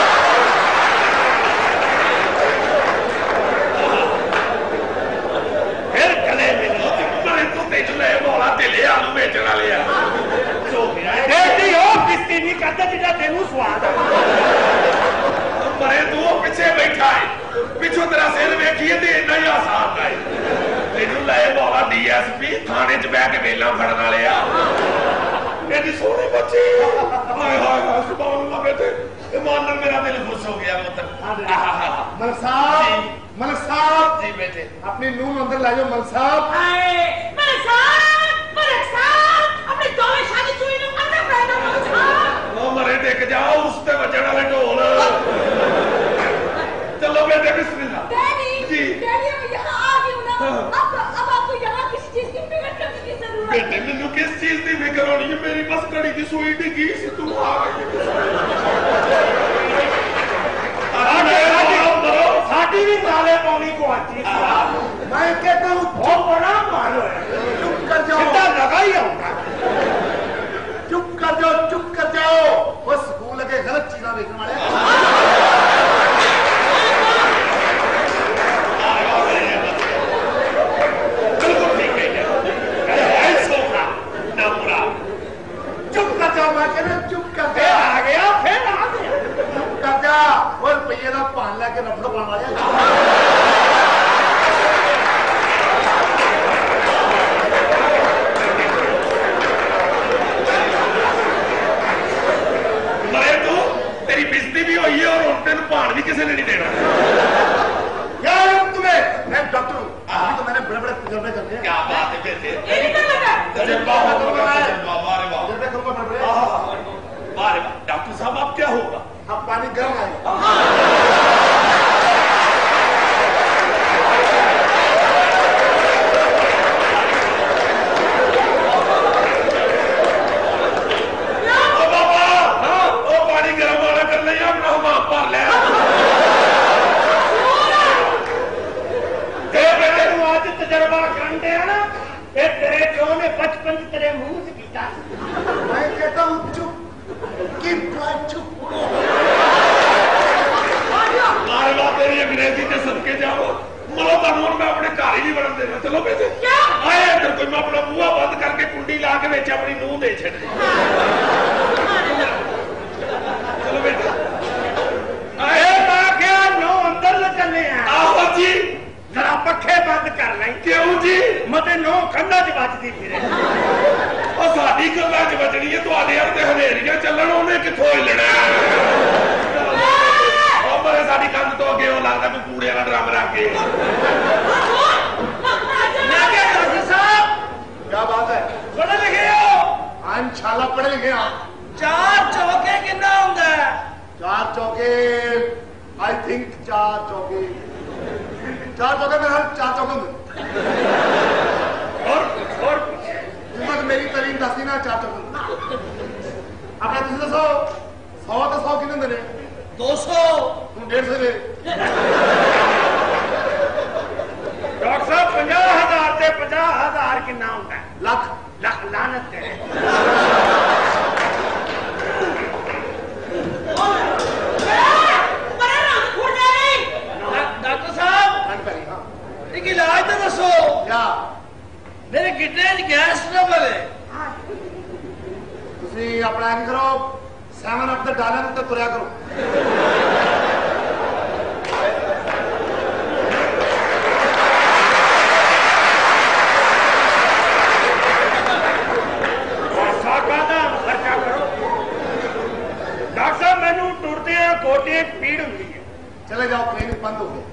Speaker 2: फिर गले मिलो
Speaker 1: मैं तो तेज ले मौला तेले आलू बेचने वाले आ
Speaker 2: सो गया बेटी हो किस्ती नहीं करता जिदा तेनू स्वाद
Speaker 1: मरे तू पीछे बैठा है पिछो तेरा सिर वेखिए तो इन्ना ही आसान है तेनू ले बोला DSP थाने च बह के वेला फड़न वाले आ एडी सोहनी बच्ची हाय हाय हाय सुभान अल्लाह बेटे ईमान मेरा दिल खुश हो गया पुत्र
Speaker 5: मलिक साहब
Speaker 1: जी बेटे
Speaker 5: अपनी नून अंदर ला जाओ मलिक साहब
Speaker 4: मलिक साहब अपने दोवें शादी चुई नु अंदर ला दो मलिक साहब
Speaker 1: ओ मरे टेक जाओ उस पे बजण वाले ढोल चलो बेटे बिस्मिल्लाह
Speaker 4: डैडी
Speaker 1: जी
Speaker 4: डैडी मैं यहाँ आ गई हूँ ना अब आपको यहाँ किसी चीज की फिक्र करने की जरूरत
Speaker 1: बेटे मैनू किस चीज की फिक्र होनी है मेरी बस घड़ी की सुई डिगी सी तू आ गई
Speaker 3: साडी भी ताले पानी को आती
Speaker 5: मैं कहता हूँ
Speaker 3: वो बड़ा मारो है
Speaker 5: चुप कर जाओ
Speaker 3: सीधा लगा ही आऊंगा
Speaker 5: चुप कर जाओ वो स्कूल के गलत चीजा देखने वाले
Speaker 1: बिल्कुल ठीक है सोखा ना पूरा
Speaker 5: चुप कर जाओ मैं कहना चुप कर
Speaker 3: फिर
Speaker 5: जा
Speaker 3: आ गया
Speaker 5: चुप कर जा और रुपये का पान लेके रफड़ पाने वाले
Speaker 1: मरे तू तेरी बेइज्जती भी हुई है और तेन भाण भी किसी ने नहीं देना
Speaker 5: यार तुम्हें मैं डॉक्टर हूँ अभी तो मैंने बड़े बड़े तजर्बे करने हैं
Speaker 1: क्या बात है बेटे
Speaker 4: ये नहीं कर लगा
Speaker 1: तजर्बा होगा तजर्बा वाह रे वाह
Speaker 5: तजर्बे करूँगा बड़े
Speaker 1: वाह रे वाह डॉक्टर साहब अब क्या होगा
Speaker 5: अब पानी गर्म आएगा
Speaker 1: ओ बाबा ओ पानी गर्म वाला कर ले अपना हम भर ले
Speaker 3: बेटे तू आज तजर्बा करने ना ये तेरे प्यो ने बचपन तेरे मुंह से पीता
Speaker 5: मैं कहता हूँ चुप चुप
Speaker 1: मारे बात तेरी अंग्रेजी के सबके जाओ मरो तनु मैं अपने घर ही नहीं बढ़न देना चलो बेटे
Speaker 4: क्या
Speaker 1: आए इधर कोई मैं अपना बुआ बंद करके कुंडी ला के बेच अपनी नूह दे छड़ चलो बेटे
Speaker 3: ए मैं क्या नो अंदर ले चले हैं
Speaker 1: आओ जी
Speaker 3: जरा पखे बंद कर ले
Speaker 1: क्यों जी
Speaker 3: मते नो खंडा च बजदी फिरे
Speaker 1: और साडी गल्लां च बचनी है तुहाडे हल ते हनेरियां चलन ओने किथों हिलना ओ मरे साडी कंध तो अगे ओ लगदा कोई कूड़े वाला ड्रम रख के
Speaker 3: मैं क्या डॉक्टर साहब
Speaker 5: क्या बात है
Speaker 3: पढ़े लिखे हो
Speaker 5: हाँ इंशाल्लाह पढ़े लिखे हाँ
Speaker 3: 4 चौके कितना होंगे
Speaker 5: 4 चौके आई थिंक 4 चौके मेरे हर 4 चौके होंगे
Speaker 3: और
Speaker 5: जिम्मत मेरी तलीम दसदी ना 4 चौके अपना तुम दसो 100 तो 100 कितने होंगे
Speaker 3: 200
Speaker 5: तुम 150 दे
Speaker 3: डॉक्टर साहब 50,000 से 50,000 कितना होता है
Speaker 5: लाख
Speaker 3: लानत है डॉक्टर साहब एक इलाज तो दसो
Speaker 5: क्या
Speaker 3: मेरे गिड्डे गैस ना बने
Speaker 5: तुसी अपना क्या करो 7 अप डालें तो तुरया करो
Speaker 3: खर्चा करो डॉक्टर साहब मैनू टुरते गोटे पीड़ होती है
Speaker 5: चले जाओ क्लिनिक बंद हो गए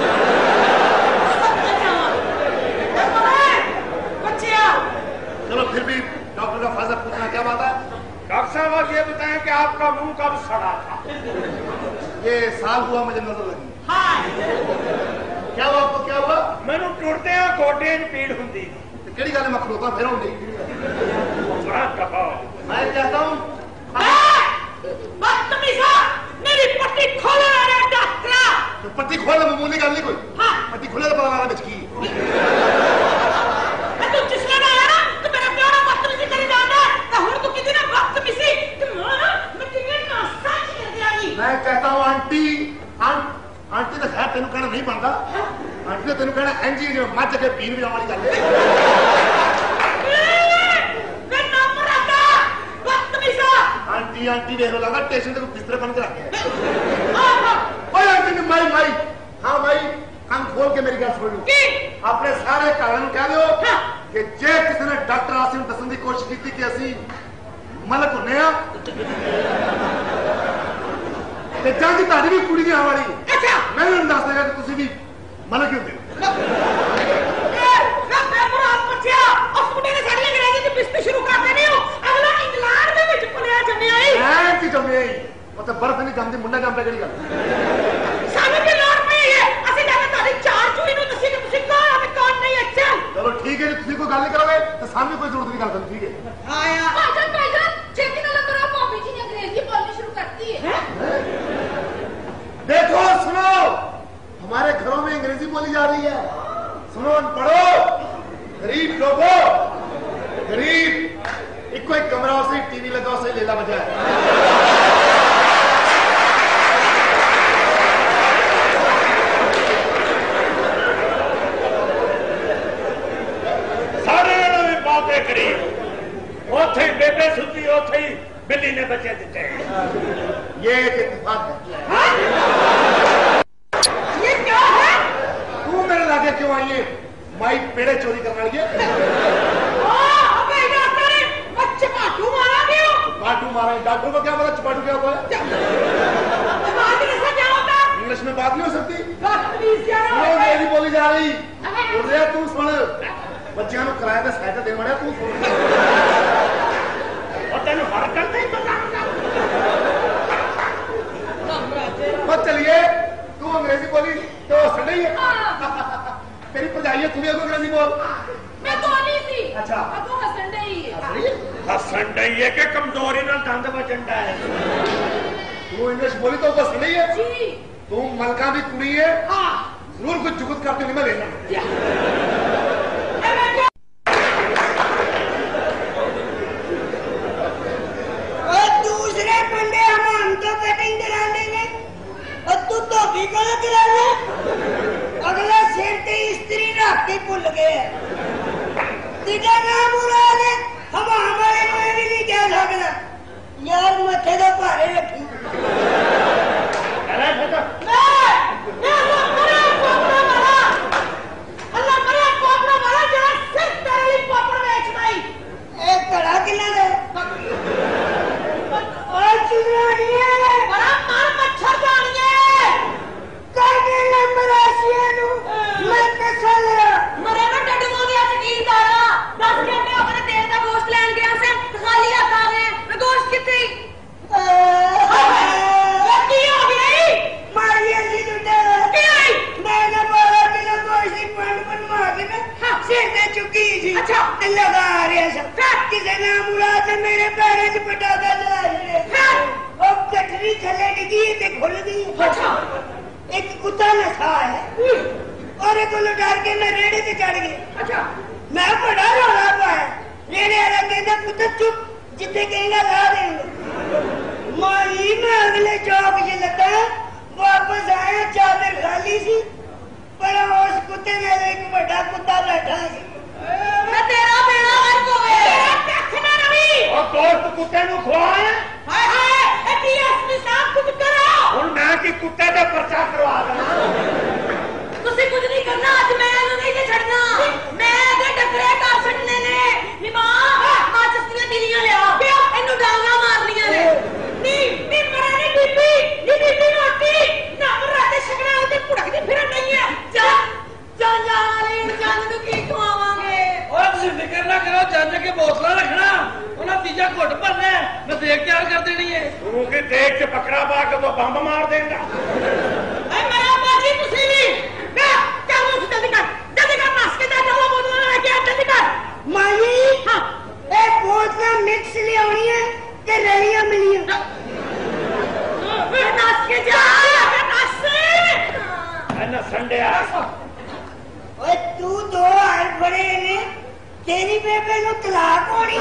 Speaker 5: चलो फिर भी डॉक्टर का फर्ज पूछना क्या बात है
Speaker 3: डॉक्टर साहब आप ये बताएं कि आपका मुंह कब सड़ा था
Speaker 5: ये साल हुआ मुझे नजर लगी क्या हुआ आपको क्या हुआ
Speaker 3: मैनू टुरते गोटे पीड़ होती
Speaker 5: केड़ी गल मैं खलोता फिर होंगी
Speaker 3: बड़ा दबाव
Speaker 5: मैं कहता हूँ
Speaker 4: बदतमीजा मेरी पट्टी खोलो रे डॉक्टर
Speaker 5: तो पट्टी खोलना मामूली गल नहीं कोई
Speaker 4: हाँ
Speaker 5: पट्टी खोले तो पता लगा बिच की
Speaker 4: तू जिसने ना आया ना तो मेरा प्यारा बदतमीजी करी जाना तो हुन तू कितनी ना बदतमीजी कि मैं तेरे नाश्ता कर दियाई
Speaker 5: मैं कहता हूँ आंटी आंटी तो खैर तेन कहना नहीं बनता आंटी ने तेन कहना इंज ही मज के पीन भी वाली गल आंटी आंटी देख लो लगा स्टेशन पे बिस्तर बन के रखे ओए आंटी ने माई हाँ माई खोल के मेरी गल सुन लो अपने सारे घरों कह दो कि जे किसी ने डॉक्टर आसिम दसन की कोशिश की कि असी मलक होने जंग तारी भी कुड़ी आने वाली मैं दस देगा कि तुम भी मलक ही होंगे
Speaker 4: शुरू कर देनी हो अगला इंग्लैंड में विच पुलिया जम्मिया ही
Speaker 5: मैं की जम्मिया ही उत्ते बर्फ नहीं जमदी मुंडा जमदा केड़ी गल
Speaker 4: सानू की लोड़ पई है असि जाके तारी चार चूड़ी नु दसी कि तुसी कौन है कौन नहीं है चल
Speaker 5: चलो ठीक है जी तुसी कोई गल नहीं करोगे तो सामने कोई जरूरत नहीं गल करनी ठीक है
Speaker 4: आया भाईजान छेती ना करो भाभी जी ने अंग्रेजी बोलनी शुरू कर दी है
Speaker 5: देखो सुनो हमारे घरों में अंग्रेजी बोली जा रही है सुनो पढ़ो गरीब लोगों गरीब इको एक कमरा उसे टीवी लगा उसे लेला बजा
Speaker 3: सारे भी पाते गरीब उथे बेबे सुती उथे ही बिल्ली ने बच्चे दिते
Speaker 5: ये एक इत्तेफाक है
Speaker 4: ये क्या है
Speaker 5: तू मेरे लागे क्यों आई है माई पेड़े चोरी करने वाली है चपाटू मारा है डॉक्टर को क्या पता चपाटू क्या हुआ है इंग्लिश में बात नहीं हो सकती अंग्रेजी बोली जा रही बोल रहा तू सुन बच्चों को किराए पे साइकिल देने वाला तू सुन
Speaker 3: और तेन हर करते ही पता
Speaker 5: मत चलिए तू अंग्रेजी बोली तो हंस रही है तेरी भरजाई है तू भी अंग्रेजी बोल
Speaker 4: मैं तो नहीं थी
Speaker 5: अच्छा
Speaker 4: तू हंसन रही है
Speaker 3: हसन डई है कि कमजोरी नाल दंद बचंडा है
Speaker 5: तू इंग्लिश बोली तो हंस रही है
Speaker 4: जी
Speaker 5: तू मलका भी कुड़ी है
Speaker 4: हां
Speaker 5: जरूर कुछ जुगत करते नहीं मैं लेना
Speaker 6: और दूसरे बंदे हम तो कटिंग करा देंगे और तू तो भी कल कराना अगला सिर ते स्त्री रख के भूल गए तेरा नाम मुराद है हम हमारे में भी नहीं कह सकता यार मथे तो भारे रखी
Speaker 3: अरे बेटा
Speaker 4: अल्लाह करे कोपरा वाला जरा सिर तेरे लिए कोपरा बेच दई
Speaker 6: एक कड़ा किला दे और चुरानिए
Speaker 4: बड़ा मार मच्छर जानिए
Speaker 6: करने नंबर आसिया नु मैं कसल
Speaker 4: मरे ना डड्डू हो गया जगीरदारा 10 घंटे अपने तेल का गोश्त लेन गया से खाली हाथ आ गए मैं गोश्त कितनी की हो गई
Speaker 6: मारिया जी टूटे
Speaker 4: की आई
Speaker 6: मैंने 12 किलो गोश्त की पंड बनवा के ना सिर पे चुकी थी
Speaker 4: अच्छा
Speaker 6: लगा रहा सब किसी ने मुराद से मेरे पैरों से पटाखा चला रहे अब कटरी थले डिगी ते खुल गई
Speaker 4: अच्छा
Speaker 6: एक कुत्ता नसा है और एक को डर के मैं रेड़े पे चढ़ गई
Speaker 4: अच्छा
Speaker 6: मैं बड़ा रौला पाया रेड़े वाला कहता पुत्र चुप जिथे कहेगा ला देंगे मारी मैं अगले चौक से लगा वापस आया चादर खाली सी पर उस कुत्ते ने एक बड़ा कुत्ता बैठा सी
Speaker 4: मैं तेरा बेड़ा गर्क हो गया तेरा कख ना रवि
Speaker 3: और दोस्त कुत्ते नु खवाए
Speaker 4: हाय हाय ए डीएसपी साहब कुछ करो
Speaker 3: हुन मैं की कुत्ते दा पर्चा करवा देना
Speaker 4: तुसी कुछ नहीं करना आज मैं नहीं जे छड़ना मैं अगर टकरे कर छड़ने ने नी मां माचस्तियां दिलियां लिया इनु डांगा मारनियां ने नी नी मरे नी बीबी रोटी ना राते छकड़ा उते पुड़कदी फिर नहीं है जा जा वाली जान नु की खवावांगे
Speaker 7: ओए तुसी फिक्र ना करो जंज के बोतला रखना उन्हें तीजा घुट भरना मैं देख तैयार कर देनी है
Speaker 3: तू के देख के पकड़ा पा के तो बम मार देगा
Speaker 4: ए मेरा बाजी तुसी भी क्या वो जल्दी कर नास के जा चलो बोतल लेके आ जल्दी कर
Speaker 6: माई
Speaker 4: हां
Speaker 6: ए बोतल मिक्स ले आनी है ते रलियां मिलियां
Speaker 4: नास के जा नास से
Speaker 3: ना संडे आ
Speaker 6: ओए तू दो हाल बड़े ने तेरी बेबे नु तलाक होनी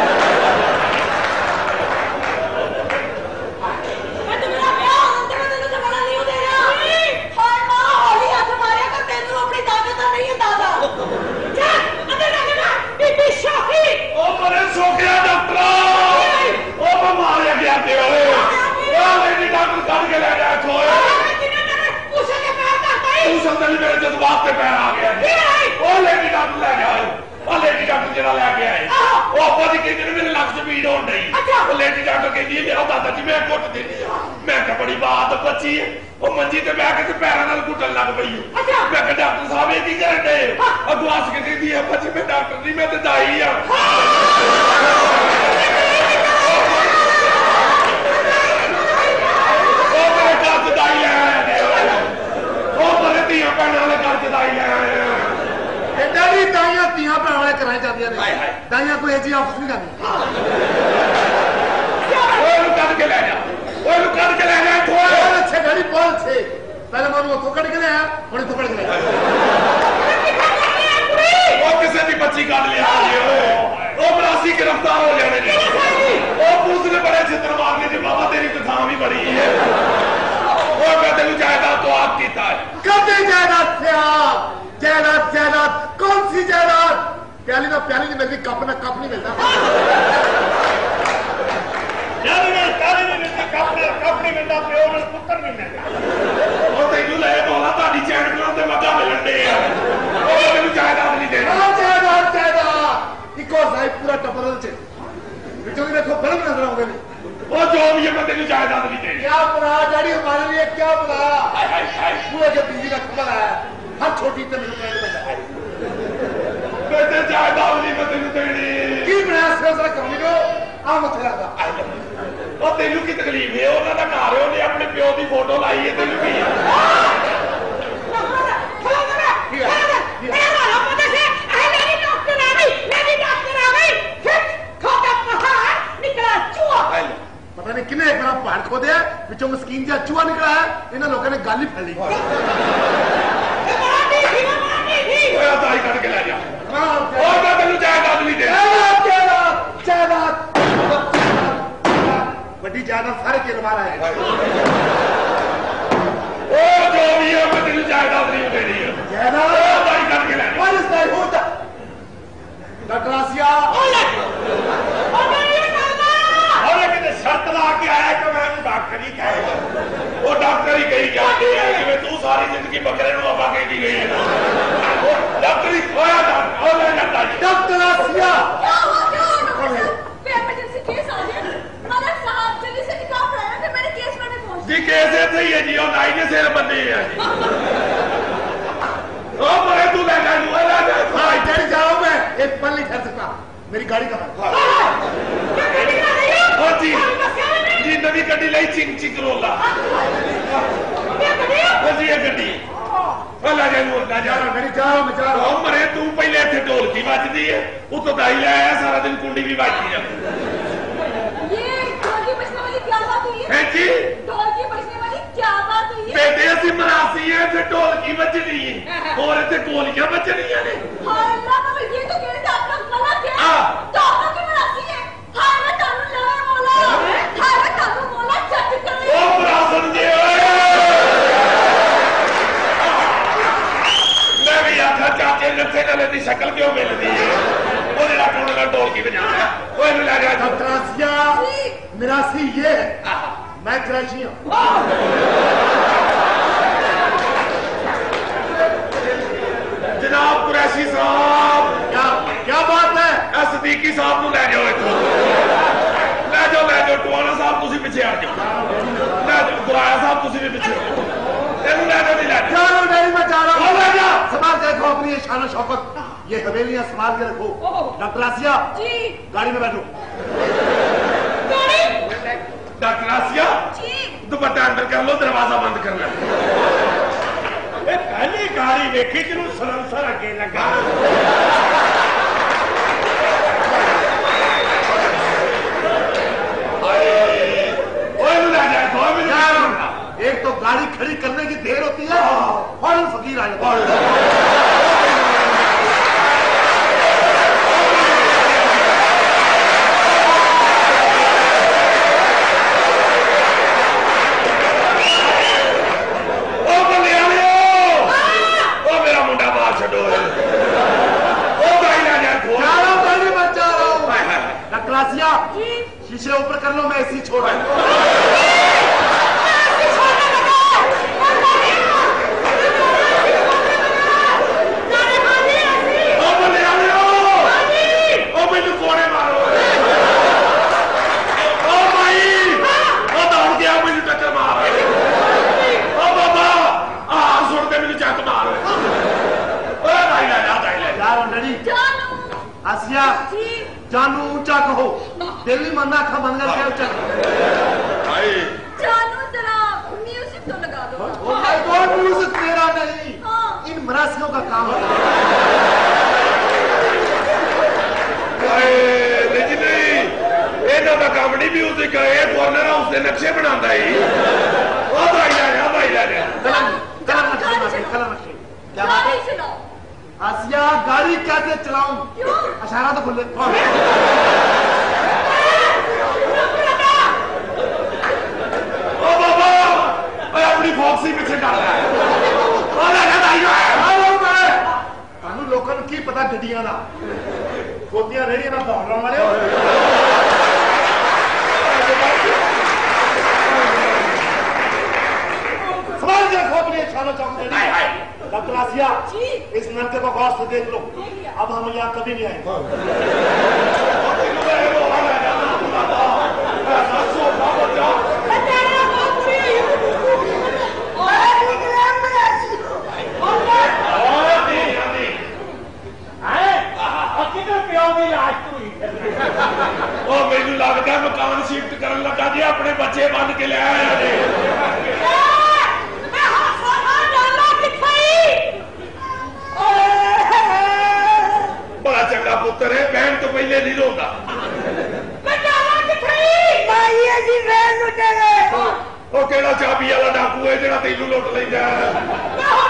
Speaker 4: मैं तुम्हारा ब्याह अंदर तो बड़ा नहीं हो देगा हाय मां होली हाथ मारे कर तेनू अपनी ताकत नहीं है दादा जा अंदर ना बीबी शाही
Speaker 1: ओ मरे सो गया डॉक्टर ओ बीमार है गया ते ओए ओ लेडी डॉक्टर काट के ले गया छोए
Speaker 4: किने मेरे पूछे के पैर काटा ही
Speaker 1: तू समझ मेरे जज्बात से पैर आ गया वो लेडी डॉक्टर ले गया और लेडी डॉक्टर जरा लेके आए वो आपा जी कहते मेरे लक्ष भीड़ हो रही वो लेडी डॉक्टर कहती है मेरा दादा जी मैं घुट देनी मैं क्या बड़ी बात बची है वो मंजी ते बैठ के पैरों नाल घुटन लग पई मैं क्या डॉक्टर साहब ये की करन दे अगो हस के कहती है आपा जी मैं डॉक्टर नहीं मैं ते दाई हां ओ मेरे घर च दाई है ओ मेरे धीया भैणां वाले घर च दाई है
Speaker 5: डैडी दाइयां तियां भैणां वाले कराए जांदियां ने दाइयां कोई ऐसी ऑफिस नहीं करनी
Speaker 1: ओए नु कद के ले जा थोड़ा
Speaker 5: अच्छे डैडी बहुत अच्छे पहले मैं उतो कट के ले आया हुण इतो कट के ले
Speaker 1: वो किसी दी बच्ची काट लिया ओ बरासी गिरफ्तार हो जाने ने ओ पुलिस ने बड़े चित्र मारने जी बाबा तेरी तो थां भी बड़ी है ओ मैं तेनु जायदाद तो आप कीता है
Speaker 5: कदे जायदाद से आप जायदाद कौन सी जायदाद प्याली ना प्याली नहीं मिलती कप ना कप नहीं मिलता कप नहीं मिलता प्यो ना पुत्र नहीं मिलता
Speaker 1: ओ तेनु ले बोला ताड़ी चैंपियन ते मजा मिलन दे ओ तेनु जायदाद नहीं देना
Speaker 5: जायदाद इको साहिब पूरा टपरल च विचों देखो फिल्म नजर आउंदे ने
Speaker 1: ओ जो भी है मैं तेनु जायदाद नहीं देनी
Speaker 5: क्या बना डैडी हमारे लिए क्या बना पूरे के बीवी का खबर है हर छोटी ते मेरे पैर में है
Speaker 1: बेटे जायदाद नहीं मैं तेनु देनी
Speaker 5: की बना से कमी को आ मत लगा
Speaker 1: ओ तेनु की तकलीफ है ओना दा घर है ओने अपने प्यो दी फोटो लाई है तेनु की
Speaker 5: पता नहीं किने एक पहाड़ खोदे पिछों मस्कीन जा चूहा निकला है इन्होंने लोगों ने गाली फैली
Speaker 1: दाई कट के ले जा और मैं तेनु जायदाद नहीं दे
Speaker 5: जायदाद बड़ी जायदाद सारे के लगा है
Speaker 1: ओ जो भी है मैं तेनु जायदाद नहीं देनी है
Speaker 5: जायदाद
Speaker 1: दाई कट के ले जा
Speaker 5: व्हाट इज दैट होता डॉक्टरासिया
Speaker 1: और किते शर्त ला के आया कि मैं डॉक्टर ही कहेगा वो डॉक्टर ही कही जाती है कि तू सारी जिंदगी बकरे नु आपा कही गई है वो डॉक्टर ही खोया डॉक्टर ले जाता है
Speaker 5: डॉक्टरासिया
Speaker 4: इमरजेंसी केस आ गया मगर साहब जल्दी से निकाह कराया फिर मेरे केस में पहुंच
Speaker 1: जी केस ऐसे ही है जी और नाई ने सिर बंदे है जी ओ मरे तू ले जा तू ले जा
Speaker 5: हां इधर जाओ मैं एक पल नहीं ठहर सकता मेरी गाड़ी का
Speaker 1: हां जी जी नवी गड्डी लाई चिंग चिंग रोला हां जी ये गड्डी ला जा नू ला जा
Speaker 5: गाड़ी जाओ मैं जा रहा
Speaker 1: ओ मरे तू पहले इथे ढोलकी बजदी है उतो दाई ले आया सारा दिन कुंडी भी बजती है
Speaker 4: ये ढोलकी बजने वाली क्या बात हुई है
Speaker 1: जी
Speaker 4: ढोलकी बजने वाली क्या बात हुई है
Speaker 1: बेटे असि मरासी है फिर ढोलकी बजनी है और इथे गोलियां बजनियां ने
Speaker 4: हां अल्लाह मगर ये तो कह रहे थे आपका गलत है तो आपका की मरासी है हां मैं तानू लगा बोला हां मैं तानू बोला चट करे
Speaker 1: ओ मरासन जी मैं भी आखा चाचे नथे नाले दी शक्ल क्यों मिलदी है ओ जेड़ा कोने नाल ढोलकी बजांदा ओए नु ले जा
Speaker 5: डॉक्टरासिया मिरासी ये है मैं कुरैशी हूं
Speaker 1: जनाब कुरैशी साहब
Speaker 5: क्या बात है
Speaker 1: सदीकी साहब नु ले जाओ इथों ले जाओ टवाना साहब तुसी पीछे आ जाओ ले जाओ गुराया साहब तुसी भी पीछे हो तेनु ले जाओ नहीं ले
Speaker 5: चलो नहीं मैं जा रहा हूं
Speaker 1: ले जा
Speaker 5: संभाल के रखो अपनी शान शौकत ये हवेलियां संभाल के रखो डॉक्टरासिया
Speaker 4: जी
Speaker 5: गाड़ी में बैठो
Speaker 4: गाड़ी
Speaker 1: डॉक्टर आसिया
Speaker 4: जी
Speaker 1: दुपट्टा अंदर कर लो दरवाजा बंद करना
Speaker 3: पहली गाड़ी देखी जिन्हों सलंसर अगे लगा
Speaker 5: एक तो गाड़ी खड़ी करने की देर होती है फौरन फकीर आ जाता है शीशे ऊपर कर लो मैं ऐसी छोड़ रहा हूं आसिया जानू ऊंचा कहो, दिल ही मरना था बंद करके ऊंचा
Speaker 4: जानू जरा म्यूजिक तो लगा दो।
Speaker 5: वो म्यूजिक तेरा नहीं, इन मरासियों का काम है।
Speaker 1: नहीं, इन्हों का काम नहीं म्यूजिक है, ये कॉर्नर हाउस के नक्शे बनाता ही।
Speaker 5: क्या बात है? आसिया गाड़ी कैसे चलाऊं? इशारा तो खुले।
Speaker 1: ओ बाबा, अपनी फॉक्सी पीछे डाल रहा है।
Speaker 5: तानू लोगों को की पता गड्डियां का, खोतियां रेहड़ियां ना दौड़ने वाले हो। सवाल जो खोपड़ी छानो चाहूंगा। डॉक्टर आसिया, इस नृत्य को गौर से देख लो, अब हम यहाँ कभी नहीं आएंगे।
Speaker 1: मैनू लगता मकान शिफ्ट करन लगा जी, अपने बच्चे बन के ले आया जी। बड़ा चंगा पुत्र है, बहन तो पहले नहीं रोंदा। वो केड़ा चाबी वाला डाकू है जेड़ा तेनू लुट लैंदा।